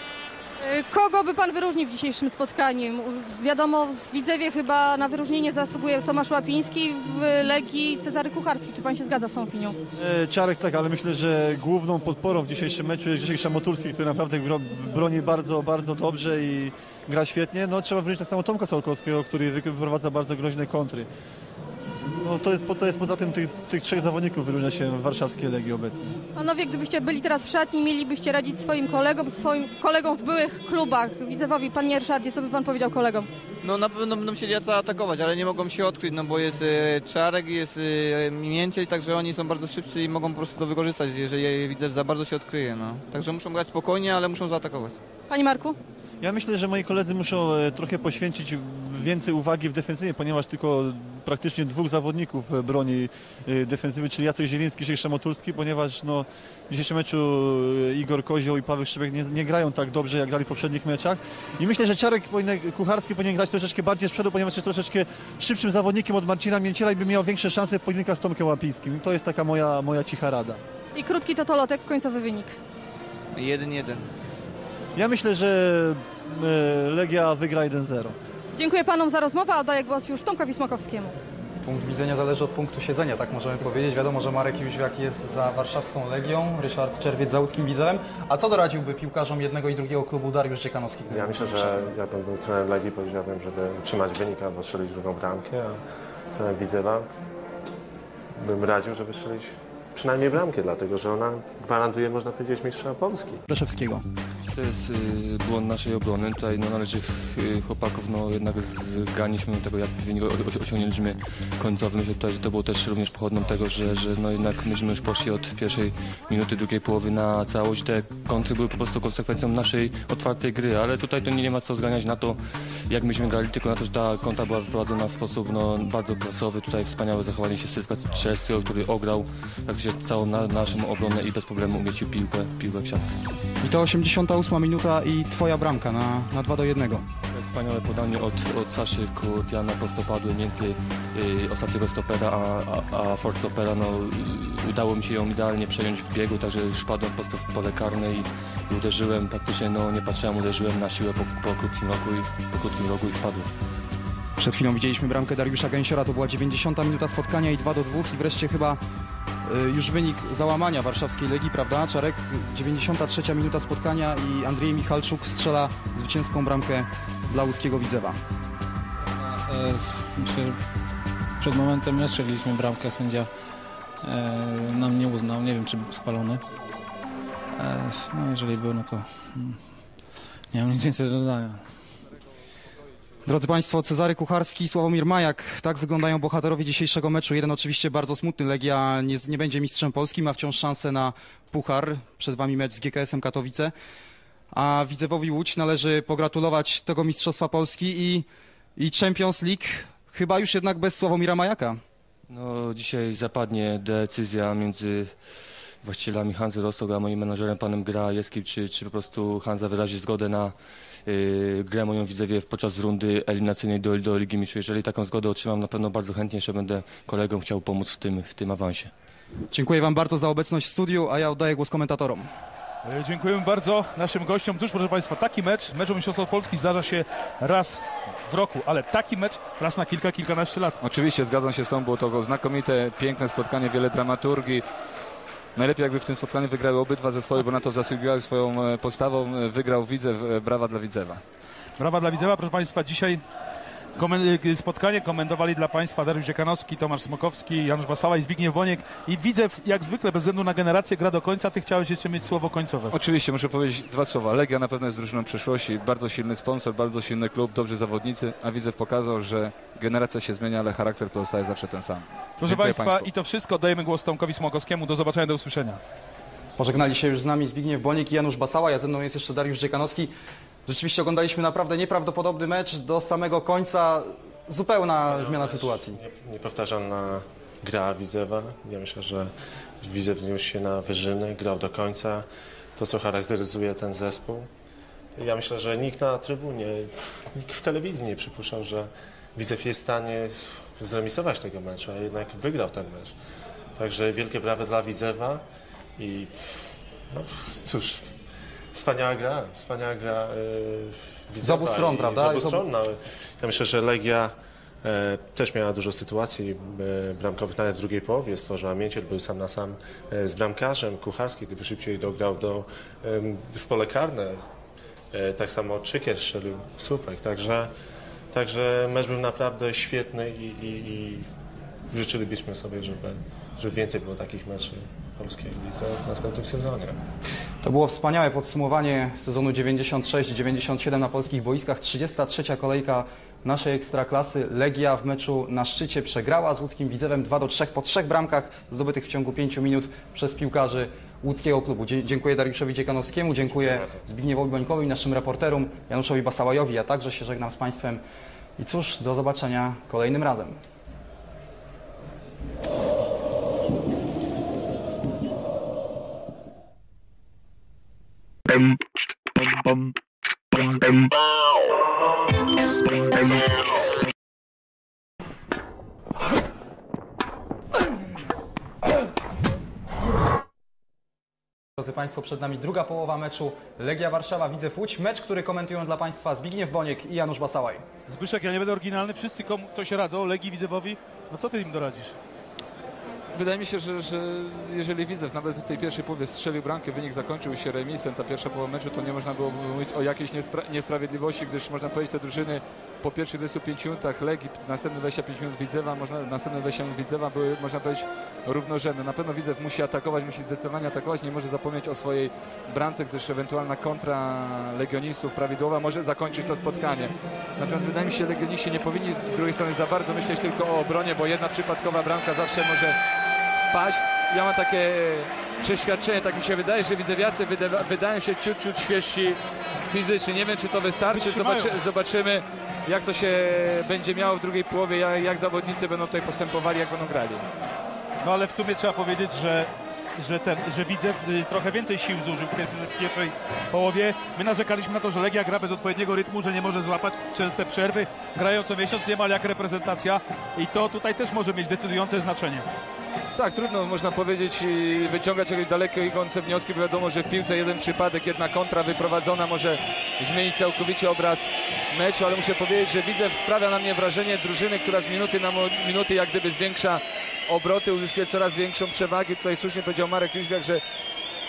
[SPEAKER 8] Kogo by pan wyróżnił w dzisiejszym spotkaniu? Wiadomo, w Widzewie chyba na wyróżnienie zasługuje Tomasz Łapiński, w Legii Cezary Kucharski. Czy pan się zgadza z tą opinią?
[SPEAKER 14] Czarek tak, ale myślę, że główną podporą w dzisiejszym meczu jest Grzesiek Szamotulski, który naprawdę broni bardzo, bardzo dobrze i gra świetnie. No, trzeba wyróżnić tak samo Tomka Sołkowskiego, który wyprowadza bardzo groźne kontry. No, to jest poza tym tych trzech zawodników wyróżnia się w warszawskiej Legii obecnie.
[SPEAKER 8] Panowie, gdybyście byli teraz w szatni, mielibyście radzić swoim kolegom w byłych klubach Widzewowi. Panie Ryszardzie, co by pan powiedział kolegom?
[SPEAKER 13] No na pewno będą musieli atakować, ale nie mogą się odkryć, no bo jest Czarek, jest Minięciel, także oni są bardzo szybcy i mogą po prostu to wykorzystać, jeżeli Widzew za bardzo się odkryje. No. Także muszą grać spokojnie, ale muszą zaatakować.
[SPEAKER 8] Panie Marku?
[SPEAKER 14] Ja myślę, że moi koledzy muszą trochę poświęcić więcej uwagi w defensywie, ponieważ tylko praktycznie dwóch zawodników broni defensywy, czyli Jacek Zieliński i Grzesiek Szamotulski, ponieważ w dzisiejszym meczu Igor Kozioł i Paweł Szczypek nie grają tak dobrze, jak grali w poprzednich meczach. I myślę, że Czarek Kucharski powinien grać troszeczkę bardziej z przodu, ponieważ jest troszeczkę szybszym zawodnikiem od Marcina Mięciela i by miał większe szanse w pojedynkach z Tomkiem Łapińskim. To jest taka moja cicha rada.
[SPEAKER 8] I krótki totolotek, końcowy wynik.
[SPEAKER 13] 1-1.
[SPEAKER 14] Ja myślę, że Legia wygra 1-0.
[SPEAKER 8] Dziękuję panom za rozmowę, a oddaję głos już Tomkowi Smokowskiemu.
[SPEAKER 1] Punkt widzenia zależy od punktu siedzenia, tak możemy powiedzieć. Wiadomo, że Marek Jóźwiak jest za warszawską Legią, Ryszard Czerwiec za łódzkim Widzewem. A co doradziłby piłkarzom jednego i drugiego klubu Dariusz Dziekanowski?
[SPEAKER 2] Ja myślę, że ja bym był trenerem Legii, powiedziałbym, żeby utrzymać wynik albo strzelić drugą bramkę, a trenerem Widzewa bym radził, żeby strzelić przynajmniej bramkę, dlatego że ona gwarantuje, można powiedzieć, mistrza Polski.
[SPEAKER 1] Leszewskiego.
[SPEAKER 15] To jest błąd naszej obrony. Tutaj należy chłopaków jednak zganić tego, jak wynik osiągnęliśmy końcowy. Myślę tutaj, że to było też również pochodną tego, że jednak myśmy już poszli od pierwszej minuty drugiej połowy na całość. Te kontry były po prostu konsekwencją naszej otwartej gry, ale tutaj to nie ma co zganiać na to, jak myśmy grali, tylko na to, że ta kontra była wyprowadzona w sposób bardzo klasowy. Tutaj wspaniałe zachowanie się Sylwka Czerskiego, który ograł praktycznie całą naszą obronę i bez problemu umieścił piłkę w siatce.
[SPEAKER 1] I to 88 minuta i twoja bramka na 2-1.
[SPEAKER 15] Wspaniałe podanie od Saszy Kurtiana, prostopadłe między ostatniego stopera a forstopera. Udało mi się ją idealnie przejąć w biegu, także już padłem prosto w pole karne i uderzyłem praktycznie, nie patrzyłem, uderzyłem na siłę po krótkim rogu i wpadłem.
[SPEAKER 1] Przed chwilą widzieliśmy bramkę Dariusza Gęsiora, to była 90 minuta spotkania i 2-2 i wreszcie chyba już wynik załamania warszawskiej Legii, prawda? Czarek, 93 minuta spotkania i Andrzej Michalczuk strzela zwycięską bramkę dla łódzkiego Widzewa.
[SPEAKER 16] Myślę, że Przed momentem my strzeliliśmy bramkę, sędzia nam nie uznał, nie wiem czy był spalony. No jeżeli był, no to nie mam nic więcej do dodania.
[SPEAKER 1] Drodzy Państwo, Cezary Kucharski, Sławomir Majak. Tak wyglądają bohaterowie dzisiejszego meczu. Jeden oczywiście bardzo smutny. Legia nie będzie mistrzem Polski, ma wciąż szansę na puchar. Przed Wami mecz z GKS-em Katowice. A Widzewowi Łódź należy pogratulować tego mistrzostwa Polski i Champions League. Chyba już jednak bez Sławomira Majaka.
[SPEAKER 15] No, dzisiaj zapadnie decyzja między właścicielami Hanzy Rostock a moim menadżerem panem Grajewskim, czy po prostu Hanza wyrazi zgodę na grę moją Widzewie podczas rundy eliminacyjnej do Ligi Mistrzów. Jeżeli taką zgodę otrzymam, na pewno bardzo chętnie jeszcze będę kolegom chciał pomóc w tym awansie.
[SPEAKER 1] Dziękuję Wam bardzo za obecność w studiu, a ja oddaję głos komentatorom.
[SPEAKER 3] Dziękujemy bardzo naszym gościom. Cóż, proszę Państwa, taki mecz o Mistrzostwo Polski zdarza się raz w roku, ale taki mecz raz na kilkanaście lat.
[SPEAKER 4] Oczywiście, zgadzam się z Tobą, było to znakomite, piękne spotkanie, wiele dramaturgii. Najlepiej jakby w tym spotkaniu wygrały obydwa zespoły, bo na to zasługiwały swoją postawą. Wygrał Widzew, brawa dla Widzewa.
[SPEAKER 3] Brawa dla Widzewa, proszę Państwa, dzisiaj spotkanie komentowali dla Państwa Dariusz Dziekanowski, Tomasz Smokowski, Janusz Basała i Zbigniew Boniek. I Widzew, jak zwykle, bez względu na generację, gra do końca. Ty chciałeś jeszcze mieć słowo końcowe.
[SPEAKER 4] Oczywiście, muszę powiedzieć dwa słowa. Legia na pewno jest drużyną przyszłości, bardzo silny sponsor, bardzo silny klub, dobrzy zawodnicy, a Widzew pokazał, że generacja się zmienia, ale charakter pozostaje zawsze ten sam.
[SPEAKER 3] Proszę Państwa, i to wszystko. Dajemy głos Tomkowi Smokowskiemu. Do zobaczenia, do usłyszenia.
[SPEAKER 1] Pożegnali się już z nami Zbigniew Boniek i Janusz Basała. Ja ze mną jest jeszcze Dariusz Dziekanowski. Rzeczywiście oglądaliśmy naprawdę nieprawdopodobny mecz do samego końca. Zupełna zmiana sytuacji.
[SPEAKER 2] Niepowtarzalna gra Widzewa. Ja myślę, że Widzew wzniósł się na wyżyny, grał do końca. To, co charakteryzuje ten zespół. Ja myślę, że nikt na trybunie, nikt w telewizji nie przypuszczał, że Widzew jest w stanie zremisować tego meczu, a jednak wygrał ten mecz. Także wielkie brawa dla Widzewa i no cóż, wspaniała gra Widzewa.
[SPEAKER 1] Z obu stron, prawda?
[SPEAKER 2] Z obu stron. No, ja myślę, że Legia też miała dużo sytuacji bramkowych, nawet w drugiej połowie stworzyła. Mięciel był sam na sam z bramkarzem. Kucharski, gdyby szybciej dograł w pole karne. Tak samo Czykier strzelił w słupek. Także mecz był naprawdę świetny i życzylibyśmy sobie, żeby więcej było takich meczów w polskiej lidze w następnym sezonie.
[SPEAKER 1] To było wspaniałe podsumowanie sezonu 96-97 na polskich boiskach. 33. kolejka naszej Ekstraklasy. Legia w meczu na szczycie przegrała z łódzkim Widzewem 2-3 po 3 bramkach zdobytych w ciągu 5 minut przez piłkarzy łódzkiego klubu. Dziękuję Dariuszowi Dziekanowskiemu, dziękuję Zbigniewowi Bońkowi, naszym reporterom, Januszowi Basałajowi. Ja także się żegnam z Państwem i cóż, do zobaczenia kolejnym razem. Drodzy Państwo, przed nami druga połowa meczu Legia Warszawa, Widzew Łódź. Mecz, który komentują dla Państwa Zbigniew Boniek i Janusz Basałaj.
[SPEAKER 3] Zbyszek, ja nie będę oryginalny, wszyscy komu coś radzą, Legii, Widzewowi. No co Ty im doradzisz?
[SPEAKER 4] Wydaje mi się, że jeżeli Widzew nawet w tej pierwszej połowie strzelił bramkę, wynik zakończył się remisem, ta pierwsza połowa meczu, to nie można było mówić o jakiejś niesprawiedliwości, gdyż można powiedzieć, te drużyny po pierwszych 25 minutach Legii, następne 25 minut Widzewa, następne 20 minut Widzewa były, można powiedzieć, równorzędne. Na pewno Widzew musi atakować, musi zdecydowanie atakować, nie może zapomnieć o swojej bramce, gdyż ewentualna kontra legionistów prawidłowa może zakończyć to spotkanie. Natomiast wydaje mi się, legioniści nie powinni z drugiej strony za bardzo myśleć tylko o obronie, bo jedna przypadkowa bramka zawsze może paść. Ja mam takie przeświadczenie, tak mi się wydaje, że widzewiacy wydają się ciut świeżsi fizycznie. Nie wiem, czy to wystarczy. Zobaczymy, jak to się będzie miało w drugiej połowie, jak zawodnicy będą tutaj postępowali, jak będą grali.
[SPEAKER 3] No ale w sumie trzeba powiedzieć, że Widzew trochę więcej sił zużył w pierwszej połowie. My narzekaliśmy na to, że Legia gra bez odpowiedniego rytmu, że nie może złapać przez te przerwy. Grają co miesiąc niemal jak reprezentacja i to tutaj też może mieć decydujące znaczenie.
[SPEAKER 4] Tak, trudno można powiedzieć i wyciągać jakieś daleko idące wnioski, bo wiadomo, że w piłce jeden przypadek, jedna kontra wyprowadzona może zmienić całkowicie obraz meczu, ale muszę powiedzieć, że Widzew sprawia na mnie wrażenie drużyny, która z minuty na minuty jak gdyby zwiększa obroty, uzyskuje coraz większą przewagę. Tutaj słusznie powiedział Marek Liźwiak, że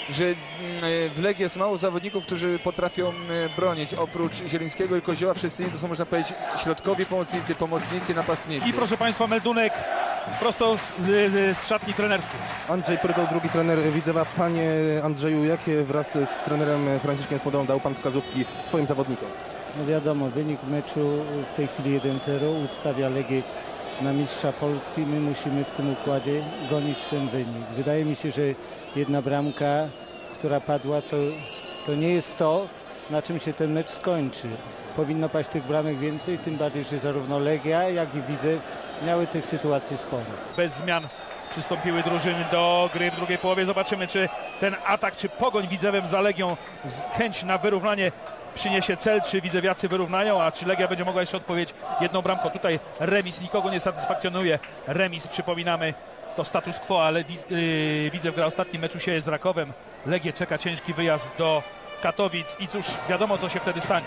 [SPEAKER 4] że w Legii jest mało zawodników, którzy potrafią bronić. Oprócz Zielińskiego i Kozioła wszyscy to są, można powiedzieć, środkowi pomocnicy, napastnicy.
[SPEAKER 3] I proszę Państwa, meldunek prosto z szatni trenerskiej.
[SPEAKER 7] Andrzej Prytol, drugi trener Widzewa. Panie Andrzeju, jakie wraz z trenerem Franciszkiem Smodą dał Pan wskazówki swoim zawodnikom?
[SPEAKER 17] No wiadomo, wynik meczu w tej chwili 1-0 ustawia Legię na mistrza Polski. My musimy w tym układzie gonić ten wynik. Wydaje mi się, że jedna bramka, która padła, to nie jest to, na czym się ten mecz skończy. Powinno paść tych bramek więcej, tym bardziej, że zarówno Legia, jak i Widzew miały tych sytuacji sporo.
[SPEAKER 3] Bez zmian przystąpiły drużyny do gry w drugiej połowie. Zobaczymy, czy ten atak, czy pogoń Widzewem za Legią, chęć na wyrównanie przyniesie cel, czy widzewiacy wyrównają, a czy Legia będzie mogła jeszcze odpowiedzieć jedną bramką. Tutaj remis nikogo nie satysfakcjonuje. Remis, przypominamy, to status quo, ale Widzew gra ostatni mecz u siebie z Rakowem. Legię czeka ciężki wyjazd do Katowic i cóż, wiadomo, co się wtedy stanie.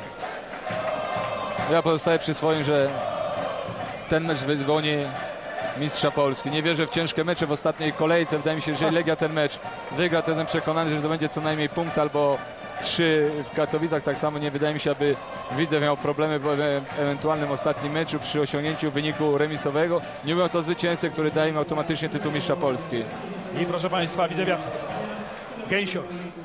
[SPEAKER 4] Ja pozostaję przy swoim, że ten mecz wyłoni mistrza Polski. Nie wierzę w ciężkie mecze w ostatniej kolejce. Wydaje mi się, że jeżeli Legia ten mecz wygra, to jestem przekonany, że to będzie co najmniej punkt albo 3 w Katowicach. Tak samo nie wydaje mi się, aby Widzew miał problemy w ewentualnym ostatnim meczu przy osiągnięciu wyniku remisowego. Nie mówiąc o zwycięzcy, który daje im automatycznie tytuł mistrza Polski.
[SPEAKER 3] I proszę Państwa, widzewiacy. Gęsior.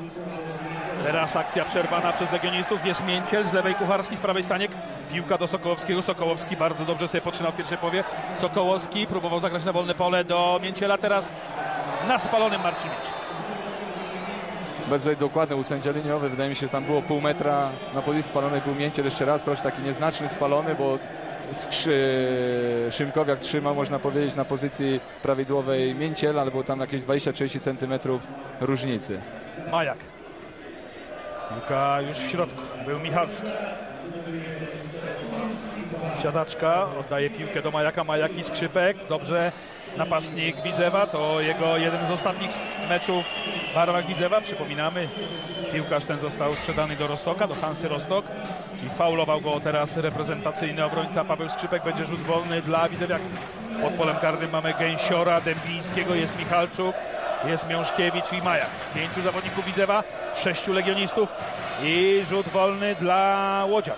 [SPEAKER 3] Teraz akcja przerwana przez legionistów. Jest Mięciel, z lewej Kucharski, z prawej Staniek. Piłka do Sokołowskiego. Sokołowski bardzo dobrze sobie poczynał w pierwszej połowie. Sokołowski próbował zagrać na wolne pole do Mięciela. Teraz na spalonym Marciniewicz.
[SPEAKER 4] Bardzo dokładny u sędzia liniowy. Wydaje mi się, że tam było pół metra na pozycji spalonej. Był Mięciel jeszcze raz, proszę, taki nieznaczny spalony, bo Szymkowiak trzymał, można powiedzieć, na pozycji prawidłowej Mięciela, ale było tam jakieś 20-30 cm różnicy.
[SPEAKER 3] Majak. Piłka już w środku. Był Michalski. Siadaczka oddaje piłkę do Majaka. Majak i Skrzypek. Dobrze. Napastnik Widzewa. To jego jeden z ostatnich meczów w barwach Widzewa. Przypominamy, piłkarz ten został sprzedany do Rostoka, do Hansy Rostok. I faulował go teraz reprezentacyjny obrońca Paweł Skrzypek. Będzie rzut wolny dla Widzewiaków. Pod polem karnym mamy Gęsiora, Dębińskiego, jest Michalczuk, jest Miążkiewicz i Majak. 5 zawodników Widzewa, 6 legionistów i rzut wolny dla Łodzian.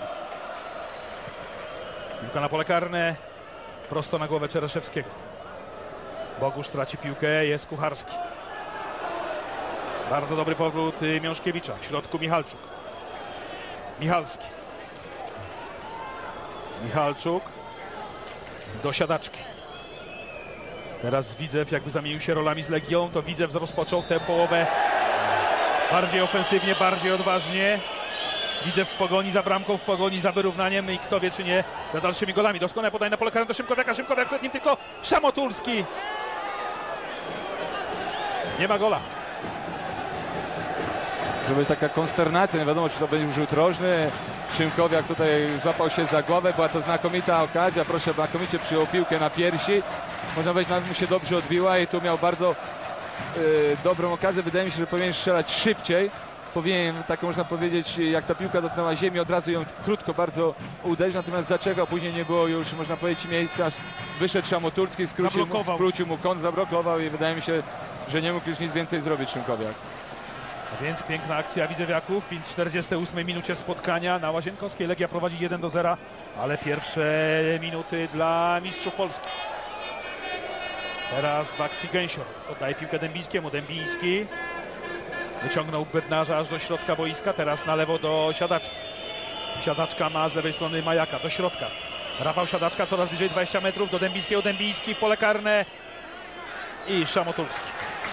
[SPEAKER 3] Piłka na pole karne, prosto na głowę Czereszewskiego. Bogusz traci piłkę, jest Kucharski. Bardzo dobry powrót Miążkiewicza, w środku Michalczuk. Michalski. Michalczuk do Siadaczki. Teraz Widzew jakby zamienił się rolami z Legią, to Widzew rozpoczął tę połowę bardziej ofensywnie, bardziej odważnie. Widzew w pogoni za bramką, w pogoni za wyrównaniem i kto wie, czy nie za dalszymi golami. Doskonale podaje na pole karne do Szymkowiaka, Szymkowiak przed nim tylko Szamotulski. Nie ma gola.
[SPEAKER 4] Żeby być taka konsternacja, nie wiadomo, czy to będzie rzut rożny. Szymkowiak tutaj złapał się za głowę, była to znakomita okazja, proszę, znakomicie przyjął piłkę na piersi. Można powiedzieć, nawet mu się dobrze odbiła i tu miał bardzo dobrą okazję. Wydaje mi się, że powinien strzelać szybciej. Powinien, tak można powiedzieć, jak ta piłka dotknęła ziemi, od razu ją krótko bardzo uderzyć, natomiast zaczekał, później nie było już, można powiedzieć, miejsca. Wyszedł Szamotulski, skrócił mu kąt, zablokował i wydaje mi się, że nie mógł już nic więcej zrobić Szymkowiak.
[SPEAKER 3] A więc piękna akcja Widzewiaków w 48 minucie spotkania na Łazienkowskiej. Legia prowadzi 1-0, ale pierwsze minuty dla mistrzów Polski. Teraz w akcji Gęsior. Oddaje piłkę Dębińskiemu. Dębiński wyciągnął Bednarza aż do środka boiska. Teraz na lewo do Siadaczki. Siadaczka ma z lewej strony Majaka do środka. Rafał Siadaczka coraz bliżej, 20 metrów do Dębińskiego. Dębiński w pole karne i Szamotulski.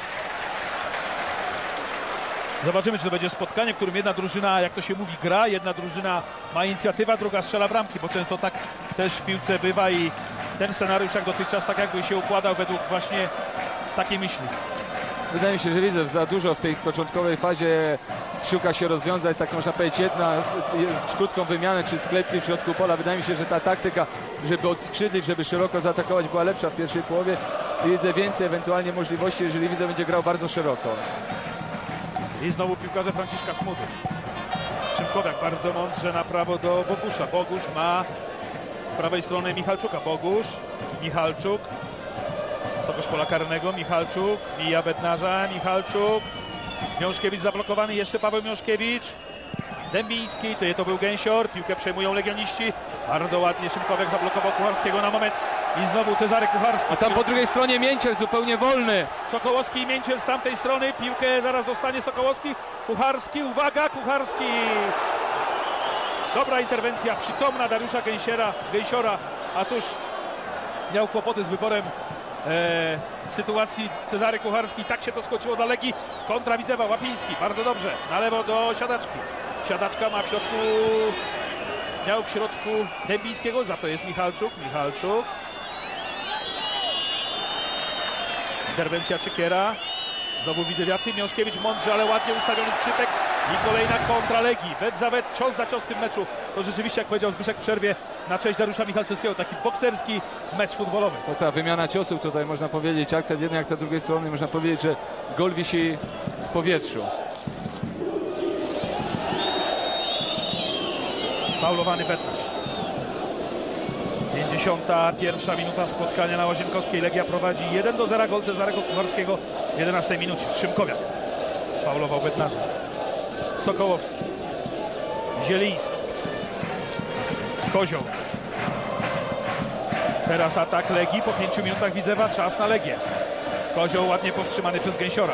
[SPEAKER 3] Zobaczymy, czy to będzie spotkanie, w którym jedna drużyna, jak to się mówi, gra, jedna drużyna ma inicjatywę, druga strzela bramki, bo często tak też w piłce bywa i ten scenariusz jak dotychczas tak jakby się układał według właśnie takiej myśli.
[SPEAKER 4] Wydaje mi się, że Widzew za dużo w tej początkowej fazie szuka się rozwiązań, tak można powiedzieć, krótką wymianę czy sklepki w środku pola. Wydaje mi się, że ta taktyka, żeby odskrzydlić, żeby szeroko zaatakować, była lepsza w pierwszej połowie. Widzę więcej ewentualnie możliwości, jeżeli Widzew będzie grał bardzo szeroko.
[SPEAKER 3] I znowu piłkarze Franciszka Smudy. Szymkowiak bardzo mądrze na prawo do Bogusza. Bogusz ma z prawej strony Michalczuka. Bogusz, Michalczuk. Wysokość pola karnego, Michalczuk, mija Bednarza, Michalczuk. Miążkiewicz zablokowany, jeszcze Paweł Miążkiewicz. Dębiński, to był Gęsior, piłkę przejmują legioniści. Bardzo ładnie Szymkowiak zablokował Kucharskiego na moment. I znowu Cezary Kucharski.
[SPEAKER 4] A tam po drugiej stronie Mięciel zupełnie wolny.
[SPEAKER 3] Sokołowski i Mięciel z tamtej strony. Piłkę zaraz dostanie Sokołowski. Kucharski, uwaga, Kucharski. Dobra interwencja, przytomna Dariusza Gęsiora. A cóż, miał kłopoty z wyborem sytuacji Cezary Kucharski. Tak się to skończyło dla Legii. Kontra Widzewa, Łapiński, bardzo dobrze. Na lewo do Siadaczki. Siadaczka ma w środku, miał w środku Dębińskiego, za to jest Michalczuk. Interwencja Czykiera. Znowu Widzewiacy, Miążkiewicz mądrze, ale ładnie ustawiony skrzypek. I kolejna kontra Legii. Wet za wet, cios za cios w tym meczu. To rzeczywiście, jak powiedział Zbyszek w przerwie, na cześć Dariusza Michalczewskiego, taki bokserski mecz futbolowy.
[SPEAKER 4] To ta wymiana ciosów tutaj można powiedzieć, akcja z jednej, akcja z drugiej strony. Można powiedzieć, że gol wisi w powietrzu.
[SPEAKER 3] Faulowany Bednarz. 51 minuta spotkania na Łazienkowskiej. Legia prowadzi 1-0, gol Cezarego Kucharskiego w 11 minucie. Szymkowiak faulował Bednarza. Sokołowski. Zieliński. Kozioł. Teraz atak Legii po 5 minutach Widzewa. Czas na Legię. Kozioł ładnie powstrzymany przez Gęsiora.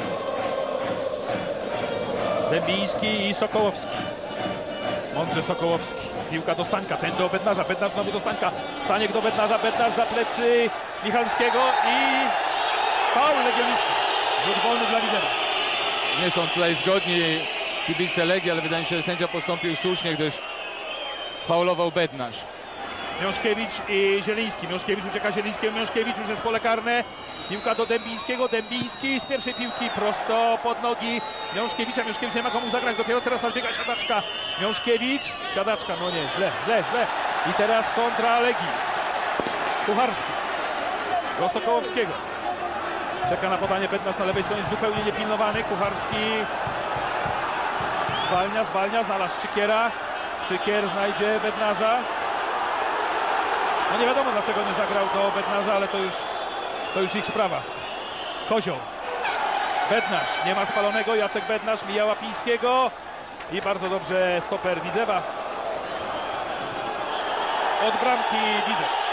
[SPEAKER 3] Dębiński i Sokołowski. Mądrze Sokołowski. Piłka do Stańka, ten do Bednarza, Bednarz znowu do Stańka. Staniek do Bednarza, Bednarz za plecy Michalskiego i faul legionisty. Rzut wolny dla Widzewa.
[SPEAKER 4] Nie są tutaj zgodni kibice Legii, ale wydaje mi się, że sędzia postąpił słusznie, gdyż faulował Bednarz.
[SPEAKER 3] Miążkiewicz i Zieliński. Miążkiewicz ucieka Zielińskiemu, Miążkiewicz już jest pole karne. Piłka do Dębińskiego, Dębiński z pierwszej piłki prosto pod nogi Miążkiewicza. Miążkiewicz nie ma komu zagrać, dopiero teraz odbiega Siadaczka. Miążkiewicz, Siadaczka, no nie, źle. I teraz kontra Legii. Kucharski do Sokołowskiego. Czeka na podanie Bednarz na lewej stronie, zupełnie niepilnowany. Kucharski zwalnia, znalazł Czykiera. Czykier znajdzie Bednarza. No nie wiadomo, dlaczego nie zagrał do Bednarza, ale to już ich sprawa. Kozioł. Bednarz, nie ma spalonego. Jacek Bednarz mija Łapińskiego. I bardzo dobrze stoper Widzewa. Od bramki Widzew.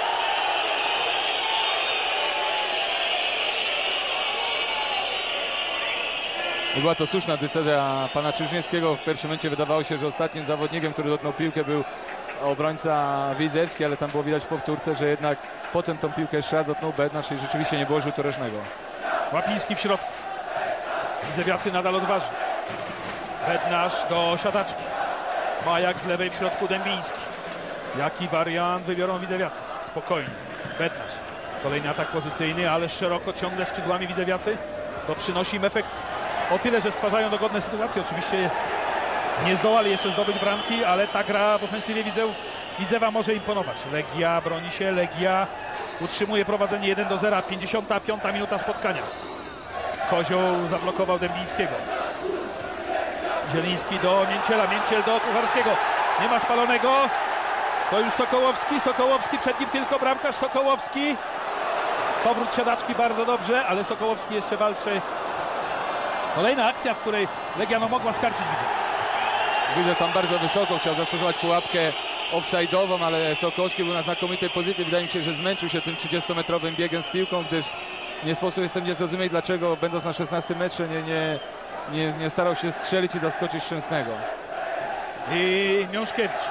[SPEAKER 4] Była to słuszna decyzja pana Czyżniewskiego. W pierwszym momencie wydawało się, że ostatnim zawodnikiem, który dotknął piłkę, był obrońca widzewski, ale tam było widać w powtórce, że jednak potem tą piłkę jeszcze raz dotknął Bednarz i rzeczywiście nie było rzutu rożnego.
[SPEAKER 3] Łapiński w środku. Widzewiacy nadal odważni. Bednarz do Siadaczki. Majak z lewej w środku, Dębiński. Jaki wariant wybiorą Widzewiacy? Spokojnie. Bednarz. Kolejny atak pozycyjny, ale szeroko ciągle skrzydłami Widzewiacy. To przynosi im efekt o tyle, że stwarzają dogodne sytuacje. Oczywiście nie zdołali jeszcze zdobyć bramki, ale ta gra w ofensywie Widzewa może imponować. Legia broni się, Legia utrzymuje prowadzenie 1-0, 55 minuta spotkania. Kozioł zablokował Dębińskiego. Zieliński do Mięciela, Mięciel do Kucharskiego. Nie ma spalonego. To już Sokołowski, przed nim tylko bramkarz Sokołowski. Powrót Siadaczki bardzo dobrze, ale Sokołowski jeszcze walczy. Kolejna akcja, w której Legia mogła skarcić Widzew.
[SPEAKER 4] Widzę tam bardzo wysoko, chciał zastosować pułapkę offside'ową, ale Sokołowski był na znakomitej pozycji. Wydaje mi się, że zmęczył się tym 30-metrowym biegiem z piłką, gdyż nie sposób jestem nie zrozumieć, dlaczego będąc na 16 metrze nie starał się strzelić i doskoczyć Szczęsnego.
[SPEAKER 3] I Miążkiewicz.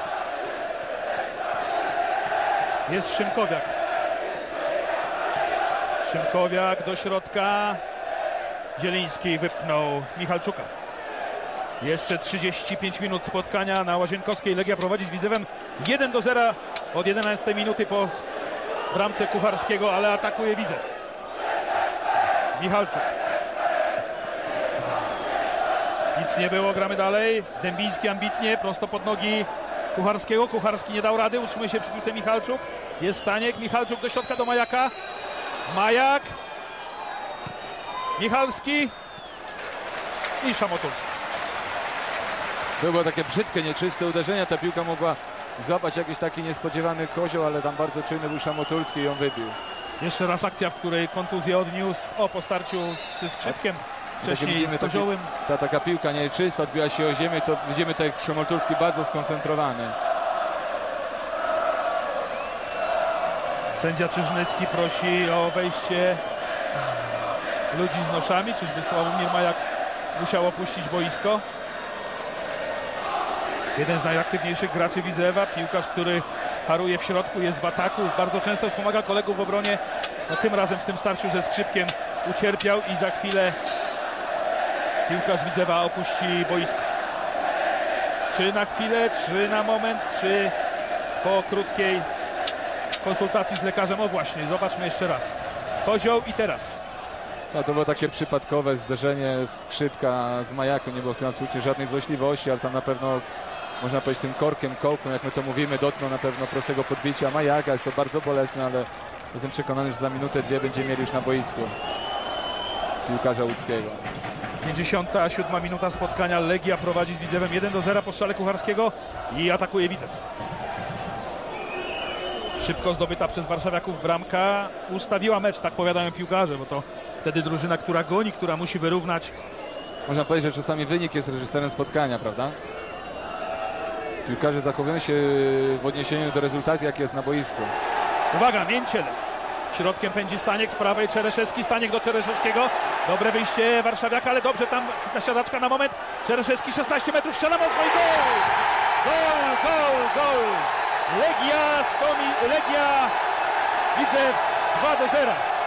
[SPEAKER 3] Jest Szymkowiak. Szymkowiak do środka. Zieliński wypchnął Michalczuka. Jeszcze 35 minut spotkania na Łazienkowskiej. Legia prowadzi z Widzewem 1-0 od 11 minuty po bramce Kucharskiego, ale atakuje Widzew. Michalczuk. Nic nie było, gramy dalej. Dębiński ambitnie, prosto pod nogi Kucharskiego. Kucharski nie dał rady, utrzymuje się przy piłce Michalczuk. Jest Staniek, Michalczuk do środka do Majaka. Majak. Michalski i Szamotulski.
[SPEAKER 4] To było takie brzydkie, nieczyste uderzenia. Ta piłka mogła złapać jakiś taki niespodziewany kozioł, ale tam bardzo czujny był Szamotulski i ją wybił.
[SPEAKER 3] Jeszcze raz akcja, w której kontuzję odniósł po starciu ze Skrzypkiem wcześniej z Koziołem.
[SPEAKER 4] Ta taka piłka nieczysta, odbiła się o ziemię, to widzimy tutaj Krzemolturski bardzo skoncentrowany.
[SPEAKER 3] Sędzia Czyżnyski prosi o wejście ludzi z noszami. Czyżby Sławomir Majak musiał opuścić boisko? Jeden z najaktywniejszych graczy Widzewa, piłkarz, który haruje w środku, jest w ataku, bardzo często wspomaga kolegów w obronie. No, tym razem w tym starciu ze Skrzypkiem ucierpiał i za chwilę piłkarz Widzewa opuści boisko. Czy na chwilę, czy na moment, czy po krótkiej konsultacji z lekarzem? O właśnie, zobaczmy jeszcze raz. Kozioł i teraz.
[SPEAKER 4] No, to było takie przypadkowe zderzenie Skrzypka z Majakiem, nie było w tym absolutnie żadnej złośliwości, ale tam na pewno, można powiedzieć, tym korkiem, kołką, jak my to mówimy, dotknął na pewno prostego podbicia Majaka. Jest to bardzo bolesne, ale jestem przekonany, że za minutę, dwie będzie mieli już na boisku piłkarza łódzkiego.
[SPEAKER 3] 57 minuta spotkania. Legia prowadzi z Widzewem 1-0 po strzale Kucharskiego i atakuje Widzew. Szybko zdobyta przez warszawiaków bramka ustawiła mecz, tak powiadają piłkarze, bo to wtedy drużyna, która goni, która musi wyrównać.
[SPEAKER 4] Można powiedzieć, że czasami wynik jest reżyserem spotkania, prawda? Piłkarze zachowują się w odniesieniu do rezultatu, jaki jest na boisku.
[SPEAKER 3] Uwaga, Mięciel. Środkiem pędzi Staniek, z prawej Czereszewski, Staniek do Czereszewskiego. Dobre wyjście warszawiaka, ale dobrze tam siadaczka na moment. Czereszewski 16 metrów, strzela mocno i gol! Gol, gol, gol! Legia Widzew 2-0.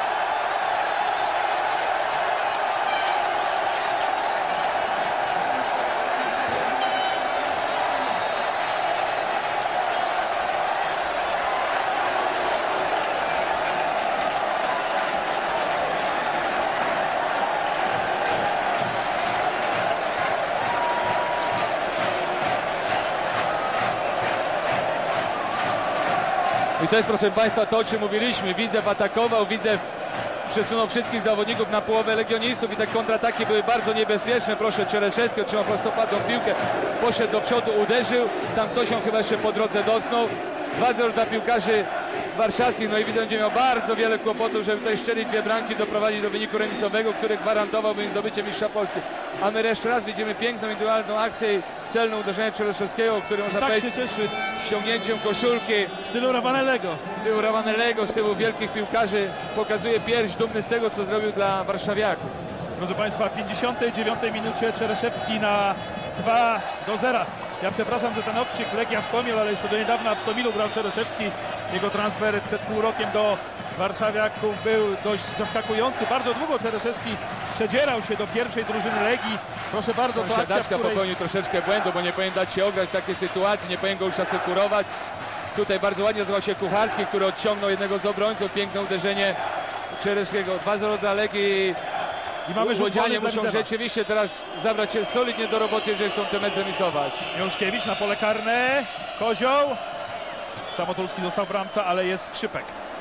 [SPEAKER 4] I to jest, proszę Państwa, to, o czym mówiliśmy. Widzew atakował, Widzew przesunął wszystkich zawodników na połowę legionistów i te kontrataki były bardzo niebezpieczne. Proszę, Czereszewski otrzymał prostopadłą piłkę, poszedł do przodu, uderzył, tam ktoś ją chyba jeszcze po drodze dotknął. 2-0 dla piłkarzy warszawskich, no i Widzew będzie miał bardzo wiele kłopotów, żeby tutaj strzelić dwie bramki, doprowadzić do wyniku remisowego, który gwarantowałby im zdobycie mistrza Polski. A my jeszcze raz widzimy piękną, indywidualną akcję i celne uderzenie Czereszewskiego, który można
[SPEAKER 3] tak
[SPEAKER 4] powiedzieć
[SPEAKER 3] się cieszy
[SPEAKER 4] ściągnięciem koszulki.
[SPEAKER 3] W stylu Ravanellego.
[SPEAKER 4] W stylu Ravanellego, z tyłu wielkich piłkarzy, pokazuje pierś, dumny z tego, co zrobił dla warszawiaków.
[SPEAKER 3] Proszę Państwa, w 59 minucie Czereszewski na 2-0. Ja przepraszam, że ten okrzyk Legia Stomil, ale jeszcze do niedawna w Stomilu grał Czereszewski. Jego transfer przed pół rokiem do warszawiaków był dość zaskakujący. Bardzo długo Czereszewski przedzierał się do pierwszej drużyny Legii. Proszę bardzo, to akcja, w której...
[SPEAKER 4] popełnił troszeczkę błędu, bo nie powinien dać się ograć w takiej sytuacji, nie powinien go już asekurować. Tutaj bardzo ładnie zachował się Kucharski, który odciągnął jednego z obrońców. Piękne uderzenie Czereszewskiego. 2-0 dla Legii.
[SPEAKER 3] I mamy
[SPEAKER 4] Łodzianie muszą rzeczywiście teraz zabrać się solidnie do roboty, jeżeli chcą ten mecz remisować.
[SPEAKER 3] Jążkiewicz na pole karne. Kozioł. Szamotulski został w bramce, ale jest Skrzypek.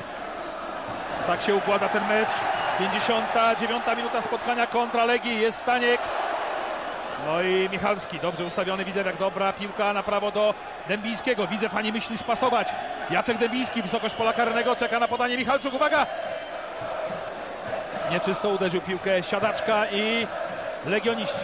[SPEAKER 3] Tak się układa ten mecz. 59 minuta spotkania kontra Legii. Jest Staniek. No i Michalski. Dobrze ustawiony Widzew, jak dobra piłka na prawo do Dębińskiego. Widzew ani myśli spasować. Jacek Dębiński, wysokość pola karnego, czeka na podanie Michalczuk. Uwaga! Nieczysto uderzył piłkę siadaczka i legioniści.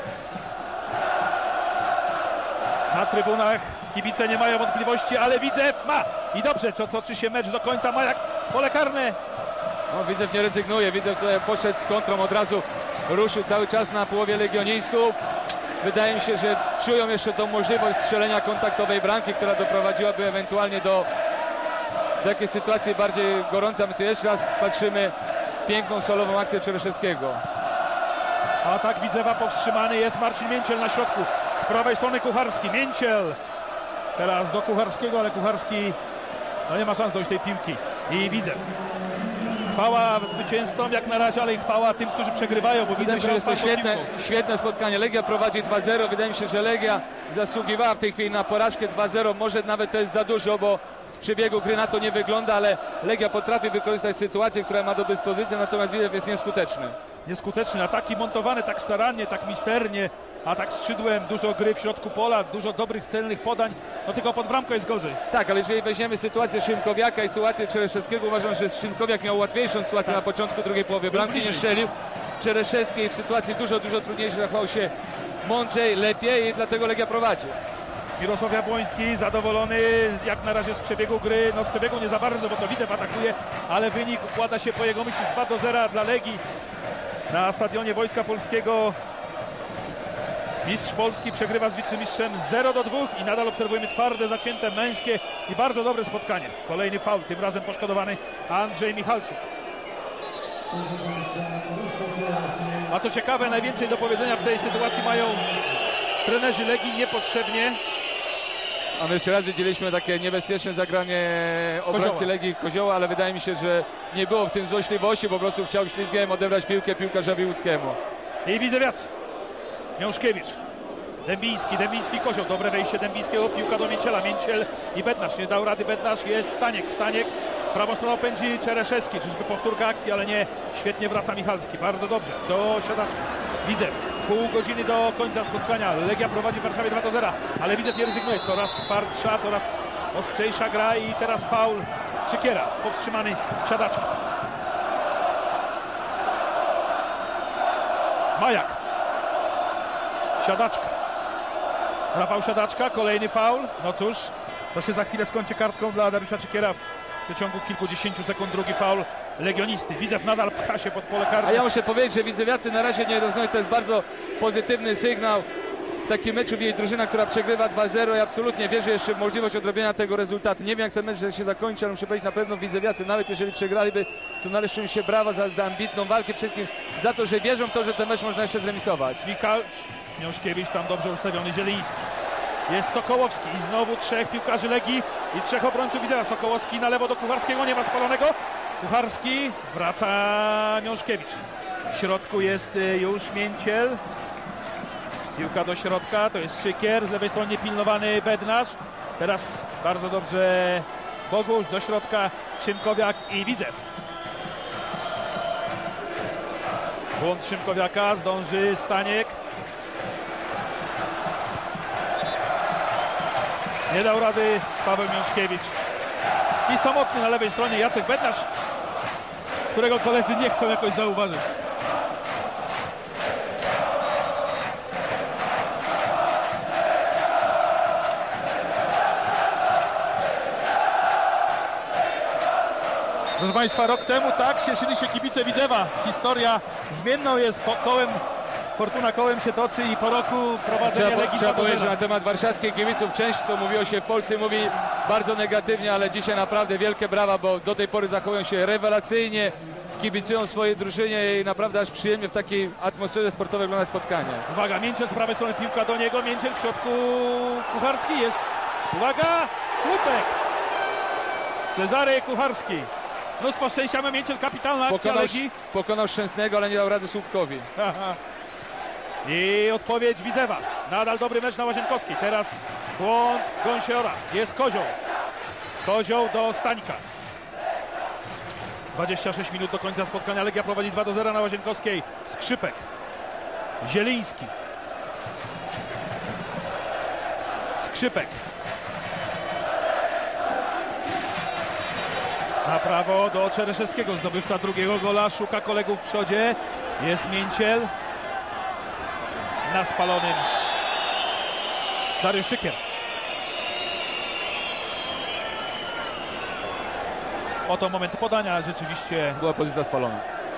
[SPEAKER 3] Na trybunach kibice nie mają wątpliwości, ale Widzew ma. I dobrze, toczy się mecz do końca. Majak, pole karne.
[SPEAKER 4] No, Widzew nie rezygnuje. Widzew tutaj poszedł z kontrą, od razu ruszył cały czas na połowie legionistów. Wydaje mi się, że czują jeszcze tą możliwość strzelenia kontaktowej bramki, która doprowadziłaby ewentualnie do jakiejś sytuacji bardziej gorącej. My tu jeszcze raz patrzymy. Piękną solową akcję Czereszewskiego.
[SPEAKER 3] Atak Widzewa powstrzymany jest. Marcin Mięciel na środku. Z prawej strony Kucharski. Mięciel. Teraz do Kucharskiego, ale Kucharski no nie ma szans dojść tej piłki. I Widzew. Chwała zwycięzcom jak na razie, ale i chwała tym, którzy przegrywają, bo
[SPEAKER 4] Wydaje mi się, że jest to świetne spotkanie. Legia prowadzi 2-0. Wydaje mi się, że Legia zasługiwała w tej chwili na porażkę 2-0. Może nawet to jest za dużo, bo z przebiegu gry na to nie wygląda, ale Legia potrafi wykorzystać sytuację, która ma do dyspozycji, natomiast Widzew jest nieskuteczny.
[SPEAKER 3] Nieskuteczny. Ataki montowane tak starannie, tak misternie. Atak skrzydłem, dużo gry w środku pola, dużo dobrych, celnych podań. No tylko pod bramką jest gorzej.
[SPEAKER 4] Tak, ale jeżeli weźmiemy sytuację Szymkowiaka i sytuację Czereszewskiego, uważam, że Szymkowiak miał łatwiejszą sytuację na początku drugiej połowy. Bramki nie strzelił. Czereszewskiej w sytuacji dużo trudniejszej zachował się mądrzej, lepiej i dlatego Legia prowadzi.
[SPEAKER 3] Mirosław Jabłoński zadowolony jak na razie z przebiegu gry. No z przebiegu nie za bardzo, bo to Widzew atakuje, ale wynik układa się po jego myśli 2-0 dla Legii na stadionie Wojska Polskiego. Mistrz Polski przegrywa z wicemistrzem 0-2 i nadal obserwujemy twarde, zacięte, męskie i bardzo dobre spotkanie. Kolejny faul, tym razem poszkodowany Andrzej Michalczuk. A co ciekawe, najwięcej do powiedzenia w tej sytuacji mają trenerzy Legii niepotrzebnie.
[SPEAKER 4] A my jeszcze raz widzieliśmy takie niebezpieczne zagranie obrońcy Legii Kozioła, ale wydaje mi się, że nie było w tym złośliwości, po prostu chciał ślizgiem odebrać piłkę piłkarzowi łódzkiemu.
[SPEAKER 3] I Widzewiacy. Miążkiewicz, Dębiński, Kozioł, dobre wejście Dębińskiego, piłka do Mięciela, Mięciel i Bednarz, nie dał rady Bednarz, jest Staniek, prawą stroną pędzi Czereszewski, czyżby powtórka akcji, ale nie, świetnie wraca Michalski, bardzo dobrze, do siadaczki, Widzew, pół godziny do końca spotkania, Legia prowadzi w Warszawie 2-0, ale Widzew nie rezygnuje, coraz twardsza, coraz ostrzejsza gra i teraz faul Szykiera, powstrzymany Siadaczka. Majak. Siadaczka. Rafał Siadaczka, kolejny faul. No cóż, to się za chwilę skończy kartką dla Dariusza Szykiera. W przeciągu kilkudziesięciu sekund drugi faul legionisty. Widzew nadal pcha się pod pole karne.
[SPEAKER 4] A ja muszę powiedzieć, że Widzewiacy na razie nie roznosi. To jest bardzo pozytywny sygnał. W takim meczu jej drużyna, która przegrywa 2-0 i absolutnie wierzy jeszcze w możliwość odrobienia tego rezultatu. Nie wiem, jak ten mecz się zakończy, ale muszę powiedzieć, na pewno Widzewiacy, nawet jeżeli przegraliby, to należy im się brawa za ambitną walkę, przede wszystkim za to, że wierzą w to, że ten mecz można jeszcze zremisować.
[SPEAKER 3] Miążkiewicz tam dobrze ustawiony, Zieliński. Jest Sokołowski i znowu trzech piłkarzy Legii i trzech obrońców Widzewa. Sokołowski na lewo do Kucharskiego, nie ma spalonego. Kucharski, wraca Miążkiewicz. W środku jest już Mięciel. Piłka do środka, to jest Szykier, z lewej strony pilnowany Bednarz. Teraz bardzo dobrze Bogusz, do środka Szymkowiak i Widzew. Błąd Szymkowiaka, zdąży Staniek. Nie dał rady Paweł Miążkiewicz. I samotny na lewej stronie Jacek Bednarz, którego koledzy nie chcą jakoś zauważyć. Proszę Państwa, rok temu tak cieszyli się kibice Widzewa. Historia zmienną jest, fortuna kołem się toczy i po roku prowadzenia Legii.
[SPEAKER 4] Trzeba powiedzieć, że na temat warszawskich kibiców często mówiło się w Polsce, mówi bardzo negatywnie, ale dzisiaj naprawdę wielkie brawa, bo do tej pory zachowują się rewelacyjnie, kibicują swojej drużynie i naprawdę aż przyjemnie w takiej atmosferze sportowej oglądać spotkanie.
[SPEAKER 3] Uwaga, Mięciel z prawej strony, piłka do niego, Mięciel w środku, Kucharski jest, uwaga, słupek, Cezary Kucharski. Mnóstwo szczęścia ma Mięciel, kapitalna akcja Legii.
[SPEAKER 4] Pokonał Szczęsnego, ale nie dał rady Słupkowi.
[SPEAKER 3] I odpowiedź Widzewa. Nadal dobry mecz na Łazienkowskiej. Teraz błąd Gąsiora. Jest Kozioł. Kozioł do Stańka. 26 minut do końca spotkania. Legia prowadzi 2-0 na Łazienkowskiej. Skrzypek. Zieliński. Skrzypek. Na prawo do Czereszewskiego, zdobywca drugiego gola, szuka kolegów w przodzie, jest Mięciel, na spalonym Dariusz Szykier. Oto moment podania, rzeczywiście
[SPEAKER 4] była pozycja spalona.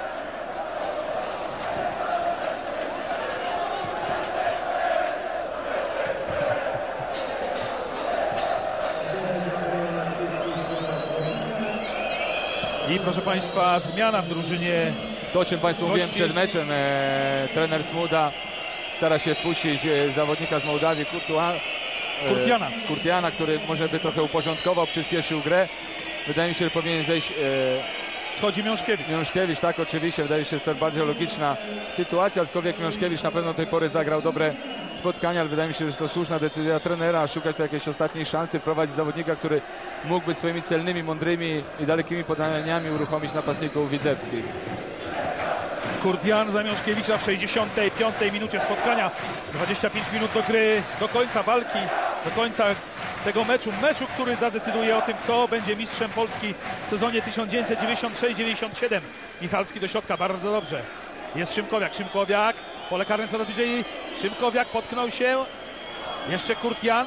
[SPEAKER 3] I proszę Państwa, zmiana w drużynie.
[SPEAKER 4] To, o czym Państwu mówiłem przed meczem, trener Smuda stara się wpuścić zawodnika z Mołdawii, Kurtiana, który może by trochę uporządkował, przyspieszył grę. Wydaje mi się, że powinien zejść.
[SPEAKER 3] Schodzi Miążkiewicz.
[SPEAKER 4] Miążkiewicz, tak, oczywiście. Wydaje mi się, że to jest bardziej logiczna sytuacja, aczkolwiek Miążkiewicz na pewno do tej pory zagrał dobre spotkania, ale wydaje mi się, że to słuszna decyzja trenera, szukać tu jakiejś ostatniej szansy, prowadzić zawodnika, który mógłby swoimi celnymi, mądrymi i dalekimi podaniami uruchomić napastników widzewskich.
[SPEAKER 3] Kurtian za Miążkiewicza w 65 minucie spotkania. 25 minut do gry, do końca walki, do końca tego meczu, który zadecyduje o tym, kto będzie mistrzem Polski w sezonie 1996-97. Michalski do środka, bardzo dobrze. Jest Szymkowiak, pole karne coraz bliżej, Szymkowiak potknął się, jeszcze Kurtian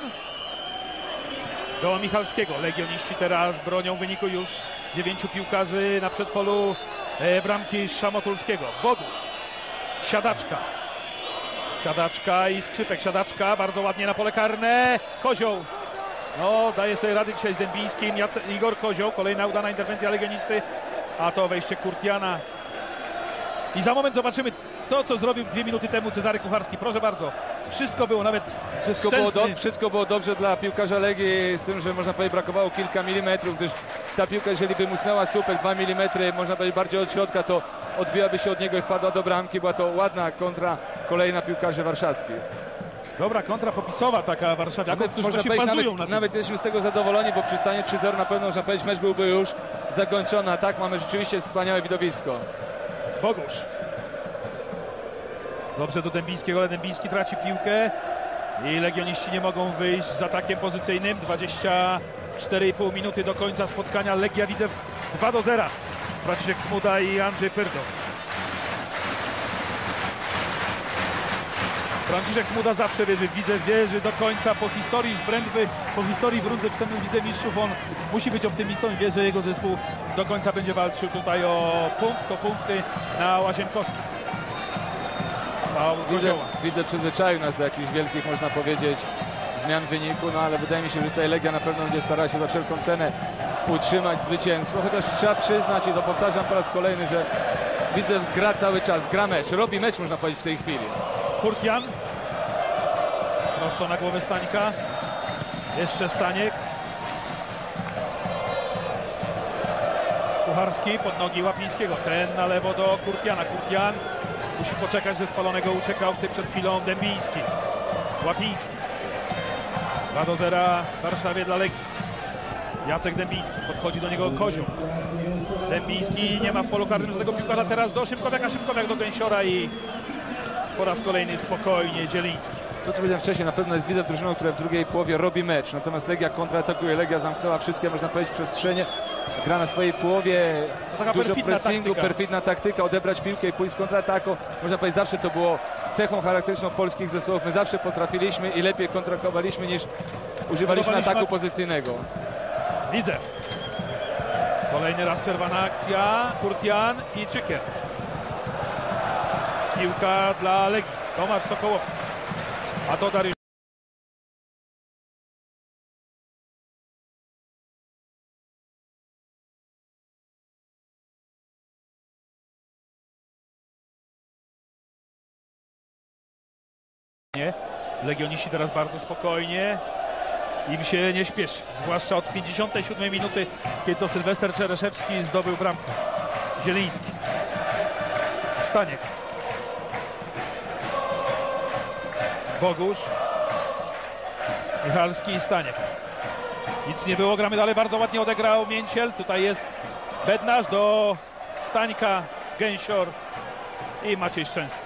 [SPEAKER 3] do Michalskiego. Legioniści teraz bronią wyniku już 9 piłkarzy na przedpolu bramki Szamotulskiego. Bogusz, Siadaczka i Skrzypek. Siadaczka bardzo ładnie na pole karne, Kozioł. No, daje sobie rady dzisiaj z Dębińskim. Igor Kozioł, kolejna udana interwencja legionisty, a to wejście Kurtiana. I za moment zobaczymy to, co zrobił 2 minuty temu Cezary Kucharski. Proszę bardzo, wszystko było nawet
[SPEAKER 4] Wszystko było dobrze dla piłkarza Legii, z tym, że można powiedzieć brakowało kilka milimetrów, gdyż ta piłka, jeżeli by musnęła słupek 2 mm, można powiedzieć bardziej od środka, to odbiłaby się od niego i wpadła do bramki. Była to ładna kontra kolejna piłkarzy warszawskich.
[SPEAKER 3] Dobra kontra popisowa taka warszawiaków, którzy się bazują na tym.
[SPEAKER 4] Nawet jesteśmy z tego zadowoleni, bo przy stanie 3-0 na pewno można powiedzieć, mecz byłby już zakończony. A tak mamy rzeczywiście wspaniałe widowisko.
[SPEAKER 3] Bogusz. Dobrze do Dębińskiego, ale Dębiński traci piłkę i legioniści nie mogą wyjść z atakiem pozycyjnym. 24,5 minuty do końca spotkania. Legia Widzew 2-0. Franciszek Smuda i Andrzej Pyrdo. Franciszek Smuda zawsze wierzy w Widzew, wierzy do końca. Po historii z Brędwy, po historii w rundzie wstępnej Wicemistrzów, on musi być optymistą i wie, że jego zespół do końca będzie walczył tutaj o punkty na Łazienkowskich.
[SPEAKER 4] Widzę przyzwyczaił nas do jakichś wielkich, można powiedzieć, zmian wyniku, no ale wydaje mi się, że tutaj Legia na pewno będzie starała się za wszelką cenę utrzymać zwycięstwo, chociaż trzeba przyznać, i to powtarzam po raz kolejny, że Widzew gra cały czas, gra mecz, robi mecz, można powiedzieć, w tej chwili.
[SPEAKER 3] Kurtian prosto na głowę Stańka, jeszcze Staniek, Kucharski pod nogi Łapińskiego, ten na lewo do Kurtiana. Kurtian musi poczekać, ze spalonego uciekał przed chwilą Dębiński. Łapiński. 2-0 w Warszawie dla Legii. Jacek Dębiński, podchodzi do niego Kozioł. Dębiński nie ma w polu karnym żadnego piłkarza, teraz do Szymkowiaka, Szymkowiak do Gęsiora i po raz kolejny spokojnie Zieliński.
[SPEAKER 4] To, co powiedziałem wcześniej, na pewno jest Widzew drużyną, która w drugiej połowie robi mecz, natomiast Legia kontratakuje, Legia zamknęła wszystkie, można powiedzieć, przestrzenie, gra na swojej połowie,
[SPEAKER 3] taka
[SPEAKER 4] dużo pressingu,
[SPEAKER 3] taktyka.
[SPEAKER 4] perfidna taktyka, odebrać piłkę i pójść z kontrataku. Można powiedzieć, zawsze to było cechą charakterystyczną polskich zespołów, my zawsze potrafiliśmy i lepiej kontrakowaliśmy niż używaliśmy ataku pozycyjnego.
[SPEAKER 3] Widzew. Kolejny raz przerwana akcja, Kurtian i Czykier. Piłka dla Legii, Tomasz Sokołowski. A to Dariusz. Legioniści teraz bardzo spokojnie. Im się nie śpieszy, zwłaszcza od 57 minuty, kiedy to Sylwester Czereszewski zdobył bramkę. Zieliński. Staniek. Bogusz. Michalski i Staniek. Nic nie było, gramy dalej, bardzo ładnie odegrał Mięciel. Tutaj jest Bednarz do Stańka, Gęsior i Maciej Szczęsny.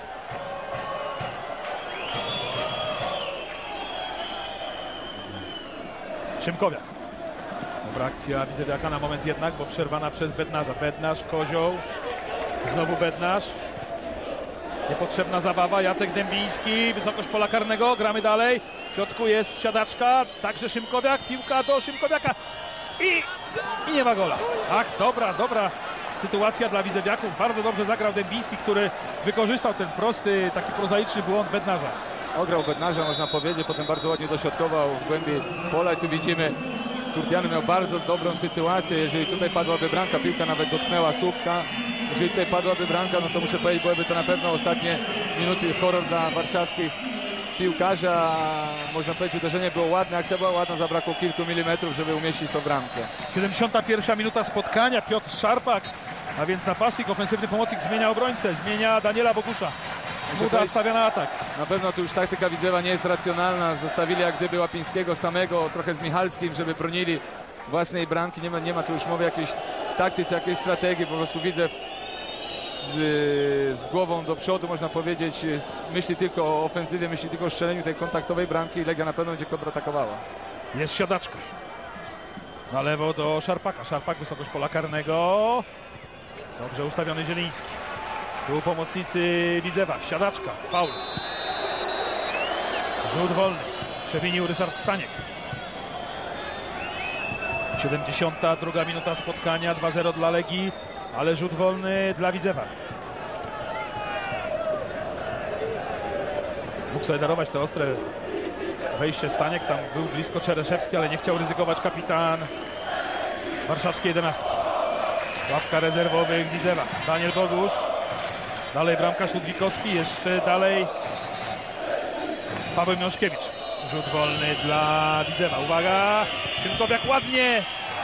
[SPEAKER 3] Szymkowiak. Dobra akcja Widzewiaka na moment jednak, bo przerwana przez Bednarza. Bednarz, Kozioł. Znowu Bednarz. Niepotrzebna zabawa. Jacek Dębiński. Wysokość pola karnego. Gramy dalej. W środku jest Siadaczka. Także Szymkowiak. Piłka do Szymkowiaka. I nie ma gola. Ach, dobra sytuacja dla Widzewiaków. Bardzo dobrze zagrał Dębiński, który wykorzystał ten prosty, taki prozaiczny błąd Bednarza.
[SPEAKER 4] Ograł Bednarza, można powiedzieć, potem bardzo ładnie dośrodkował w głębi pola i tu widzimy, Kurtian miał bardzo dobrą sytuację. Jeżeli tutaj padłaby bramka, piłka nawet dotknęła słupka. Jeżeli tutaj padłaby bramka, no to muszę powiedzieć, byłyby to na pewno ostatnie minuty horror dla warszawskich piłkarzy. Można powiedzieć, uderzenie było ładne, akcja była ładna, zabrakło kilku milimetrów, żeby umieścić to w bramce.
[SPEAKER 3] 71 minuta spotkania, Piotr Szarpak, a więc napastnik, ofensywny pomocnik zmienia obrońcę, zmienia Daniela Bogusza. Smuda stawia na atak.
[SPEAKER 4] Na pewno tu już taktyka Widzewa nie jest racjonalna. Zostawili jak gdyby Łapińskiego samego, trochę z Michalskim, żeby bronili własnej bramki. Nie ma tu już mowy o jakiejś taktyce, jakiejś strategii. Po prostu Widzew z głową do przodu, można powiedzieć, myśli tylko o ofensywie, myśli tylko o strzeleniu tej kontaktowej bramki i Legia na pewno będzie kontratakowała.
[SPEAKER 3] Jest Siadaczka. Na lewo do Szarpaka. Szarpak, wysokość pola karnego. Dobrze ustawiony Zieliński. Tu pomocnicy Widzewa, siadaczka, faul. Rzut wolny, przewinił Ryszard Staniek. 72 minuta spotkania, 2-0 dla Legii, ale rzut wolny dla Widzewa. Mógł sobie darować te ostre wejście Staniek, tam był blisko Czereszewski, ale nie chciał ryzykować kapitan warszawskiej 11. Ławka rezerwowych Widzewa, Daniel Bogusz, dalej bramkarz Ludwikowski, jeszcze dalej Paweł Miążkiewicz. Rzut wolny dla Widzewa, uwaga, Szymkowiak ładnie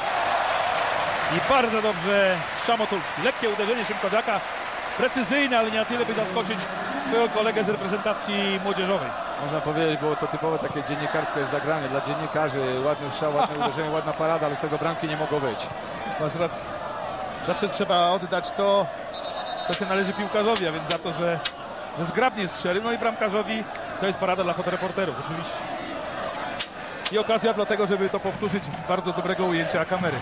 [SPEAKER 3] i bardzo dobrze Szamotulski. Lekkie uderzenie Szymkowiaka, precyzyjne, ale nie na tyle, by zaskoczyć swojego kolegę z reprezentacji młodzieżowej.
[SPEAKER 4] Można powiedzieć, było to typowe takie dziennikarskie zagranie dla dziennikarzy. Ładny strzał, ładne uderzenie, ładna parada, ale z tego bramki nie mogło wyjść.
[SPEAKER 3] Masz rację. Zawsze trzeba oddać to, co się należy piłkarzowi, a więc za to, że zgrabnie strzelił. No i bramkarzowi to jest parada dla fotoreporterów oczywiście. I okazja dlatego, żeby to powtórzyć w bardzo dobrego ujęcia kamery.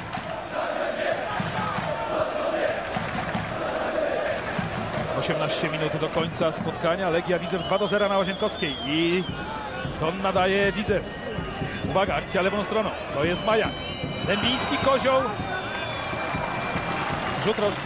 [SPEAKER 3] ...18 minut do końca spotkania. Legia Widzew 2-0 na Łazienkowskiej i to nadaje Widzew. Uwaga, akcja lewą stroną. To jest Majak. Dębiński, Kozioł. Rzut rożny.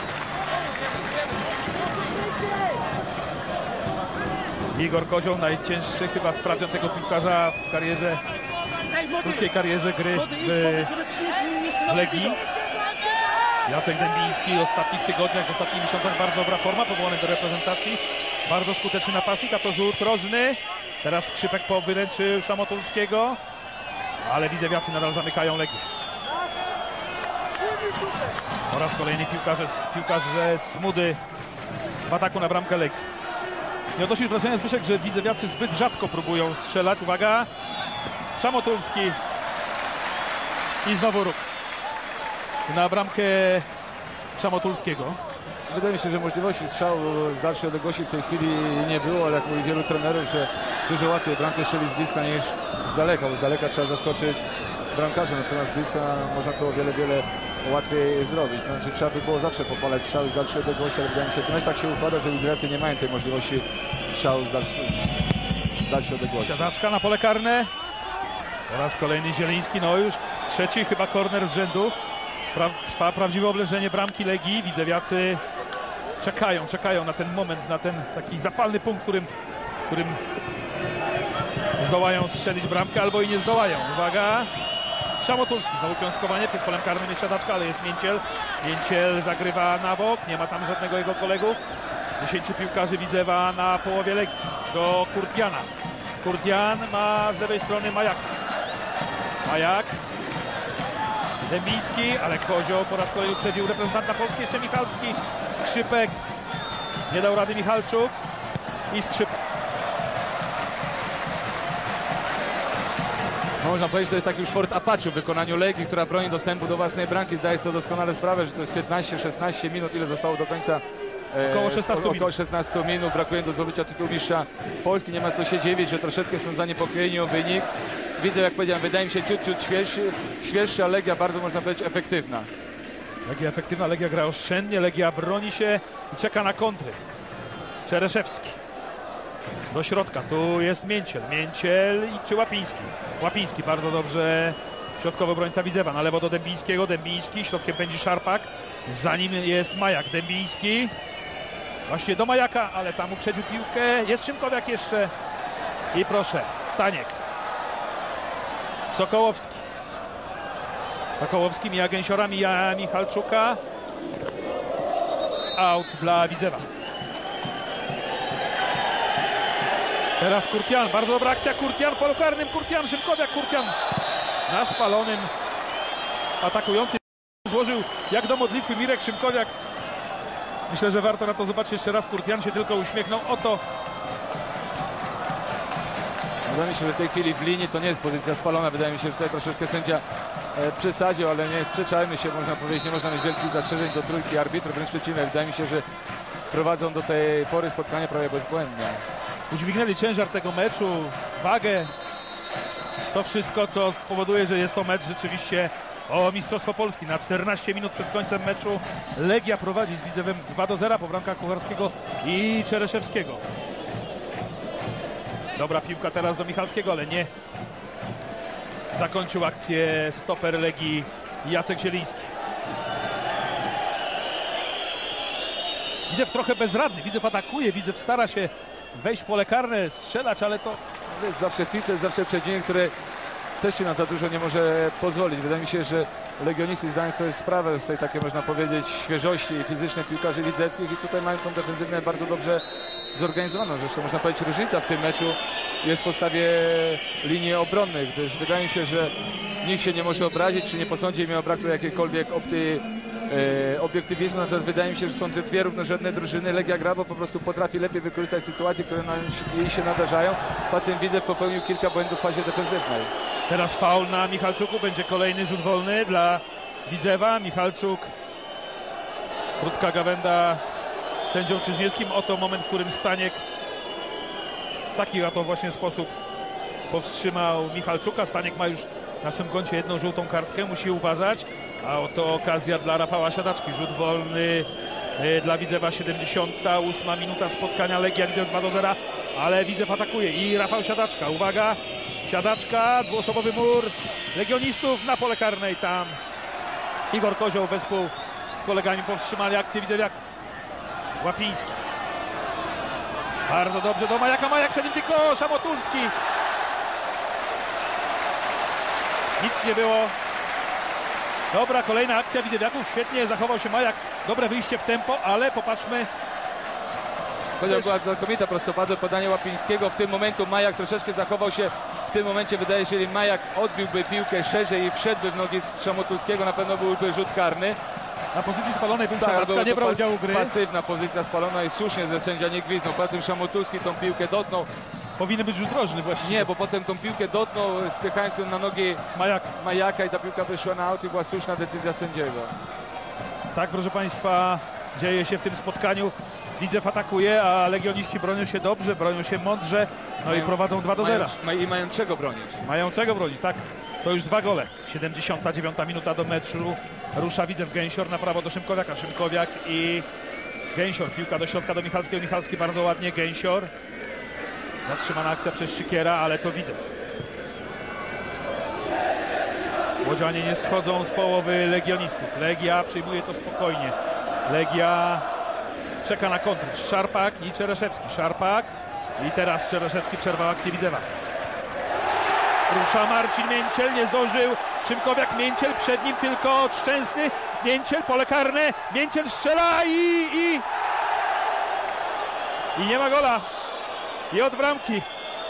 [SPEAKER 3] Igor Kozioł, najcięższy chyba sprawdzian tego piłkarza w karierze, krótkiej karierze gry w Legii. Jacek Dębiński w ostatnich tygodniach, w ostatnich miesiącach bardzo dobra forma, powołany do reprezentacji. Bardzo skuteczny napastnik, a to rzut rożny. Teraz Skrzypek powyręczył Szamotulskiego, ale widzewiacy nadal zamykają Legię. Po raz kolejny piłkarze Smudy w ataku na bramkę Legii. Nie odnosisz wrażenia, Zbyszek, że widzewiacy zbyt rzadko próbują strzelać. Uwaga, Szamotulski i znowu ruch na bramkę Szamotulskiego.
[SPEAKER 4] Wydaje mi się, że możliwości strzału z dalszej odległości w tej chwili nie było, ale jak mówi wielu trenerów, że dużo łatwiej bramkę strzelić z bliska niż z daleka, bo z daleka trzeba zaskoczyć bramkarza, natomiast z bliska można to o wiele łatwiej zrobić. Znaczy, trzeba by było zawsze pochwalać strzały z dalszej odległości, ale wydaje mi się, że tak się układa, że widzewiacy nie mają tej możliwości strzału z dalszej odległości.
[SPEAKER 3] Siadaczka na pole karne. Po raz kolejny Zieliński, no już trzeci chyba korner z rzędu. Trwa prawdziwe obleżenie bramki Legii. Widzewiacy czekają na ten moment, na ten taki zapalny punkt, w którym zdołają strzelić bramkę albo i nie zdołają. Uwaga, Szamotulski, znowu piąstkowanie, przed polem karnym jest siadaczka, ale jest Mięciel. Mięciel zagrywa na bok, nie ma tam żadnego jego kolegów. 10 piłkarzy Widzewa na połowie Legii do Kurtiana. Kurtian ma z lewej strony Majak. Dębiński, ale Kozioł po raz kolejny uprzedził reprezentanta Polski, jeszcze Michalski. Skrzypek, nie dał rady Michalczuk i Skrzypek.
[SPEAKER 4] Można powiedzieć, że to jest taki już Fort Apache w wykonaniu Legii, która broni dostępu do własnej bramki. Zdaje sobie doskonale sprawę, że to jest 15-16 minut, ile zostało do końca.
[SPEAKER 3] Około
[SPEAKER 4] 16 minut, brakuje do zdobycia tytułu mistrza Polski. Nie ma co się dziwić, że troszeczkę są zaniepokojeni o wynik. Widzę, jak powiedziałem, wydaje mi się ciut świeższy, a Legia bardzo, można powiedzieć, efektywna.
[SPEAKER 3] Legia efektywna, Legia gra oszczędnie, Legia broni się i czeka na kontry. Czereszewski do środka, tu jest Mięciel czy Łapiński. Łapiński bardzo dobrze, środkowy obrońca Widzewa, na lewo do Dębińskiego, Dębiński, środkiem pędzi Szarpak, za nim jest Majak, Dębiński, właśnie do Majaka, ale tam uprzedził piłkę, jest Szymkowiak jeszcze i proszę, Staniek. Sokołowski mija Gęsiora, mija Michalczuka. Out dla Widzewa. Teraz Kurtian, bardzo dobra akcja, Kurtian w polu karnym, Szymkowiak, Kurtian na spalonym atakujący złożył jak do modlitwy Mirek Szymkowiak. Myślę, że warto na to zobaczyć jeszcze raz, Kurtian się tylko uśmiechnął, oto.
[SPEAKER 4] Wydaje mi się, że w tej chwili w linii to nie jest pozycja spalona. Wydaje mi się, że tutaj troszeczkę sędzia przesadził, ale nie sprzeczajmy się, można powiedzieć, nie można mieć wielkich zastrzeżeń do trójki arbitrów, wręcz przeciwnie. Wydaje mi się, że prowadzą do tej pory spotkania prawie bezbłędnie.
[SPEAKER 3] Udźwignęli ciężar tego meczu, wagę, to wszystko, co spowoduje, że jest to mecz rzeczywiście o Mistrzostwo Polski. Na 14 minut przed końcem meczu Legia prowadzi z Widzewem 2-0 po bramkach Kucharskiego i Czereszewskiego. Dobra piłka teraz do Michalskiego, ale nie zakończył akcję stoper Legii Jacek Zieliński. Widzew trochę bezradny, Widzew atakuje, Widzew stara się wejść w pole karne, strzelać, ale to...
[SPEAKER 4] Jest zawsze w piłce, jest zawsze przeciwnik, który też się na za dużo nie może pozwolić. Wydaje mi się, że legionisty zdają sobie sprawę z tej takiej, można powiedzieć, świeżości fizycznej piłkarzy widzewskich i tutaj mają tą defensywę bardzo dobrze zorganizowaną. Zresztą można powiedzieć, różnica w tym meczu jest w postawie linii obronnej, gdyż wydaje mi się, że nikt się nie może obrazić, czy nie posądzi, miał brak tu jakiejkolwiek obiektywizmu, natomiast wydaje mi się, że są te dwie równorzędne drużyny. Legia gra, bo po prostu potrafi lepiej wykorzystać sytuacje, które jej się nadarzają. Potem Widzew popełnił kilka błędów w fazie defensywnej.
[SPEAKER 3] Teraz faul na Michalczuku, będzie kolejny rzut wolny dla Widzewa. Michalczuk, krótka gawęda sędzią Czyżniewskim. Oto moment, w którym Staniek w taki oto właśnie sposób powstrzymał Michalczuka. Staniek ma już na swym koncie jedną żółtą kartkę, musi uważać. A oto okazja dla Rafała Siadaczki. Rzut wolny dla Widzewa, 78 minuta spotkania. Legia Widzew 2-0, ale Widzew atakuje i Rafał Siadaczka. Uwaga, Siadaczka, dwuosobowy mur legionistów na pole karnej. Tam Igor Kozioł wespół z kolegami powstrzymali akcję Widzewiak. Łapiński. Bardzo dobrze do Majaka. Majak przed nim tylko Szamotulski. Nic nie było. Dobra, kolejna akcja Widzewiaków. Świetnie zachował się Majak. Dobre wyjście w tempo, ale popatrzmy.
[SPEAKER 4] Była znakomita prostopadłe podanie Łapińskiego. W tym momencie Majak troszeczkę zachował się. W tym momencie wydaje się, że jeżeli Majak odbiłby piłkę szerzej i wszedłby w nogi Szamotulskiego, na pewno byłby rzut karny.
[SPEAKER 3] Na pozycji spalonej był Szamaczka, nie brał udziału gry.
[SPEAKER 4] Pasywna pozycja spalona i słusznie, że sędzia nie gwizdnął. Potem Szamotulski tą piłkę dotknął.
[SPEAKER 3] Powinien być rzut rożny właściwie.
[SPEAKER 4] Nie, bo potem tą piłkę dotknął, spychając ją na nogi Majaka i ta piłka wyszła na aut i była słuszna decyzja sędziego.
[SPEAKER 3] Tak, proszę Państwa, dzieje się w tym spotkaniu. Widzew atakuje, a legioniści bronią się dobrze, bronią się mądrze, no i prowadzą 2-0.
[SPEAKER 4] I mają czego bronić.
[SPEAKER 3] Mają czego bronić, tak. To już 2 gole. 79 minuta do meczu. Rusza Widzew, Gęsior na prawo do Szymkowiaka. Szymkowiak i Gęsior. Piłka do środka do Michalskiego. Michalski bardzo ładnie, Gęsior. Zatrzymana akcja przez Szykiera, ale to Widzew. Łodzianie nie schodzą z połowy legionistów. Legia przyjmuje to spokojnie. Legia czeka na kontry. Szarpak i Czereszewski. Szarpak i teraz Czereszewski przerwał akcję Widzewa. Rusza Marcin Mięciel, nie zdążył. Szymkowiak, Mięciel, przed nim tylko Szczęsny. Mięciel, pole karne. Mięciel strzela i nie ma gola. I od bramki.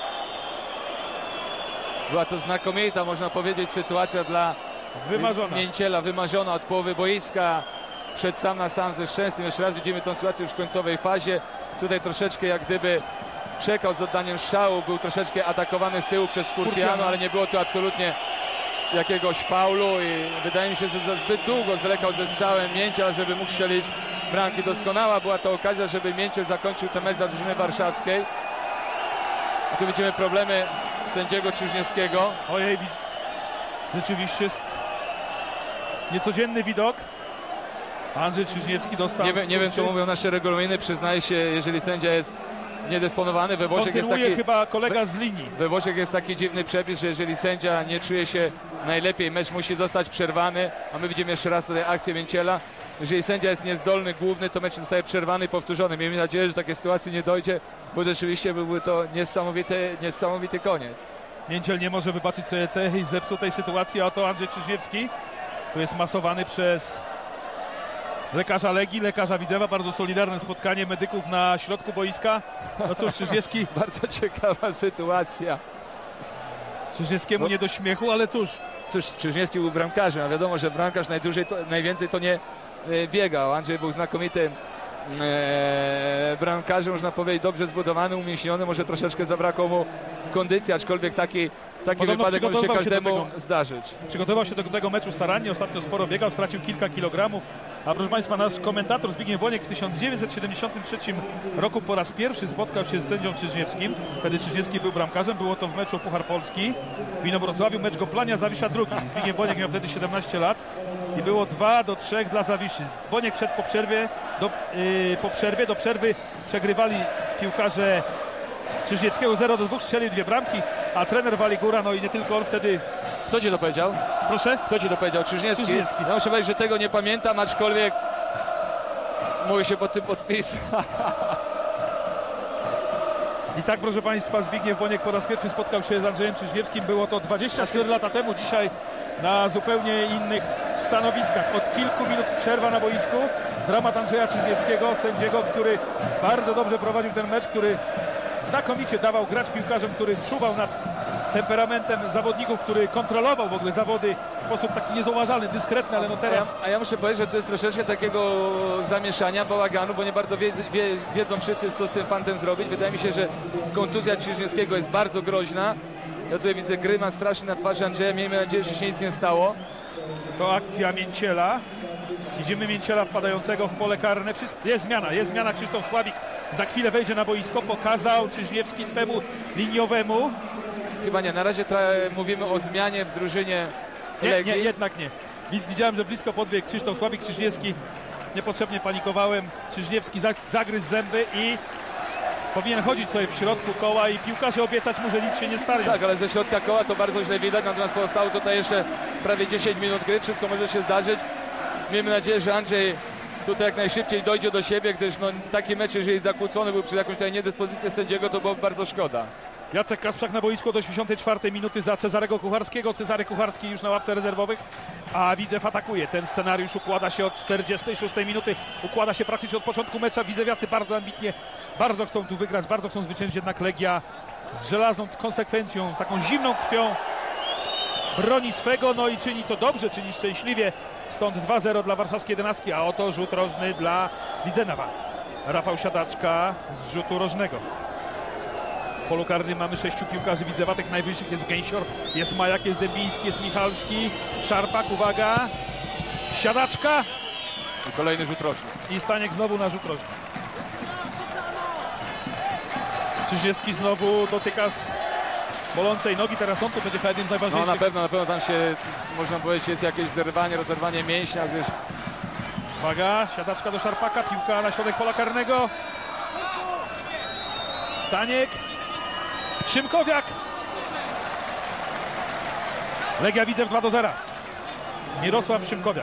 [SPEAKER 4] Była to znakomita, można powiedzieć, sytuacja dla Mięciela, wymarzona od połowy boiska. Szedł sam na sam ze Szczęsnym. Jeszcze raz widzimy tę sytuację już w końcowej fazie. Tutaj troszeczkę jak gdyby czekał z oddaniem strzału, był troszeczkę atakowany z tyłu przez Kurtiano, ale nie było tu absolutnie jakiegoś faulu i wydaje mi się, że zbyt długo zwlekał ze strzałem Mięciel, żeby mógł strzelić bramki. Doskonała była to okazja, żeby Mięciel zakończył ten mecz dla drużyny warszawskiej. A tu widzimy problemy sędziego Czyżniewskiego.
[SPEAKER 3] Ojej, rzeczywiście jest niecodzienny widok. Andrzej Czyżniewski dostał...
[SPEAKER 4] Nie wiem, co mówią nasze regulaminy. Przyznaję się, jeżeli sędzia jest niedysponowany. We Włoszech jest taki,
[SPEAKER 3] chyba kolega z linii.
[SPEAKER 4] We Włoszech jest taki dziwny przepis, że jeżeli sędzia nie czuje się najlepiej, mecz musi zostać przerwany. A my widzimy jeszcze raz tutaj akcję Mięciela. Jeżeli sędzia jest niezdolny, główny, to mecz zostaje przerwany i powtórzony. Miejmy nadzieję, że takiej sytuacji nie dojdzie, bo rzeczywiście byłby to niesamowity koniec.
[SPEAKER 3] Mięciel nie może wybaczyć sobie tej zepsutej sytuacji, a oto Andrzej Czyżniewski. Tu jest masowany przez lekarza Legii, lekarza Widzewa. Bardzo solidarne spotkanie medyków na środku boiska. No cóż, Czyżniewski...
[SPEAKER 4] Bardzo ciekawa sytuacja.
[SPEAKER 3] Czyżniewskiemu nie do śmiechu, ale cóż.
[SPEAKER 4] Czyżniewski był bramkarzem, a wiadomo, że bramkarz najwięcej to nie biegał. Andrzej był znakomitym bramkarzem, można powiedzieć, dobrze zbudowany, umięśniony. Może troszeczkę zabrakło mu kondycji, aczkolwiek taki wypadek może się każdemu zdarzyć.
[SPEAKER 3] Przygotował się do tego meczu starannie, ostatnio sporo biegał, stracił kilka kilogramów. A proszę Państwa, nasz komentator Zbigniew Boniek w 1973 roku po raz pierwszy spotkał się z sędzią Czyżniewskim. Wtedy Czyżniewski był bramkarzem, było to w meczu o Puchar Polski w Inowrocławiu, mecz Goplania Zawisza II. Zbigniew Boniek miał wtedy 17 lat i było 2-3 dla Zawiszy. Boniek wszedł do przerwy przegrywali piłkarze Czyżniewskiego 0-2, strzelił 2 bramki, a trener Waligura, no i nie tylko on wtedy...
[SPEAKER 4] Kto ci to powiedział?
[SPEAKER 3] Proszę?
[SPEAKER 4] Kto ci to powiedział? Czyżniewski?
[SPEAKER 3] Czyżniewski.
[SPEAKER 4] Ja muszę powiedzieć, że tego nie pamiętam, aczkolwiek mogę się pod tym podpisać.
[SPEAKER 3] I tak, proszę Państwa, Zbigniew Boniek po raz pierwszy spotkał się z Andrzejem Czyżniewskim. Było to 24 lata temu, dzisiaj na zupełnie innych stanowiskach. Od kilku minut przerwa na boisku. Dramat Andrzeja Czyżniewskiego, sędziego, który bardzo dobrze prowadził ten mecz, który znakomicie dawał grać piłkarzom, który czuwał nad temperamentem zawodników, który kontrolował w ogóle zawody w sposób taki niezauważalny, dyskretny, ale no teraz...
[SPEAKER 4] A ja muszę powiedzieć, że to jest troszeczkę takiego zamieszania, bałaganu, bo nie bardzo wiedzą wszyscy, co z tym fantem zrobić. Wydaje mi się, że kontuzja Czyżniewskiego jest bardzo groźna. Ja tutaj widzę grymas straszny na twarzy Andrzeja. Miejmy nadzieję, że się nic nie stało.
[SPEAKER 3] To akcja Mięciela. Widzimy Mięciela wpadającego w pole karne. Jest zmiana. Krzysztof Sławik za chwilę wejdzie na boisko. Pokazał Czyżniewski swemu liniowemu.
[SPEAKER 4] Chyba nie, na razie mówimy o zmianie w drużynie Legii.
[SPEAKER 3] Nie, jednak nie. Widziałem, że blisko podbiegł Krzysztof Sławik, Czyżniewski. Niepotrzebnie panikowałem. Czyżniewski zagryzł zęby i powinien chodzić sobie w środku koła i piłkarze obiecać mu, że nic się nie stanie.
[SPEAKER 4] Tak, ale ze środka koła to bardzo źle widać, natomiast pozostało tutaj jeszcze prawie 10 minut gry. Wszystko może się zdarzyć. Miejmy nadzieję, że Andrzej tutaj jak najszybciej dojdzie do siebie, gdyż no, taki mecz, jeżeli zakłócony był przez jakąś tutaj niedyspozycję sędziego, to było bardzo szkoda.
[SPEAKER 3] Jacek Kasprzak na boisku do 84 minuty za Cezarego Kucharskiego. Cezary Kucharski już na ławce rezerwowych, a Widzew atakuje. Ten scenariusz układa się od 46 minuty, układa się praktycznie od początku mecza. Widzewiacy bardzo ambitnie, bardzo chcą tu wygrać, bardzo chcą zwyciężyć, jednak Legia z żelazną konsekwencją, z taką zimną krwią broni swego, no i czyni to dobrze, czyni szczęśliwie. Stąd 2-0 dla warszawskiej 11, a oto rzut rożny dla Widzewa. Rafał Siadaczka z rzutu rożnego. W polu karnym mamy 6 piłkarzy Widzewa, tych najwyższych jest Gęsior, jest Majak, jest Dębiński, jest Michalski, Szarpak, uwaga, Siadaczka.
[SPEAKER 4] I kolejny rzut rożny.
[SPEAKER 3] I Staniek znowu na rzut rożny. Czyżniewski znowu dotyka z bolącej nogi, teraz on tu będzie chyba jednym z najważniejszych.
[SPEAKER 4] No na pewno tam się, można powiedzieć, jest jakieś zerwanie, rozerwanie mięśnia, gdyż...
[SPEAKER 3] Uwaga, Siadaczka do Szarpaka, piłka na środek pola karnego. Staniek. Szymkowiak. Legia Widzew 2-0. Mirosław Szymkowiak.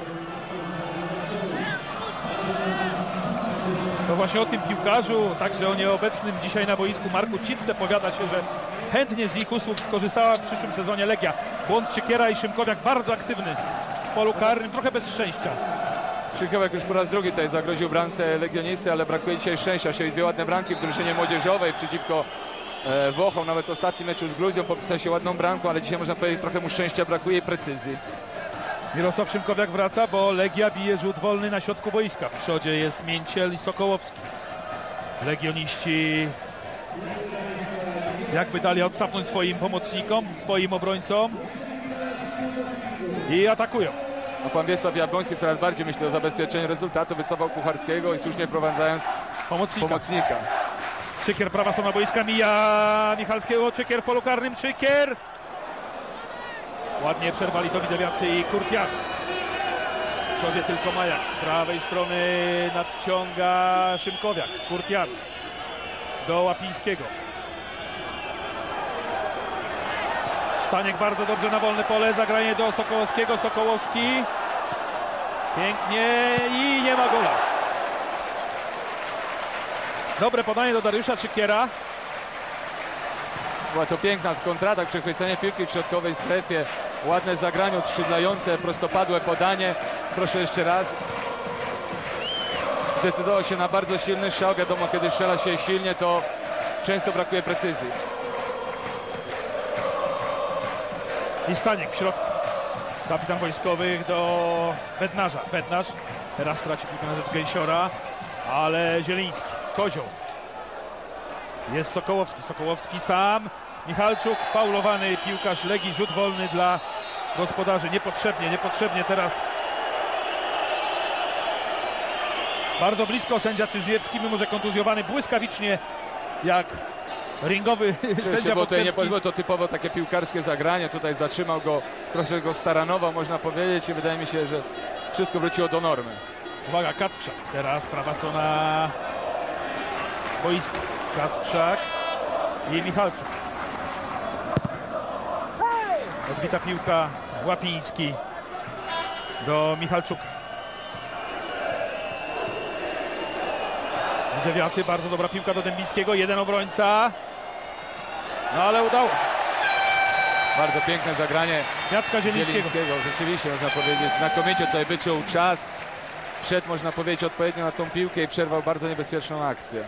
[SPEAKER 3] To właśnie o tym piłkarzu, także o nieobecnym dzisiaj na boisku Marku Citce powiada się, że chętnie z ich usług skorzystała w przyszłym sezonie Legia. Błąd Czykiera i Szymkowiak bardzo aktywny w polu karnym, trochę bez szczęścia.
[SPEAKER 4] Szymkowiak już po raz drugi tutaj zagroził bramce legionisty, ale brakuje dzisiaj szczęścia. Strzelił 2 ładne bramki w drużynie młodzieżowej przeciwko Włochom. Nawet ostatni mecz z Gruzją popisał się ładną bramką, ale dzisiaj można powiedzieć, trochę mu szczęścia brakuje i precyzji.
[SPEAKER 3] Mirosław Szymkowiak wraca, bo Legia bije rzut wolny na środku boiska. W przodzie jest Mięciel i Sokołowski. Legioniści jakby dali odsapnąć swoim pomocnikom, swoim obrońcom i atakują.
[SPEAKER 4] A pan Wiesław Jabłoński coraz bardziej myśli o zabezpieczeniu rezultatu, wycofał Kucharskiego i słusznie wprowadzając pomocnika.
[SPEAKER 3] Czykier, prawa strona boiska, mija Michalskiego, Czykier w polu karnym, Czykier! Ładnie przerwali to widzewiacy i Kurtian. W przodzie tylko Majak, z prawej strony nadciąga Szymkowiak, Kurtian do Łapińskiego. Staniek bardzo dobrze na wolne pole, zagranie do Sokołowskiego, Sokołowski. Pięknie i nie ma gola. Dobre podanie do Dariusza Czykiera.
[SPEAKER 4] Była to piękna kontratak, przechwycenie piłki w środkowej strefie. Ładne zagranie, odskrzydlające, prostopadłe podanie. Proszę jeszcze raz. Zdecydował się na bardzo silny strzał. Wiadomo, kiedy strzela się silnie, to często brakuje precyzji.
[SPEAKER 3] I Staniek w środku. Kapitan wojskowych do Bednarza. Bednarz teraz traci piłkę na rzecz Gęsiora, ale Zieliński, Kozioł. Jest Sokołowski, Sokołowski sam. Michalczuk, faulowany piłkarz Legii, rzut wolny dla gospodarzy. Niepotrzebnie teraz Bardzo blisko sędzia Czyżniewski, mimo że kontuzjowany błyskawicznie jak ringowy sędzia bokserski.
[SPEAKER 4] To typowo takie piłkarskie zagranie. Tutaj zatrzymał go, troszkę go staranował, można powiedzieć, i wydaje mi się, że wszystko wróciło do normy.
[SPEAKER 3] Uwaga, Kacprzak. Teraz prawa strona boiska. Kacprzak i Michalczuk. Odbita piłka, Łapiński do Michalczuka. Widzewiacy, bardzo dobra piłka do Dębińskiego, jeden obrońca. No ale udało się.
[SPEAKER 4] Bardzo piękne zagranie
[SPEAKER 3] Jacka Zielińskiego.
[SPEAKER 4] Rzeczywiście można powiedzieć, znakomicie tutaj wyczuł czas. Wszedł, można powiedzieć, odpowiednio na tą piłkę i przerwał bardzo niebezpieczną akcję.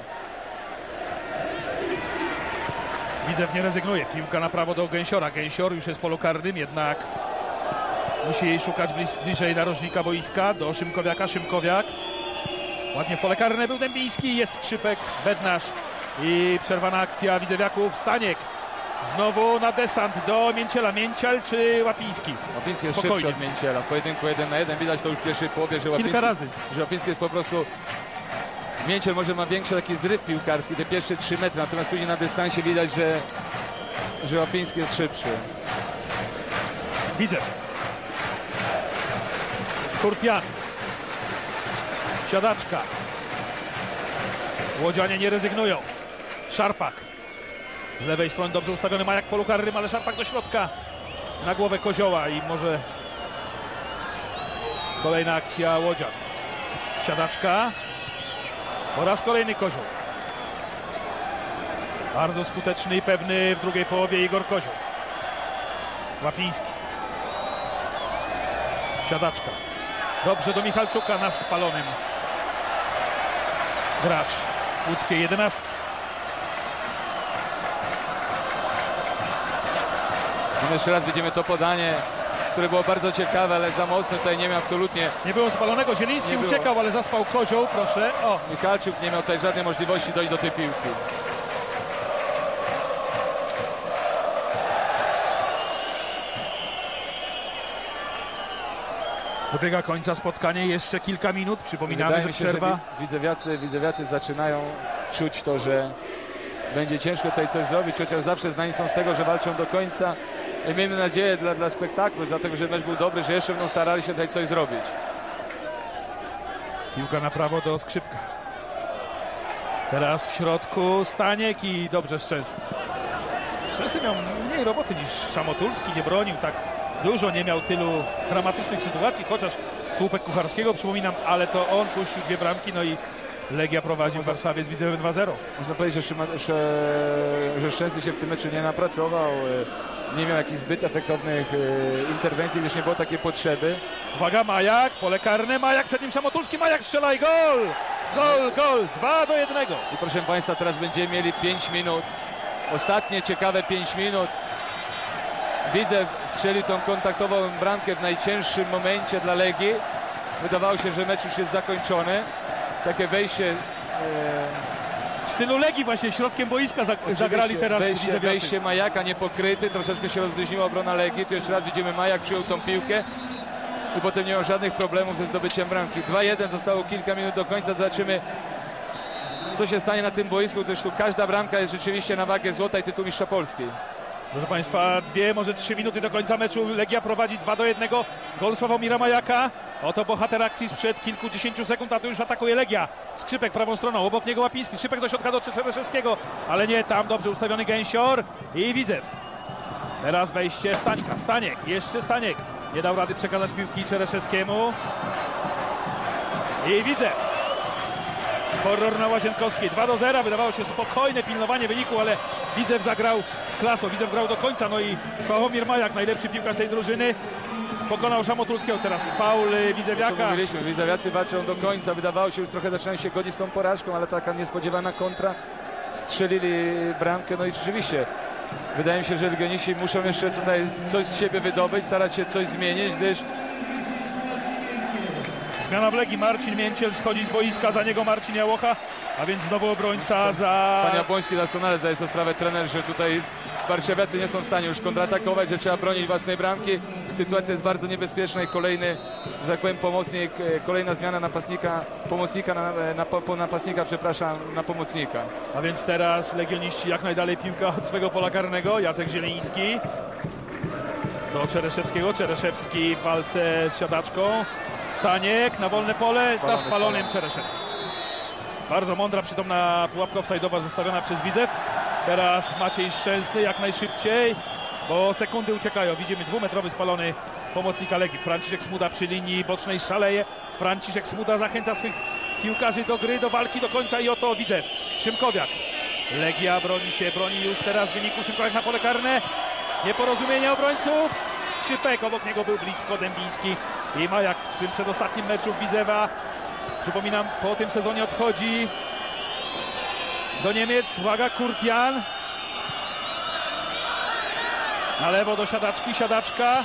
[SPEAKER 3] Widzew nie rezygnuje. Piłka na prawo do Gęsiora. Gęsior już jest w polu karnym, jednak musi jej szukać bliżej narożnika boiska. Do Szymkowiaka. Szymkowiak. Ładnie w pole karne był Dębiński. Jest Skrzypek, Bednarz i przerwana akcja Widzewiaków. Staniek. Znowu na desant do Mięciela. Mięciel czy Łapiński?
[SPEAKER 4] Łapiński jest szybszy od Mięciela. W pojedynku 1 na 1 widać to już w pierwszej połowie, że Łapiński jest po prostu... Mięciel może ma większy taki zryw piłkarski, te pierwsze 3 metry, natomiast później na dystansie widać, że Łapiński jest szybszy.
[SPEAKER 3] Widzę. Kurtian. Siadaczka. Łodzianie nie rezygnują. Szarpak. Z lewej strony dobrze ustawiony Majak w polu karnym, ale Szarpak do środka. Na głowę Kozioła i może kolejna akcja Łodzian. Siadaczka. Po raz kolejny Kozioł. Bardzo skuteczny i pewny w drugiej połowie Igor Kozioł. Łapiński. Siadaczka. Dobrze do Michalczuka na spalonym. Gracz łódzkiej 11.
[SPEAKER 4] Jeszcze raz widzimy to podanie, które było bardzo ciekawe, ale za mocne. Tutaj nie miał absolutnie...
[SPEAKER 3] Nie było spalonego. Zieliński uciekał, ale zaspał Kozioł, proszę. O.
[SPEAKER 4] Michalczuk nie miał tutaj żadnej możliwości dojść do tej piłki.
[SPEAKER 3] Dobiega końca spotkanie, jeszcze kilka minut. Przypominamy, że przerwa.
[SPEAKER 4] Widzewiacy zaczynają czuć to, że będzie ciężko tutaj coś zrobić, chociaż zawsze znani są z tego, że walczą do końca. I miejmy nadzieję dla spektaklu, dlatego że mecz był dobry, że jeszcze będą starali się tutaj coś zrobić.
[SPEAKER 3] Piłka na prawo do Skrzypka. Teraz w środku Staniek i dobrze Szczęsny. Szczęsny miał mniej roboty niż Szamotulski, nie bronił tak dużo, nie miał tylu dramatycznych sytuacji, chociaż słupek Kucharskiego, przypominam, ale to on puścił 2 bramki, no i Legia prowadzi w Warszawie z Widzewem 2-0.
[SPEAKER 4] Można powiedzieć, że Szczęsny się w tym meczu nie napracował, nie miał jakichś zbyt efektownych interwencji, gdyż nie było takiej potrzeby.
[SPEAKER 3] Uwaga, Majak, pole karne, Majak, przed nim Szamotulski, Majak strzela i gol! Gol, 2-1.
[SPEAKER 4] I proszę Państwa, teraz będziemy mieli 5 minut, ostatnie ciekawe 5 minut. Widzew strzelił tą kontaktową bramkę w najcięższym momencie dla Legii. Wydawało się, że mecz już jest zakończony. Takie wejście...
[SPEAKER 3] W stylu Legii właśnie środkiem boiska zagrali teraz
[SPEAKER 4] wejście Majaka niepokryty, troszeczkę się rozluźniła obrona Legii. Tu jeszcze raz widzimy, Majak przyjął tą piłkę i potem nie miał żadnych problemów ze zdobyciem bramki. 2-1, zostało kilka minut do końca, zobaczymy, co się stanie na tym boisku, gdyż tu każda bramka jest rzeczywiście na wagę złota i tytuł mistrza Polski.
[SPEAKER 3] Proszę Państwa, 2, może 3 minuty do końca meczu. Legia prowadzi 2-1. Gol Sławomira Majaka. Oto bohater akcji sprzed kilkudziesięciu sekund, a tu już atakuje Legia. Skrzypek prawą stroną, obok niego Łapiński. Skrzypek do środka do Czereszewskiego, ale nie, tam dobrze ustawiony Gęsior i Widzew. Teraz wejście Stańka. Staniek, jeszcze Staniek. Nie dał rady przekazać piłki Czereszewskiemu. I Widzew. Horror na Łazienkowskiej. 2-0. Wydawało się spokojne pilnowanie wyniku, ale Widzew zagrał z klasą. Widzew grał do końca. No i Sławomir Majak, najlepszy piłkarz tej drużyny, pokonał Szamotulskiego. Teraz faul Widzewiaka.
[SPEAKER 4] Widzewiacy walczą do końca. Wydawało się, już trochę zaczynają się godzić z tą porażką, ale taka niespodziewana kontra. Strzelili bramkę. No i rzeczywiście wydaje mi się, że legioniści muszą jeszcze tutaj coś z siebie wydobyć, starać się coś zmienić, gdyż
[SPEAKER 3] Zmiana w Legii. Marcin Mięciel schodzi z boiska, za niego Marcin Jałocha, a więc znowu obrońca za...
[SPEAKER 4] Pan Jabłoński doskonale zdaje sobie sprawę, trener, że tutaj warszawiacy nie są w stanie już kontratakować, że trzeba bronić własnej bramki. Sytuacja jest bardzo niebezpieczna i kolejny, że tak powiem, pomocnik, kolejna zmiana napastnika, napastnika, przepraszam, na pomocnika.
[SPEAKER 3] A więc teraz legioniści jak najdalej piłka od swego pola karnego. Jacek Zieliński do Czereszewskiego. Czereszewski w walce z siadaczką. Staniek na wolne pole, na spalonym Czereszewski. Bardzo mądra, przytomna pułapka offside'owa zostawiona przez Widzew. Teraz Maciej Szczęsny jak najszybciej, bo sekundy uciekają. Widzimy 2-metrowy spalony pomocnika Legii. Franciszek Smuda przy linii bocznej szaleje. Franciszek Smuda zachęca swych piłkarzy do gry, do walki do końca i oto Widzew. Szymkowiak. Legia broni już teraz w wyniku. Szymkowiak na pole karne. Nieporozumienie obrońców. Skrzypek, obok niego był blisko Dębiński i Majak w swym przedostatnim meczu Widzewa. Przypominam, po tym sezonie odchodzi do Niemiec. Uwaga, Kurtian. Na lewo do siadaczki, siadaczka.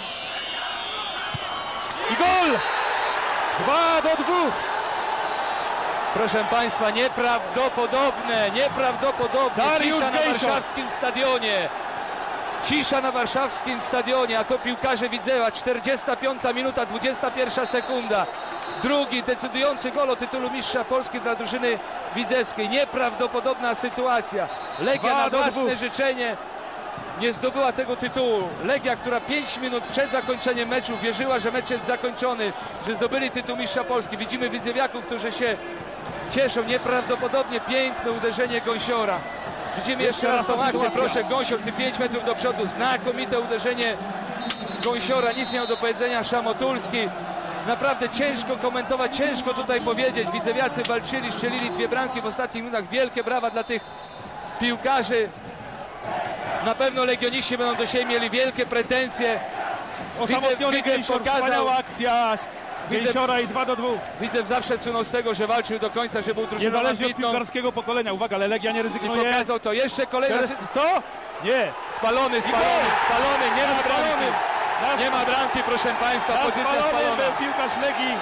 [SPEAKER 3] I gol! 2-2.
[SPEAKER 4] Proszę Państwa, nieprawdopodobne.
[SPEAKER 3] Dariusz
[SPEAKER 4] Cisza na
[SPEAKER 3] Gejszor.
[SPEAKER 4] warszawskim stadionie. Cisza na warszawskim stadionie, a to piłkarze Widzewa. 45 minuta, 21 sekunda. Drugi decydujący gol o tytulu mistrza Polski dla drużyny widzewskiej. Nieprawdopodobna sytuacja. Legia na własne życzenie nie zdobyła tego tytułu. Legia, która 5 minut przed zakończeniem meczu wierzyła, że mecz jest zakończony, że zdobyli tytuł mistrza Polski. Widzimy widzewiaków, którzy się cieszą. Nieprawdopodobnie piękne uderzenie Gąsiora. Widzimy jeszcze raz tą akcję. Proszę, Gąsior, 5 metrów do przodu. Znakomite uderzenie Gąsiora. Nic nie miał do powiedzenia Szamotulski. Naprawdę ciężko komentować, ciężko tutaj powiedzieć. Widzewiacy walczyli, strzelili 2 bramki w ostatnich minutach. Wielkie brawa dla tych piłkarzy. Na pewno legioniści będą do siebie mieli wielkie pretensje.
[SPEAKER 3] Osamotniony Gęsior, wspaniała akcja Gęsiora i 2-2.
[SPEAKER 4] Widzew zawsze słynął z tego, że walczył do końca, że był drużyną
[SPEAKER 3] niezależnie od
[SPEAKER 4] ambitną.
[SPEAKER 3] piłkarskiego pokolenia. Uwaga, ale Legia nie rezygnuje.
[SPEAKER 4] I pokazał to. Jeszcze kolejna...
[SPEAKER 3] Co? Nie.
[SPEAKER 4] Spalony, nie ma bramki. Nie ma bramki, proszę Państwa, pozycja spalona.
[SPEAKER 3] Był piłkarz Legii.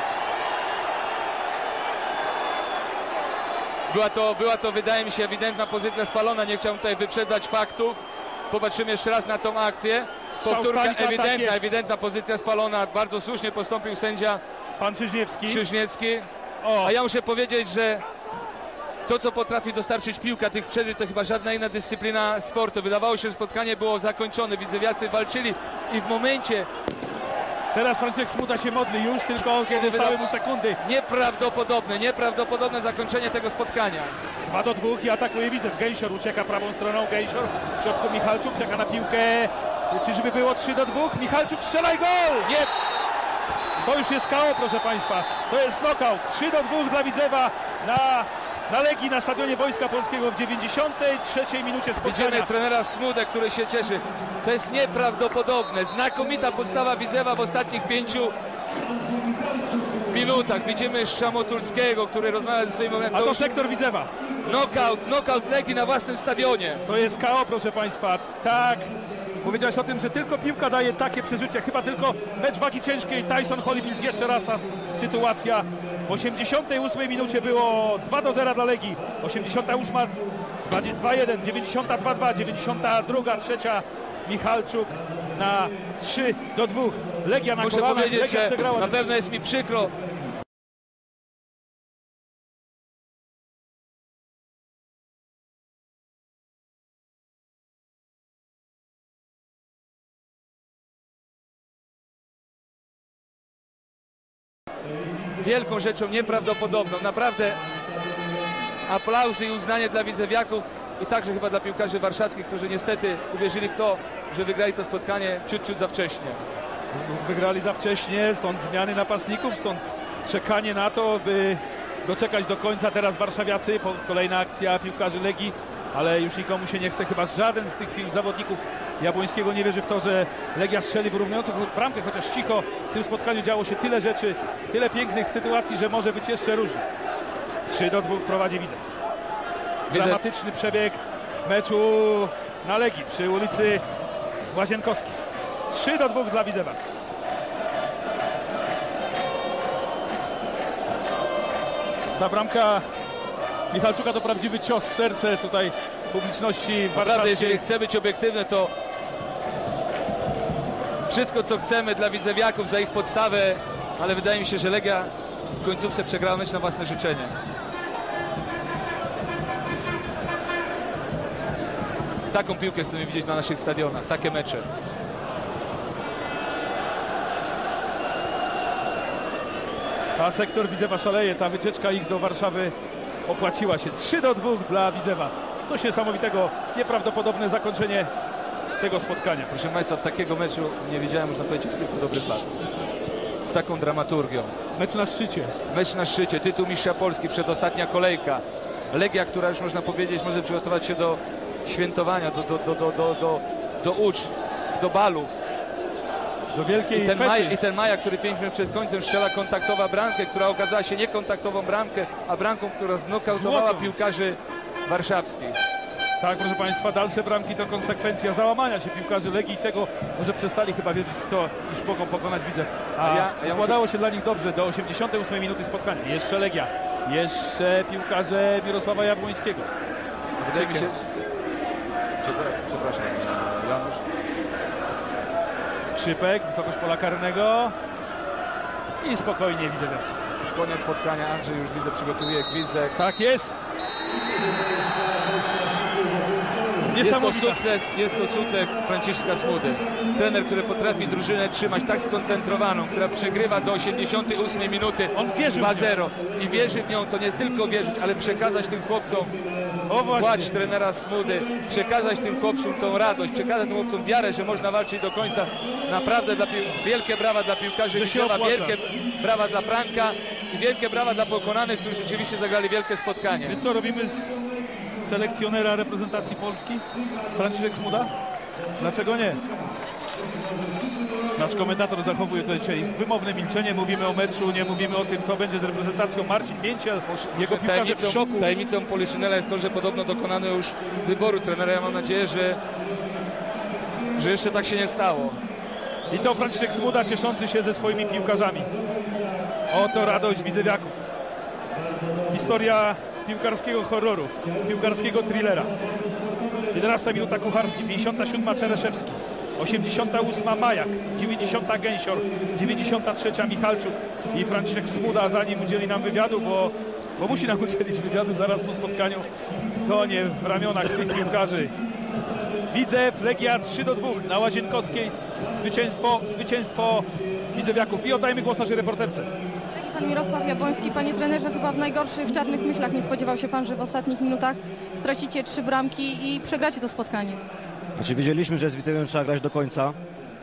[SPEAKER 4] Była to, wydaje mi się, ewidentna pozycja spalona. Nie chciałem tutaj wyprzedzać faktów. Popatrzymy jeszcze raz na tą akcję. Powtórka ewidentna pozycja spalona. Bardzo słusznie postąpił sędzia
[SPEAKER 3] pan Krzyżniewski.
[SPEAKER 4] A ja muszę powiedzieć, że to, co potrafi dostarczyć piłka, tych przeżyć, to chyba żadna inna dyscyplina sportu. Wydawało się, że spotkanie było zakończone. Widzewiacy walczyli i w momencie...
[SPEAKER 3] Teraz Franciszek Smuda się modli już, tylko kiedy zostały mu sekundy.
[SPEAKER 4] Nieprawdopodobne zakończenie tego spotkania.
[SPEAKER 3] 2-2 i atakuje Widzew. Gęsior ucieka prawą stroną. Gęsior w środku Michalczuk czeka na piłkę. Czyżby było 3-2? Michalczuk strzela i gol!
[SPEAKER 4] Nie!
[SPEAKER 3] To już jest KO, proszę Państwa. To jest knockout. 3-2 dla Widzewa na Legii na stadionie Wojska Polskiego w 93 minucie spotkania.
[SPEAKER 4] Widzimy trenera Smudę, który się cieszy. To jest nieprawdopodobne. Znakomita postawa Widzewa w ostatnich 5 minutach. Widzimy Szamotulskiego, który rozmawia ze swoim momentem.
[SPEAKER 3] A to sektor Widzewa.
[SPEAKER 4] Knockout Legii na własnym stadionie.
[SPEAKER 3] To jest KO, proszę Państwa. Tak. Powiedziałeś o tym, że tylko piłka daje takie przeżycie. Chyba tylko mecz wagi ciężkiej. Tyson Holyfield, jeszcze raz ta sytuacja. W 88 minucie było 2-0 dla Legii. 88 2-1, 92 2, 92 trzecia Michalczuk na 3-2. Legia na
[SPEAKER 4] Muszę
[SPEAKER 3] kolanach,
[SPEAKER 4] powiedzieć,
[SPEAKER 3] Legia
[SPEAKER 4] że
[SPEAKER 3] przegrała.
[SPEAKER 4] na pewno jest mi przykro. Wielką rzeczą, nieprawdopodobną, naprawdę aplauzy i uznanie dla widzewiaków i także chyba dla piłkarzy warszawskich, którzy niestety uwierzyli w to, że wygrali to spotkanie ciut za wcześnie.
[SPEAKER 3] Wygrali za wcześnie, stąd zmiany napastników, stąd czekanie na to, by doczekać do końca. Teraz warszawiacy, kolejna akcja piłkarzy Legii, ale już nikomu się nie chce, chyba żaden z tych zawodników Jabłońskiego nie wierzy w to, że Legia strzeli wyrównującą bramkę, chociaż cicho w tym spotkaniu działo się tyle rzeczy, tyle pięknych sytuacji, że może być jeszcze różnie. 3-2 prowadzi Widzew. Dramatyczny przebieg meczu na Legii przy ulicy Łazienkowskiej. 3-2 dla Widzewa. Ta bramka Michalczuka to prawdziwy cios w serce tutaj publiczności warszawskiej.
[SPEAKER 4] Jeżeli chcę być obiektywny, to wszystko, co chcemy dla widzewiaków, za ich podstawę, ale wydaje mi się, że Legia w końcówce przegrała mecz na własne życzenie. Taką piłkę chcemy widzieć na naszych stadionach, takie mecze.
[SPEAKER 3] A sektor Widzewa szaleje, ta wycieczka ich do Warszawy opłaciła się. 3-2 dla Widzewa. Coś niesamowitego, nieprawdopodobne zakończenie tego spotkania.
[SPEAKER 4] Proszę Państwa, takiego meczu nie widziałem, można powiedzieć, kilku dobrych lat. Z taką dramaturgią.
[SPEAKER 3] Mecz na szczycie.
[SPEAKER 4] Mecz na szczycie, tytuł mistrza Polski, przedostatnia kolejka. Legia, która już można powiedzieć, może przygotować się do świętowania, do ucz, do balów.
[SPEAKER 3] Do wielkiej
[SPEAKER 4] I ten Maja, który 5 minut przed końcem strzela kontaktowa bramkę, która okazała się niekontaktową bramkę, a bramką, która znokautowała piłkarzy warszawskich.
[SPEAKER 3] Tak, proszę Państwa, dalsze bramki to konsekwencja załamania się piłkarzy Legii i tego, że przestali chyba wierzyć w to, iż mogą pokonać Widzew. Układało się dla nich dobrze do 88 minuty spotkania. Jeszcze Legia, jeszcze piłkarze Mirosława Jabłońskiego.
[SPEAKER 4] Wydaje mi się... Przepraszam, Janusz.
[SPEAKER 3] Skrzypek, wysokość pola karnego i spokojnie Widzewiacy.
[SPEAKER 4] Koniec spotkania, Andrzej już widzę przygotuje gwizdek.
[SPEAKER 3] Tak jest!
[SPEAKER 4] Jest to skutek Franciszka Smudy. Trener, który potrafi drużynę trzymać tak skoncentrowaną, która przegrywa do 88 minuty 2-0 i wierzy w nią, to nie jest tylko wierzyć, ale przekazać tym chłopcom płacz trenera Smudy, przekazać tym chłopcom tą radość, przekazać tym chłopcom wiarę, że można walczyć do końca. Naprawdę wielkie brawa dla piłkarzy Widzewa, wielkie brawa dla Franka i wielkie brawa dla pokonanych, którzy rzeczywiście zagrali wielkie spotkanie.
[SPEAKER 3] Więc co robimy z selekcjonera reprezentacji Polski? Franciszek Smuda? Dlaczego nie? Nasz komentator zachowuje tutaj dzisiaj wymowne milczenie. Mówimy o meczu, nie mówimy o tym, co będzie z reprezentacją. Marcin Mięciel, jego piłkarze w szoku.
[SPEAKER 4] Tajemnicą Poliszynela jest to, że podobno dokonano już wyboru trenera. Ja mam nadzieję, że jeszcze tak się nie stało.
[SPEAKER 3] I to Franciszek Smuda cieszący się ze swoimi piłkarzami. Oto radość widzewiaków. Historia z piłkarskiego horroru, z piłkarskiego thrillera. 11 minuta Kucharski, 57 Czereszewski, 88 Majak, 90 Gęsior, 93 Michalczuk i Franciszek Smuda, zanim udzieli nam wywiadu, bo musi nam udzielić wywiadu zaraz po spotkaniu, tonie w ramionach tych piłkarzy. Widzew, Legia 3-2 na Łazienkowskiej. Zwycięstwo widzewiaków. I oddajmy głos naszej reporterce.
[SPEAKER 8] Pan Mirosław Jabłoński, panie trenerze, chyba w najgorszych czarnych myślach nie spodziewał się pan, że w ostatnich minutach stracicie 3 bramki i przegracie to spotkanie.
[SPEAKER 6] Znaczy wiedzieliśmy, że z Widzewem trzeba grać do końca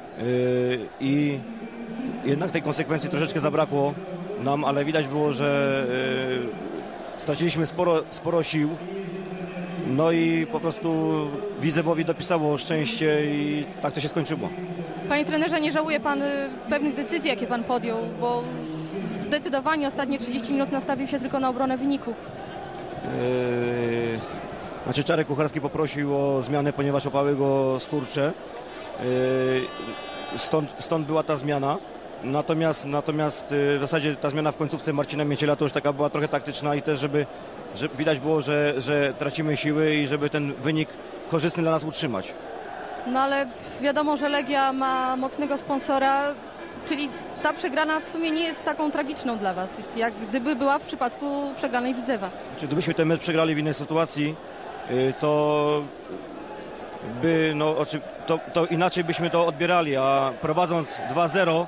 [SPEAKER 6] i jednak tej konsekwencji troszeczkę zabrakło nam, ale widać było, że straciliśmy sporo sił. No i po prostu Widzewowi dopisało szczęście i tak to się skończyło.
[SPEAKER 8] Panie trenerze, nie żałuje pan pewnych decyzji, jakie pan podjął, bo zdecydowanie ostatnie 30 minut nastawił się tylko na obronę wyniku.
[SPEAKER 6] Znaczy Czarek Kucharski poprosił o zmianę, ponieważ opały go skurcze. Stąd była ta zmiana. Natomiast w zasadzie ta zmiana w końcówce Marcina Mięciela to już taka była trochę taktyczna i też, żeby widać było, że tracimy siły i żeby ten wynik korzystny dla nas utrzymać.
[SPEAKER 8] No ale wiadomo, że Legia ma mocnego sponsora, czyli ta przegrana w sumie nie jest taką tragiczną dla was, jak gdyby była w przypadku przegranej Widzewa.
[SPEAKER 6] Gdybyśmy ten mecz przegrali w innej sytuacji, to inaczej byśmy to odbierali, a prowadząc 2-0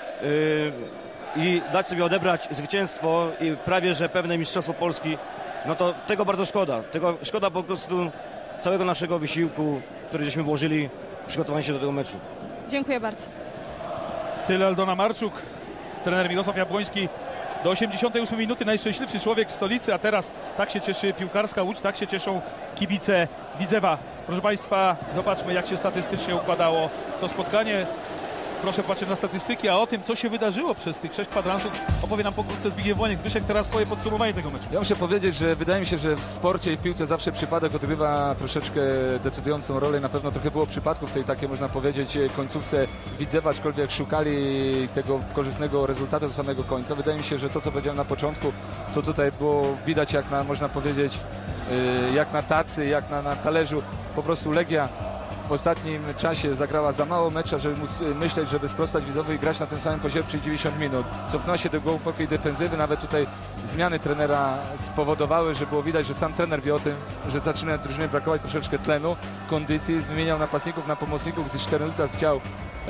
[SPEAKER 6] i dać sobie odebrać zwycięstwo i prawie że pewne mistrzostwo Polski, no to tego bardzo szkoda. Szkoda po prostu całego naszego wysiłku, który żeśmy włożyli w przygotowanie się do tego meczu.
[SPEAKER 8] Dziękuję bardzo.
[SPEAKER 3] Tyle Aldona Marczuk, trener Mirosław Jabłoński. Do 88 minuty najszczęśliwszy człowiek w stolicy, a teraz tak się cieszy piłkarska Łódź, tak się cieszą kibice Widzewa. Proszę Państwa, zobaczmy, jak się statystycznie układało to spotkanie. proszę patrzeć na statystyki, a o tym, co się wydarzyło przez tych 6 kwadransów, opowie nam pokrótce Zbigniew Woniek. Zbyszek, teraz twoje podsumowanie tego meczu.
[SPEAKER 4] Ja muszę powiedzieć, że wydaje mi się, że w sporcie i w piłce zawsze przypadek odgrywa troszeczkę decydującą rolę. Na pewno trochę było przypadków w tej takiej, można powiedzieć, końcówce Widzewa, aczkolwiek szukali tego korzystnego rezultatu do samego końca. Wydaje mi się, że to, co powiedziałem na początku, to tutaj było widać, jak na, można powiedzieć, jak na tacy, jak na talerzu. Po prostu Legia w ostatnim czasie zagrała za mało mecza, żeby móc myśleć, żeby sprostać Widzewowi i grać na tym samym poziomie przez 90 minut. Cofnęła się do głębokiej defensywy, nawet tutaj zmiany trenera spowodowały, że było widać, że sam trener wie o tym, że zaczyna drużynie brakować troszeczkę tlenu, kondycji, wymieniał napastników na pomocników, gdyż Czernuca chciał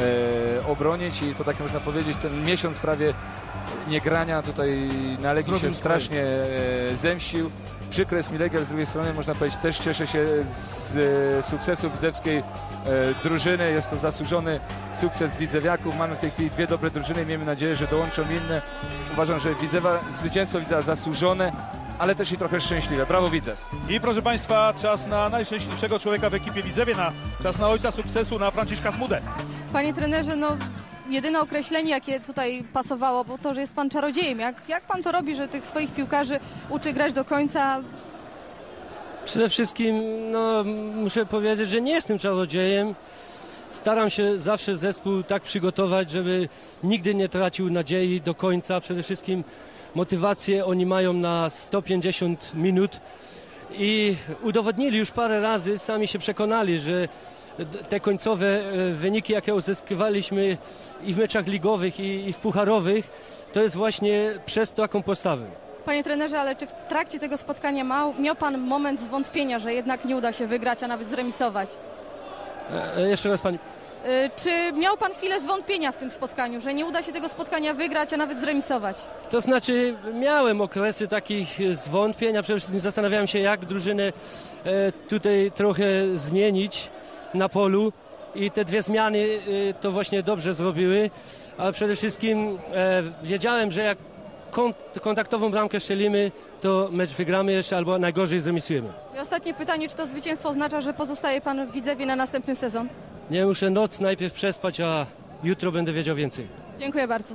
[SPEAKER 4] obronić i to tak można powiedzieć, ten miesiąc prawie niegrania tutaj na Legii się strasznie zemścił. Przykre jest mi Legia, z drugiej strony można powiedzieć, też cieszę się z sukcesu widzewskiej drużyny. Jest to zasłużony sukces widzewiaków. Mamy w tej chwili 2 dobre drużyny. Miejmy nadzieję, że dołączą inne. Uważam, że zwycięstwo Widzewa zasłużone, ale też i trochę szczęśliwe. Brawo Widzew.
[SPEAKER 3] I proszę Państwa, czas na najszczęśliwszego człowieka w ekipie Widzewie, czas na ojca sukcesu, na Franciszka Smudę.
[SPEAKER 8] Panie trenerze, no jedyne określenie, jakie tutaj pasowało, bo to, że jest pan czarodziejem. Jak pan to robi, że tych swoich piłkarzy uczy grać do końca?
[SPEAKER 5] Przede wszystkim no, muszę powiedzieć, że nie jestem czarodziejem. Staram się zawsze zespół tak przygotować, żeby nigdy nie tracił nadziei do końca. Przede wszystkim motywację oni mają na 150 minut i udowodnili już parę razy, sami się przekonali, że te końcowe wyniki, jakie uzyskiwaliśmy i w meczach ligowych, i w pucharowych, to jest właśnie przez taką postawę.
[SPEAKER 8] Panie trenerze, ale czy w trakcie tego spotkania miał pan moment zwątpienia, że jednak nie uda się wygrać, a nawet zremisować?
[SPEAKER 5] Jeszcze raz pani.
[SPEAKER 8] Czy miał pan chwilę zwątpienia w tym spotkaniu, że nie uda się tego spotkania wygrać, a nawet zremisować?
[SPEAKER 5] To znaczy miałem okresy takich zwątpień, a przede wszystkim zastanawiałem się, jak drużynę tutaj trochę zmienić na polu i te 2 zmiany to właśnie dobrze zrobiły, ale przede wszystkim wiedziałem, że jak kontaktową bramkę strzelimy, to mecz wygramy jeszcze albo najgorzej zremisujemy.
[SPEAKER 8] I ostatnie pytanie, czy to zwycięstwo oznacza, że pozostaje pan w Widzewie na następny sezon?
[SPEAKER 5] Nie, muszę noc najpierw przespać, a jutro będę wiedział więcej.
[SPEAKER 8] Dziękuję bardzo.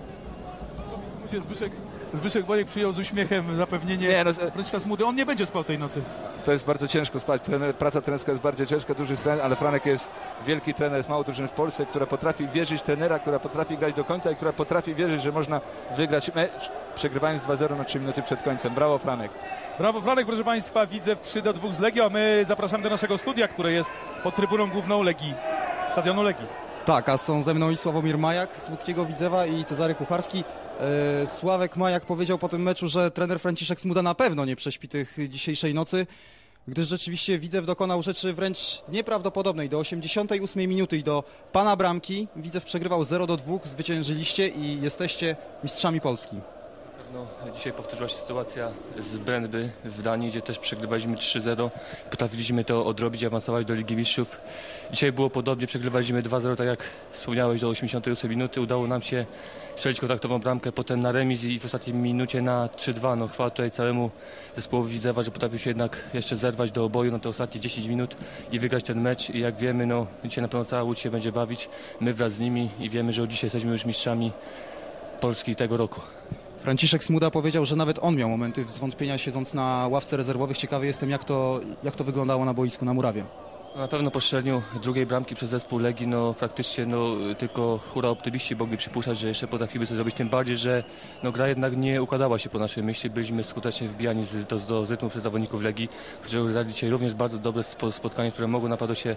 [SPEAKER 3] Zbyszek Woniek przyjął z uśmiechem zapewnienie Franciszka Smudy. On nie będzie spał tej nocy.
[SPEAKER 4] To jest bardzo ciężko spać. Praca trenerska jest bardzo ciężka, duży stres, ale Franek jest wielki trener, jest mało drużyn w Polsce, która potrafi wierzyć trenera, która potrafi grać do końca i która potrafi wierzyć, że można wygrać mecz, przegrywając 2-0 na 3 minuty przed końcem. Brawo Franek.
[SPEAKER 3] Brawo Franek, proszę Państwa. Widzew 3-2 z Legią, a my zapraszamy do naszego studia, które jest pod trybuną główną Legii, stadionu Legii.
[SPEAKER 1] Tak, a są ze mną i Sławomir Majak z łódzkiego Widzewa i Cezary Kucharski. Sławek Majak powiedział po tym meczu, że trener Franciszek Smuda na pewno nie prześpi tych dzisiejszej nocy, gdyż rzeczywiście Widzew dokonał rzeczy wręcz nieprawdopodobnej. Do 88 minuty i do pana bramki Widzew przegrywał 0-2, zwyciężyliście i jesteście mistrzami Polski.
[SPEAKER 15] No, dzisiaj powtórzyła się sytuacja z Brøndby w Danii, gdzie też przegrywaliśmy 3-0. Potrafiliśmy to odrobić i awansować do Ligi Mistrzów. Dzisiaj było podobnie, przegrywaliśmy 2-0, tak jak wspomniałeś, do 88 minuty. Udało nam się strzelić kontaktową bramkę, potem na remis i w ostatniej minucie na 3-2. No, chwała tutaj całemu zespołowi Widzewa, że potrafił się jednak jeszcze zerwać do oboju na te ostatnie 10 minut i wygrać ten mecz. I jak wiemy, no, dzisiaj na pewno cała Łódź się będzie bawić, my wraz z nimi i wiemy, że od dzisiaj jesteśmy już mistrzami Polski tego roku.
[SPEAKER 1] Franciszek Smuda powiedział, że nawet on miał momenty zwątpienia siedząc na ławce rezerwowych. Ciekawy jestem, jak to wyglądało na boisku, na murawie.
[SPEAKER 15] Na pewno po strzeleniu drugiej bramki przez zespół Legii, no praktycznie tylko hura optymiści mogli przypuszczać, że jeszcze potrafimy coś zrobić, tym bardziej, że gra jednak nie układała się po naszej myśli. Byliśmy skutecznie wbijani do rytmu przez zawodników Legii, którzy grali dzisiaj również bardzo dobre spotkanie, które mogło naprawdę się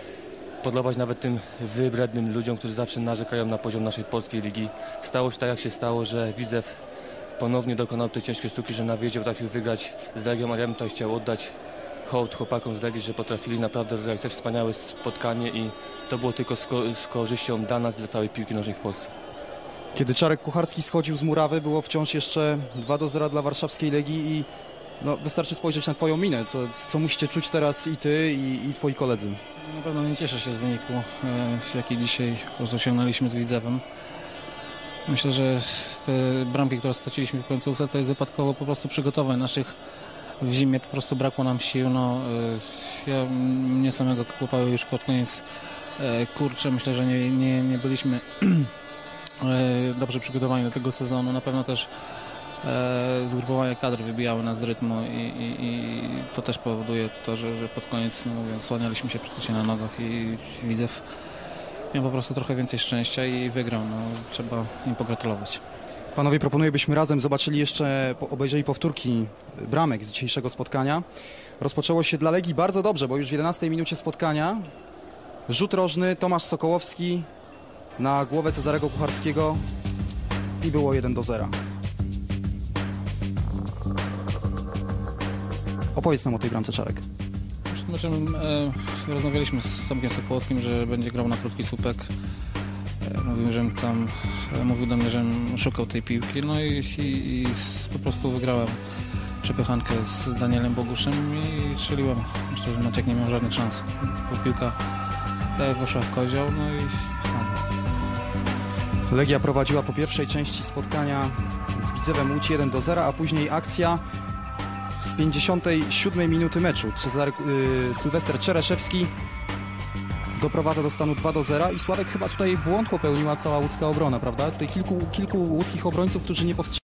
[SPEAKER 15] podobać nawet tym wybrednym ludziom, którzy zawsze narzekają na poziom naszej polskiej ligi. Stało się tak, jak się stało, że Widzew ponownie dokonał tej ciężkiej sztuki, że na wjeździe potrafił wygrać z Legią, a ja bym tutaj chciał oddać hołd chłopakom z Legii, że potrafili naprawdę rozegrać też wspaniałe spotkanie i to było tylko z korzyścią dla nas, dla całej piłki nożnej w Polsce.
[SPEAKER 1] Kiedy Czarek Kucharski schodził z murawy, było wciąż jeszcze 2-0 dla warszawskiej Legii i no, wystarczy spojrzeć na twoją minę, co musicie czuć teraz i ty, i twoi koledzy.
[SPEAKER 16] Na pewno nie cieszę się z wyniku, jaki dzisiaj osiągnęliśmy z Widzewem. Myślę, że te bramki, które straciliśmy w końcówce, to jest wypadkowo po prostu przygotowań naszych. W zimie po prostu brakło nam sił. Mnie samego kłapały już pod koniec Kurczę, myślę, że nie byliśmy dobrze przygotowani do tego sezonu. Na pewno też zgrupowanie kadry wybijały nas z rytmu i to też powoduje to, że pod koniec, no mówiąc, słanialiśmy się praktycznie na nogach i Widzew miał po prostu trochę więcej szczęścia i wygrał. No, trzeba im pogratulować.
[SPEAKER 1] Panowie, proponuję, byśmy razem zobaczyli jeszcze, obejrzeli powtórki bramek z dzisiejszego spotkania. Rozpoczęło się dla Legii bardzo dobrze, bo już w 11 minucie spotkania rzut rożny, Tomasz Sokołowski na głowę Cezarego Kucharskiego i było 1-0. Opowiedz nam o tej bramce, Czarek.
[SPEAKER 16] Przed meczem rozmawialiśmy z Tomkiem Sokołowskim, że będzie grał na krótki słupek. Mówił do mnie, żebym szukał tej piłki, no i po prostu wygrałem przepychankę z Danielem Boguszem i strzeliłem. Myślę, że Maciek nie miał żadnych szans, bo piłka poszła w kozioł, no i
[SPEAKER 1] Legia prowadziła po pierwszej części spotkania z Widzewem Łódź 1-0, a później akcja z 57 minuty meczu. Sylwester Czereszewski doprowadza do stanu 2-0 i Sławek, chyba tutaj błąd popełniła cała łódzka obrona, prawda? Tutaj kilku łódzkich obrońców, którzy nie powstrzymali